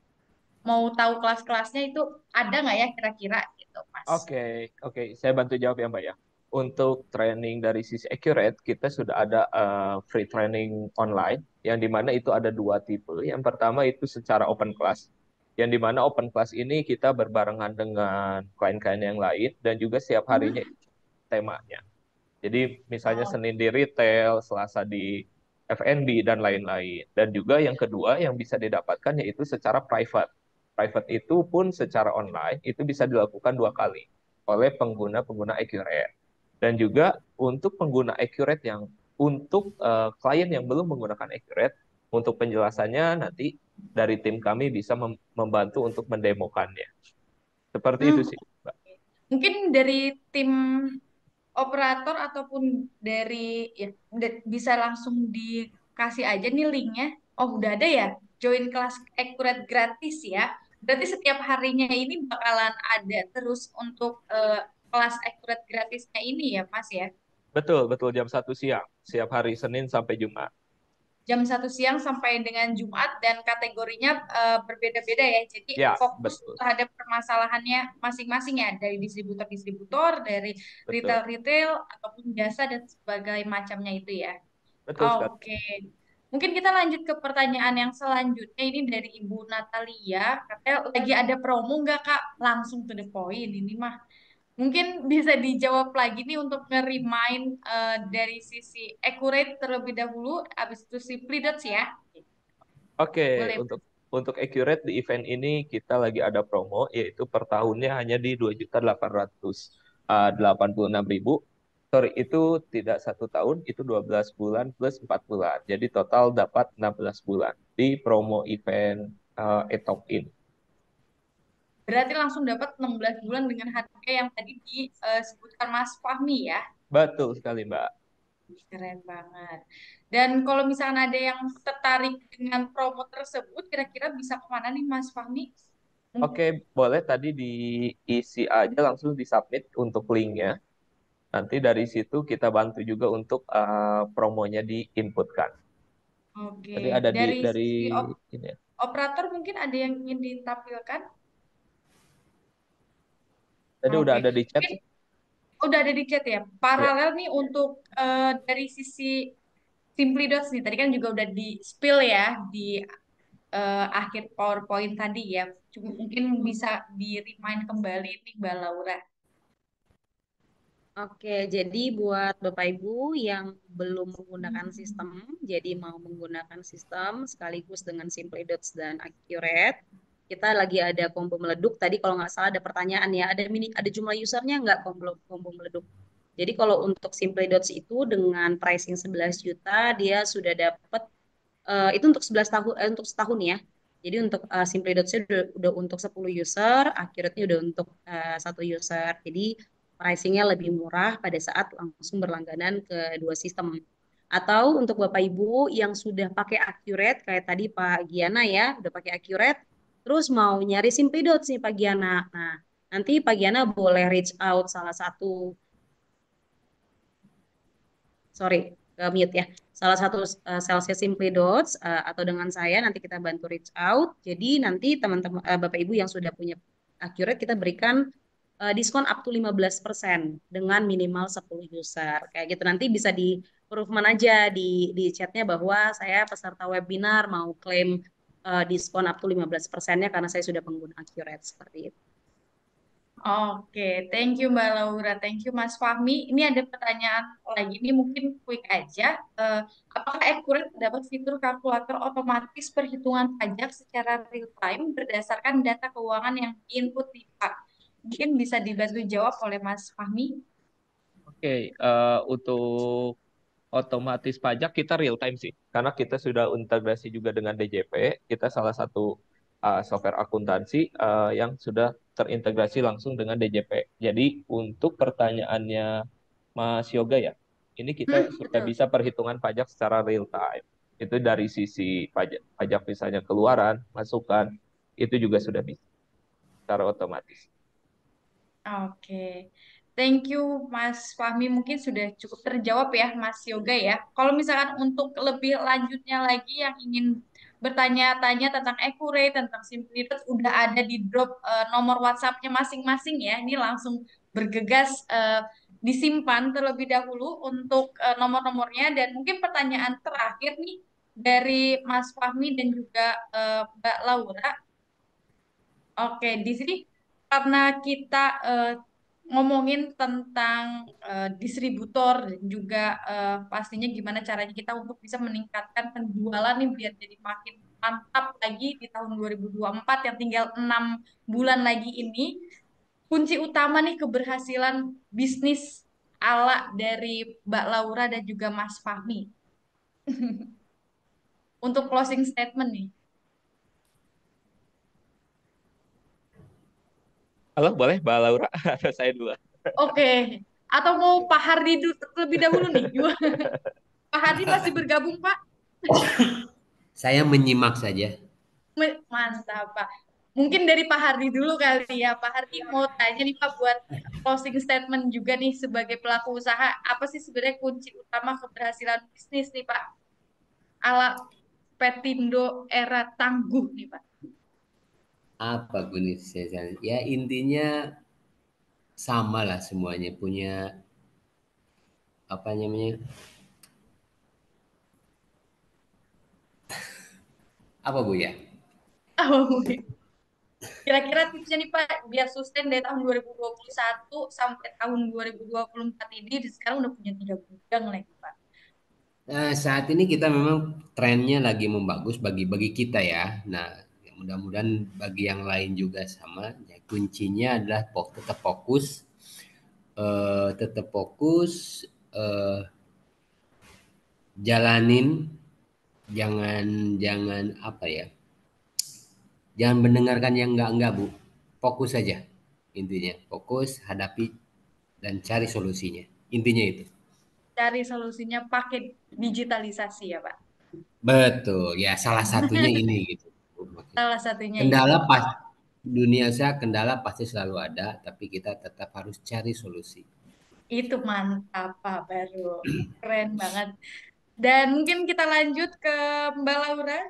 mau tahu kelas-kelasnya itu ada nggak ya kira-kira gitu, Mas? Oke, oke, saya bantu jawab ya Mbak ya. Untuk training dari sisi Accurate, kita sudah ada eh, free training online, yang dimana itu ada dua tipe. Yang pertama itu secara open class, yang dimana open class ini kita berbarengan dengan klien-klien yang lain, dan juga setiap harinya temanya. Jadi misalnya Oh, Senin di retail, Selasa di F and B, dan lain-lain. Dan juga yang kedua yang bisa didapatkan yaitu secara private. Private itu pun secara online, itu bisa dilakukan dua kali oleh pengguna-pengguna Accurate. Dan juga untuk pengguna Accurate yang untuk uh, klien yang belum menggunakan Accurate, untuk penjelasannya nanti dari tim kami bisa mem membantu untuk mendemokannya. Seperti itu hmm, sih, Mbak. mungkin dari tim operator ataupun dari ya de- bisa langsung dikasih aja nih linknya. Oh, udah ada ya? Join kelas Accurate gratis ya. Berarti setiap harinya ini bakalan ada terus untuk eh, kelas Accurate gratisnya ini ya, Mas ya? Betul, betul jam satu siang, setiap hari Senin sampai Jumat. jam satu siang sampai dengan Jumat dan kategorinya eh, berbeda-beda ya. Jadi Ya, fokus betul. terhadap permasalahannya masing-masing ya, dari distributor-distributor, dari Betul. retail-retail ataupun jasa dan sebagainya macamnya itu ya. Betul sekali. Oke. Mungkin kita lanjut ke pertanyaan yang selanjutnya ini dari Ibu Natalia. Katanya lagi ada promo nggak Kak? Langsung to the point ini mah. Mungkin bisa dijawab lagi nih untuk nge-remind eh, dari sisi accurate terlebih dahulu, habis itu simply dots ya. Oke, Boleh. untuk untuk Accurate di event ini kita lagi ada promo yaitu per tahunnya hanya di dua juta delapan ratus delapan puluh enam ribu. Sorry, itu tidak satu tahun, itu dua belas bulan plus empat bulan. Jadi total dapat enam belas bulan di promo event uh, Etop ini. Berarti langsung dapat enam belas bulan dengan harga yang tadi disebutkan Mas Fahmi ya. Betul sekali, Mbak. Keren banget. Dan kalau misalnya ada yang tertarik dengan promo tersebut, kira-kira bisa kemana nih Mas Fahmi? Oke, boleh tadi diisi aja langsung disubmit untuk linknya. Nanti dari situ kita bantu juga untuk uh, promonya diinputkan. Tadi Oke, ada di dari dari sisi op- ini ya. operator mungkin ada yang ingin ditampilkan? Tadi udah Oke, ada di chat mungkin sih. udah ada di chat ya. Ya. Paralel nih untuk eh, dari sisi Simply Dots nih, tadi kan juga udah di spill ya di eh, akhir PowerPoint tadi ya. Cuma mungkin bisa di remind kembali nih Mbak Laura. Oke, jadi buat Bapak Ibu yang belum menggunakan sistem, jadi mau menggunakan sistem sekaligus dengan Simply Dots dan Accurate, kita lagi ada combo meleduk. Tadi kalau nggak salah ada pertanyaan ya, ada mini, ada jumlah usernya nggak combo combo meleduk? Jadi kalau untuk Simply Dots itu dengan pricing sebelas juta, dia sudah dapat eh, itu untuk sebelas tahun eh, untuk setahun ya. Jadi untuk uh, Simply Dots-nya udah, udah untuk sepuluh user, Accurate-nya udah untuk uh, satu user. Jadi pricing-nya lebih murah pada saat langsung berlangganan ke dua sistem. Atau untuk Bapak Ibu yang sudah pakai Accurate, kayak tadi Pak Giana ya, udah pakai Accurate, terus mau nyari Simply Dots nih Pak Giana. Nah, nanti Pak Giana boleh reach out salah satu sorry, ke mute ya. Salah satu uh, salesnya Simply Dots uh, atau dengan saya nanti kita bantu reach out. Jadi nanti teman-teman uh, Bapak Ibu yang sudah punya Accurate kita berikan uh, diskon up to lima belas persen dengan minimal sepuluh user. Kayak gitu nanti bisa di approve aja di di chatnya bahwa saya peserta webinar mau klaim uh, diskon up to lima belas persennya karena saya sudah pengguna Accurate seperti itu. Oke, thank you Mbak Laura, thank you Mas Fahmi. Ini ada pertanyaan lagi, ini mungkin quick aja. Eh, apakah Accurate dapat fitur kalkulator otomatis perhitungan pajak secara real time berdasarkan data keuangan yang input di Pak? Mungkin bisa dibantu jawab oleh Mas Fahmi. Oke, eh, untuk otomatis pajak kita real time sih, karena kita sudah integrasi juga dengan D J P. Kita salah satu uh, software akuntansi uh, yang sudah terintegrasi langsung dengan D J P. Jadi untuk pertanyaannya Mas Yoga ya, ini kita Hmm, sudah betul. bisa perhitungan pajak secara real time. Itu dari sisi pajak, pajak misalnya keluaran, masukan, itu juga sudah bisa secara otomatis. Oke, thank you Mas Fahmi. Mungkin sudah cukup terjawab ya Mas Yoga ya. Kalau misalkan untuk lebih lanjutnya lagi yang ingin bertanya-tanya tentang Accurate, tentang Simplitas, udah ada di drop eh, nomor WhatsApp-nya masing-masing ya. Ini langsung bergegas eh, disimpan terlebih dahulu untuk eh, nomor-nomornya. Dan mungkin pertanyaan terakhir nih dari Mas Fahmi dan juga eh, Mbak Laura. Oke, di sini karena kita eh, ngomongin tentang eh, distributor dan juga eh, pastinya gimana caranya kita untuk bisa meningkatkan penjualan nih biar jadi makin mantap lagi di tahun dua ribu dua puluh empat yang tinggal enam bulan lagi ini. Kunci utama nih keberhasilan bisnis ala dari Mbak Laura dan juga Mas Fahmi untuk closing statement nih. Halo, boleh Mbak Laura atau saya dulu? Oke, atau mau Pak Hardi dulu terlebih dahulu nih? Pak Hardi masih bergabung, Pak? Saya menyimak saja. Me- Mantap, Pak. Mungkin dari Pak Hardi dulu kali ya. Pak Hardi mau tanya nih, Pak, buat closing statement juga nih sebagai pelaku usaha. Apa sih sebenarnya kunci utama keberhasilan bisnis nih, Pak? ala Petindo era tangguh nih Pak? Apa kunis ya, intinya sama lah, semuanya punya apa namanya, apa Bu ya? Oh, kira-kira tipsnya nih Pak, biar sustain dari tahun dua ribu dua puluh satu sampai tahun dua ribu dua puluh empat ini, di sekarang udah punya tiga gudang lagi Pak. Nah, saat ini kita memang trennya lagi membagus bagi bagi kita ya. Nah, ya mudah-mudahan bagi yang lain juga sama. Ya, kuncinya adalah fok- tetap fokus, eh, tetap fokus, eh, jalanin, jangan jangan apa ya, jangan mendengarkan yang enggak-enggak Bu. Fokus saja, intinya fokus, hadapi dan cari solusinya. Intinya itu. Cari solusinya pakai digitalisasi ya Pak. Betul, ya salah satunya ini gitu. Salah satunya itu. Kendala pas dunia usaha, kendala pasti selalu ada, tapi kita tetap harus cari solusi. Itu mantap Pak, baru keren banget. Dan mungkin kita lanjut ke Mbak Laura.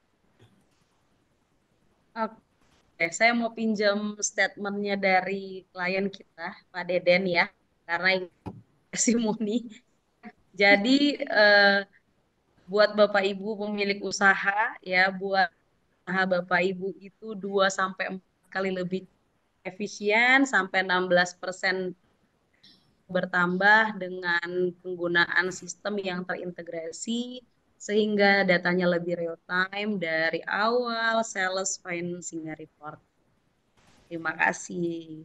Oke, saya mau pinjam statementnya dari klien kita, Pak Deden ya, karena ini testimoni. Jadi eh, buat Bapak Ibu pemilik usaha ya, buat usaha Bapak Ibu itu dua sampai empat kali lebih efisien, sampai enam belas persen bertambah dengan penggunaan sistem yang terintegrasi sehingga datanya lebih real time dari awal sales financing report. Terima kasih.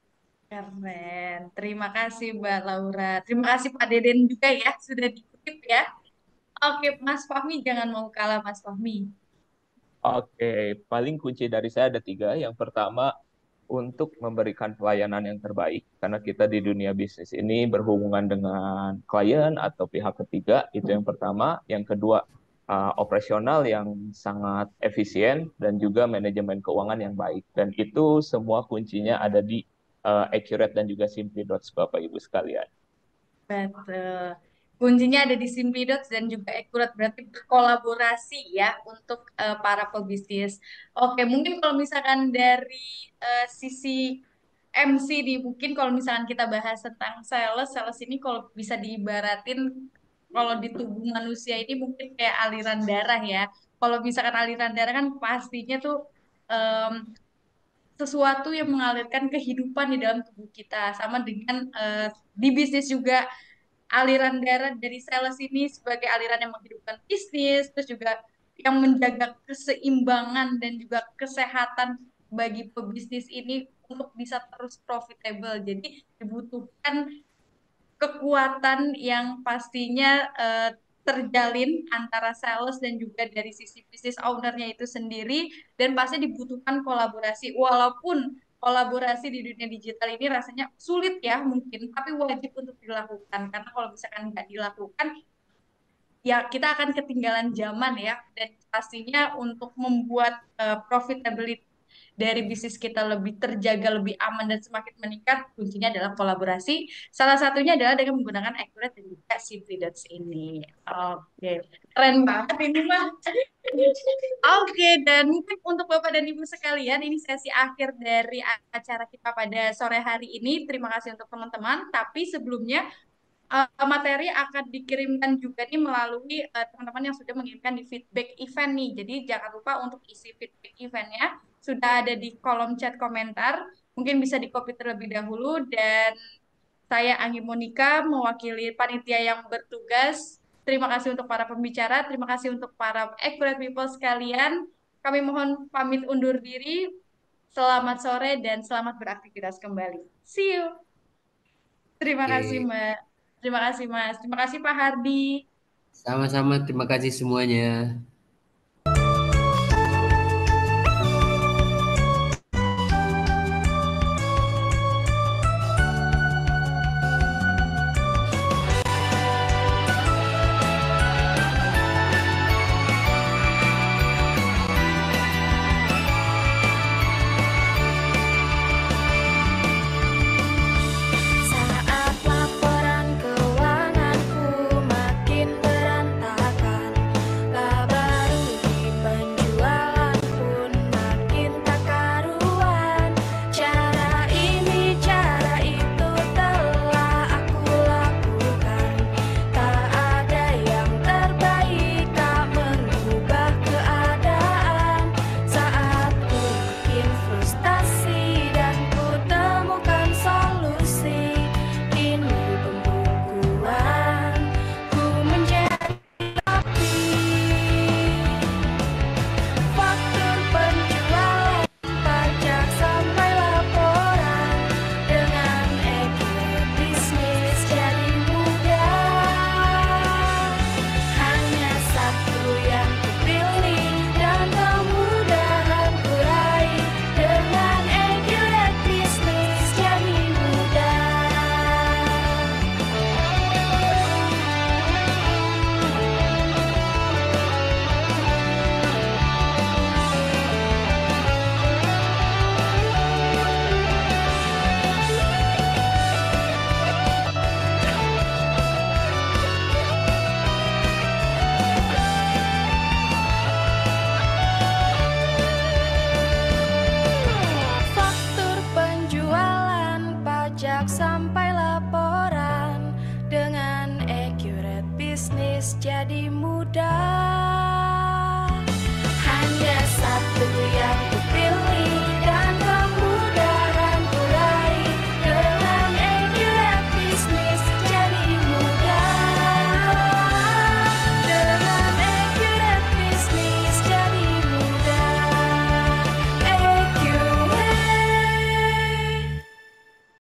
Keren. Terima kasih Mbak Laura. Terima kasih Pak Deden juga ya, sudah dikutip ya. Oke, Mas Fahmi jangan mau kalah Mas Fahmi. Oke, paling kunci dari saya ada tiga. Yang pertama, untuk memberikan pelayanan yang terbaik, karena kita di dunia bisnis ini berhubungan dengan klien atau pihak ketiga, itu yang pertama. Yang kedua, uh, operasional yang sangat efisien dan juga manajemen keuangan yang baik. Dan itu semua kuncinya ada di uh, Accurate dan juga Simply Dots, Bapak Ibu sekalian. Betul. Kuncinya ada di Simply Dots dan juga Accurate, berarti berkolaborasi ya untuk eh, para pebisnis. Oke, mungkin kalau misalkan dari eh, sisi M C nih, mungkin kalau misalkan kita bahas tentang sales, sales ini kalau bisa diibaratin kalau di tubuh manusia ini mungkin kayak aliran darah ya. Kalau misalkan aliran darah kan pastinya tuh em, sesuatu yang mengalirkan kehidupan di dalam tubuh kita. Sama dengan eh, di bisnis juga aliran darah dari sales ini sebagai aliran yang menghidupkan bisnis, terus juga yang menjaga keseimbangan dan juga kesehatan bagi pebisnis ini untuk bisa terus profitable. Jadi dibutuhkan kekuatan yang pastinya eh, terjalin antara sales dan juga dari sisi bisnis ownernya itu sendiri, dan pasti dibutuhkan kolaborasi. Walaupun kolaborasi di dunia digital ini rasanya sulit ya mungkin, tapi wajib untuk dilakukan, karena kalau misalkan nggak dilakukan ya kita akan ketinggalan zaman ya, dan pastinya untuk membuat uh, profitability dari bisnis kita lebih terjaga, lebih aman dan semakin meningkat, kuncinya adalah kolaborasi. Salah satunya adalah dengan menggunakan Accurate dan juga Simply Dots ini. Oke, keren banget ini mah. Oke, dan mungkin untuk Bapak dan Ibu sekalian, ini sesi akhir dari acara kita pada sore hari ini. Terima kasih untuk teman-teman. Tapi sebelumnya uh, materi akan dikirimkan juga nih melalui uh, teman-teman yang sudah mengirimkan di feedback event nih. Jadi jangan lupa untuk isi feedback eventnya sudah ada di kolom chat komentar. Mungkin bisa di-copy terlebih dahulu, dan saya Anggi Monika mewakili panitia yang bertugas. Terima kasih untuk para pembicara, terima kasih untuk para Accurate People sekalian. Kami mohon pamit undur diri. Selamat sore dan selamat beraktivitas kembali. See you. Terima kasih Oke, Mbak. Terima kasih Mas. Terima kasih Pak Hardi. sama-sama, terima kasih semuanya. Saat laporan keuanganku makin berantakan, muda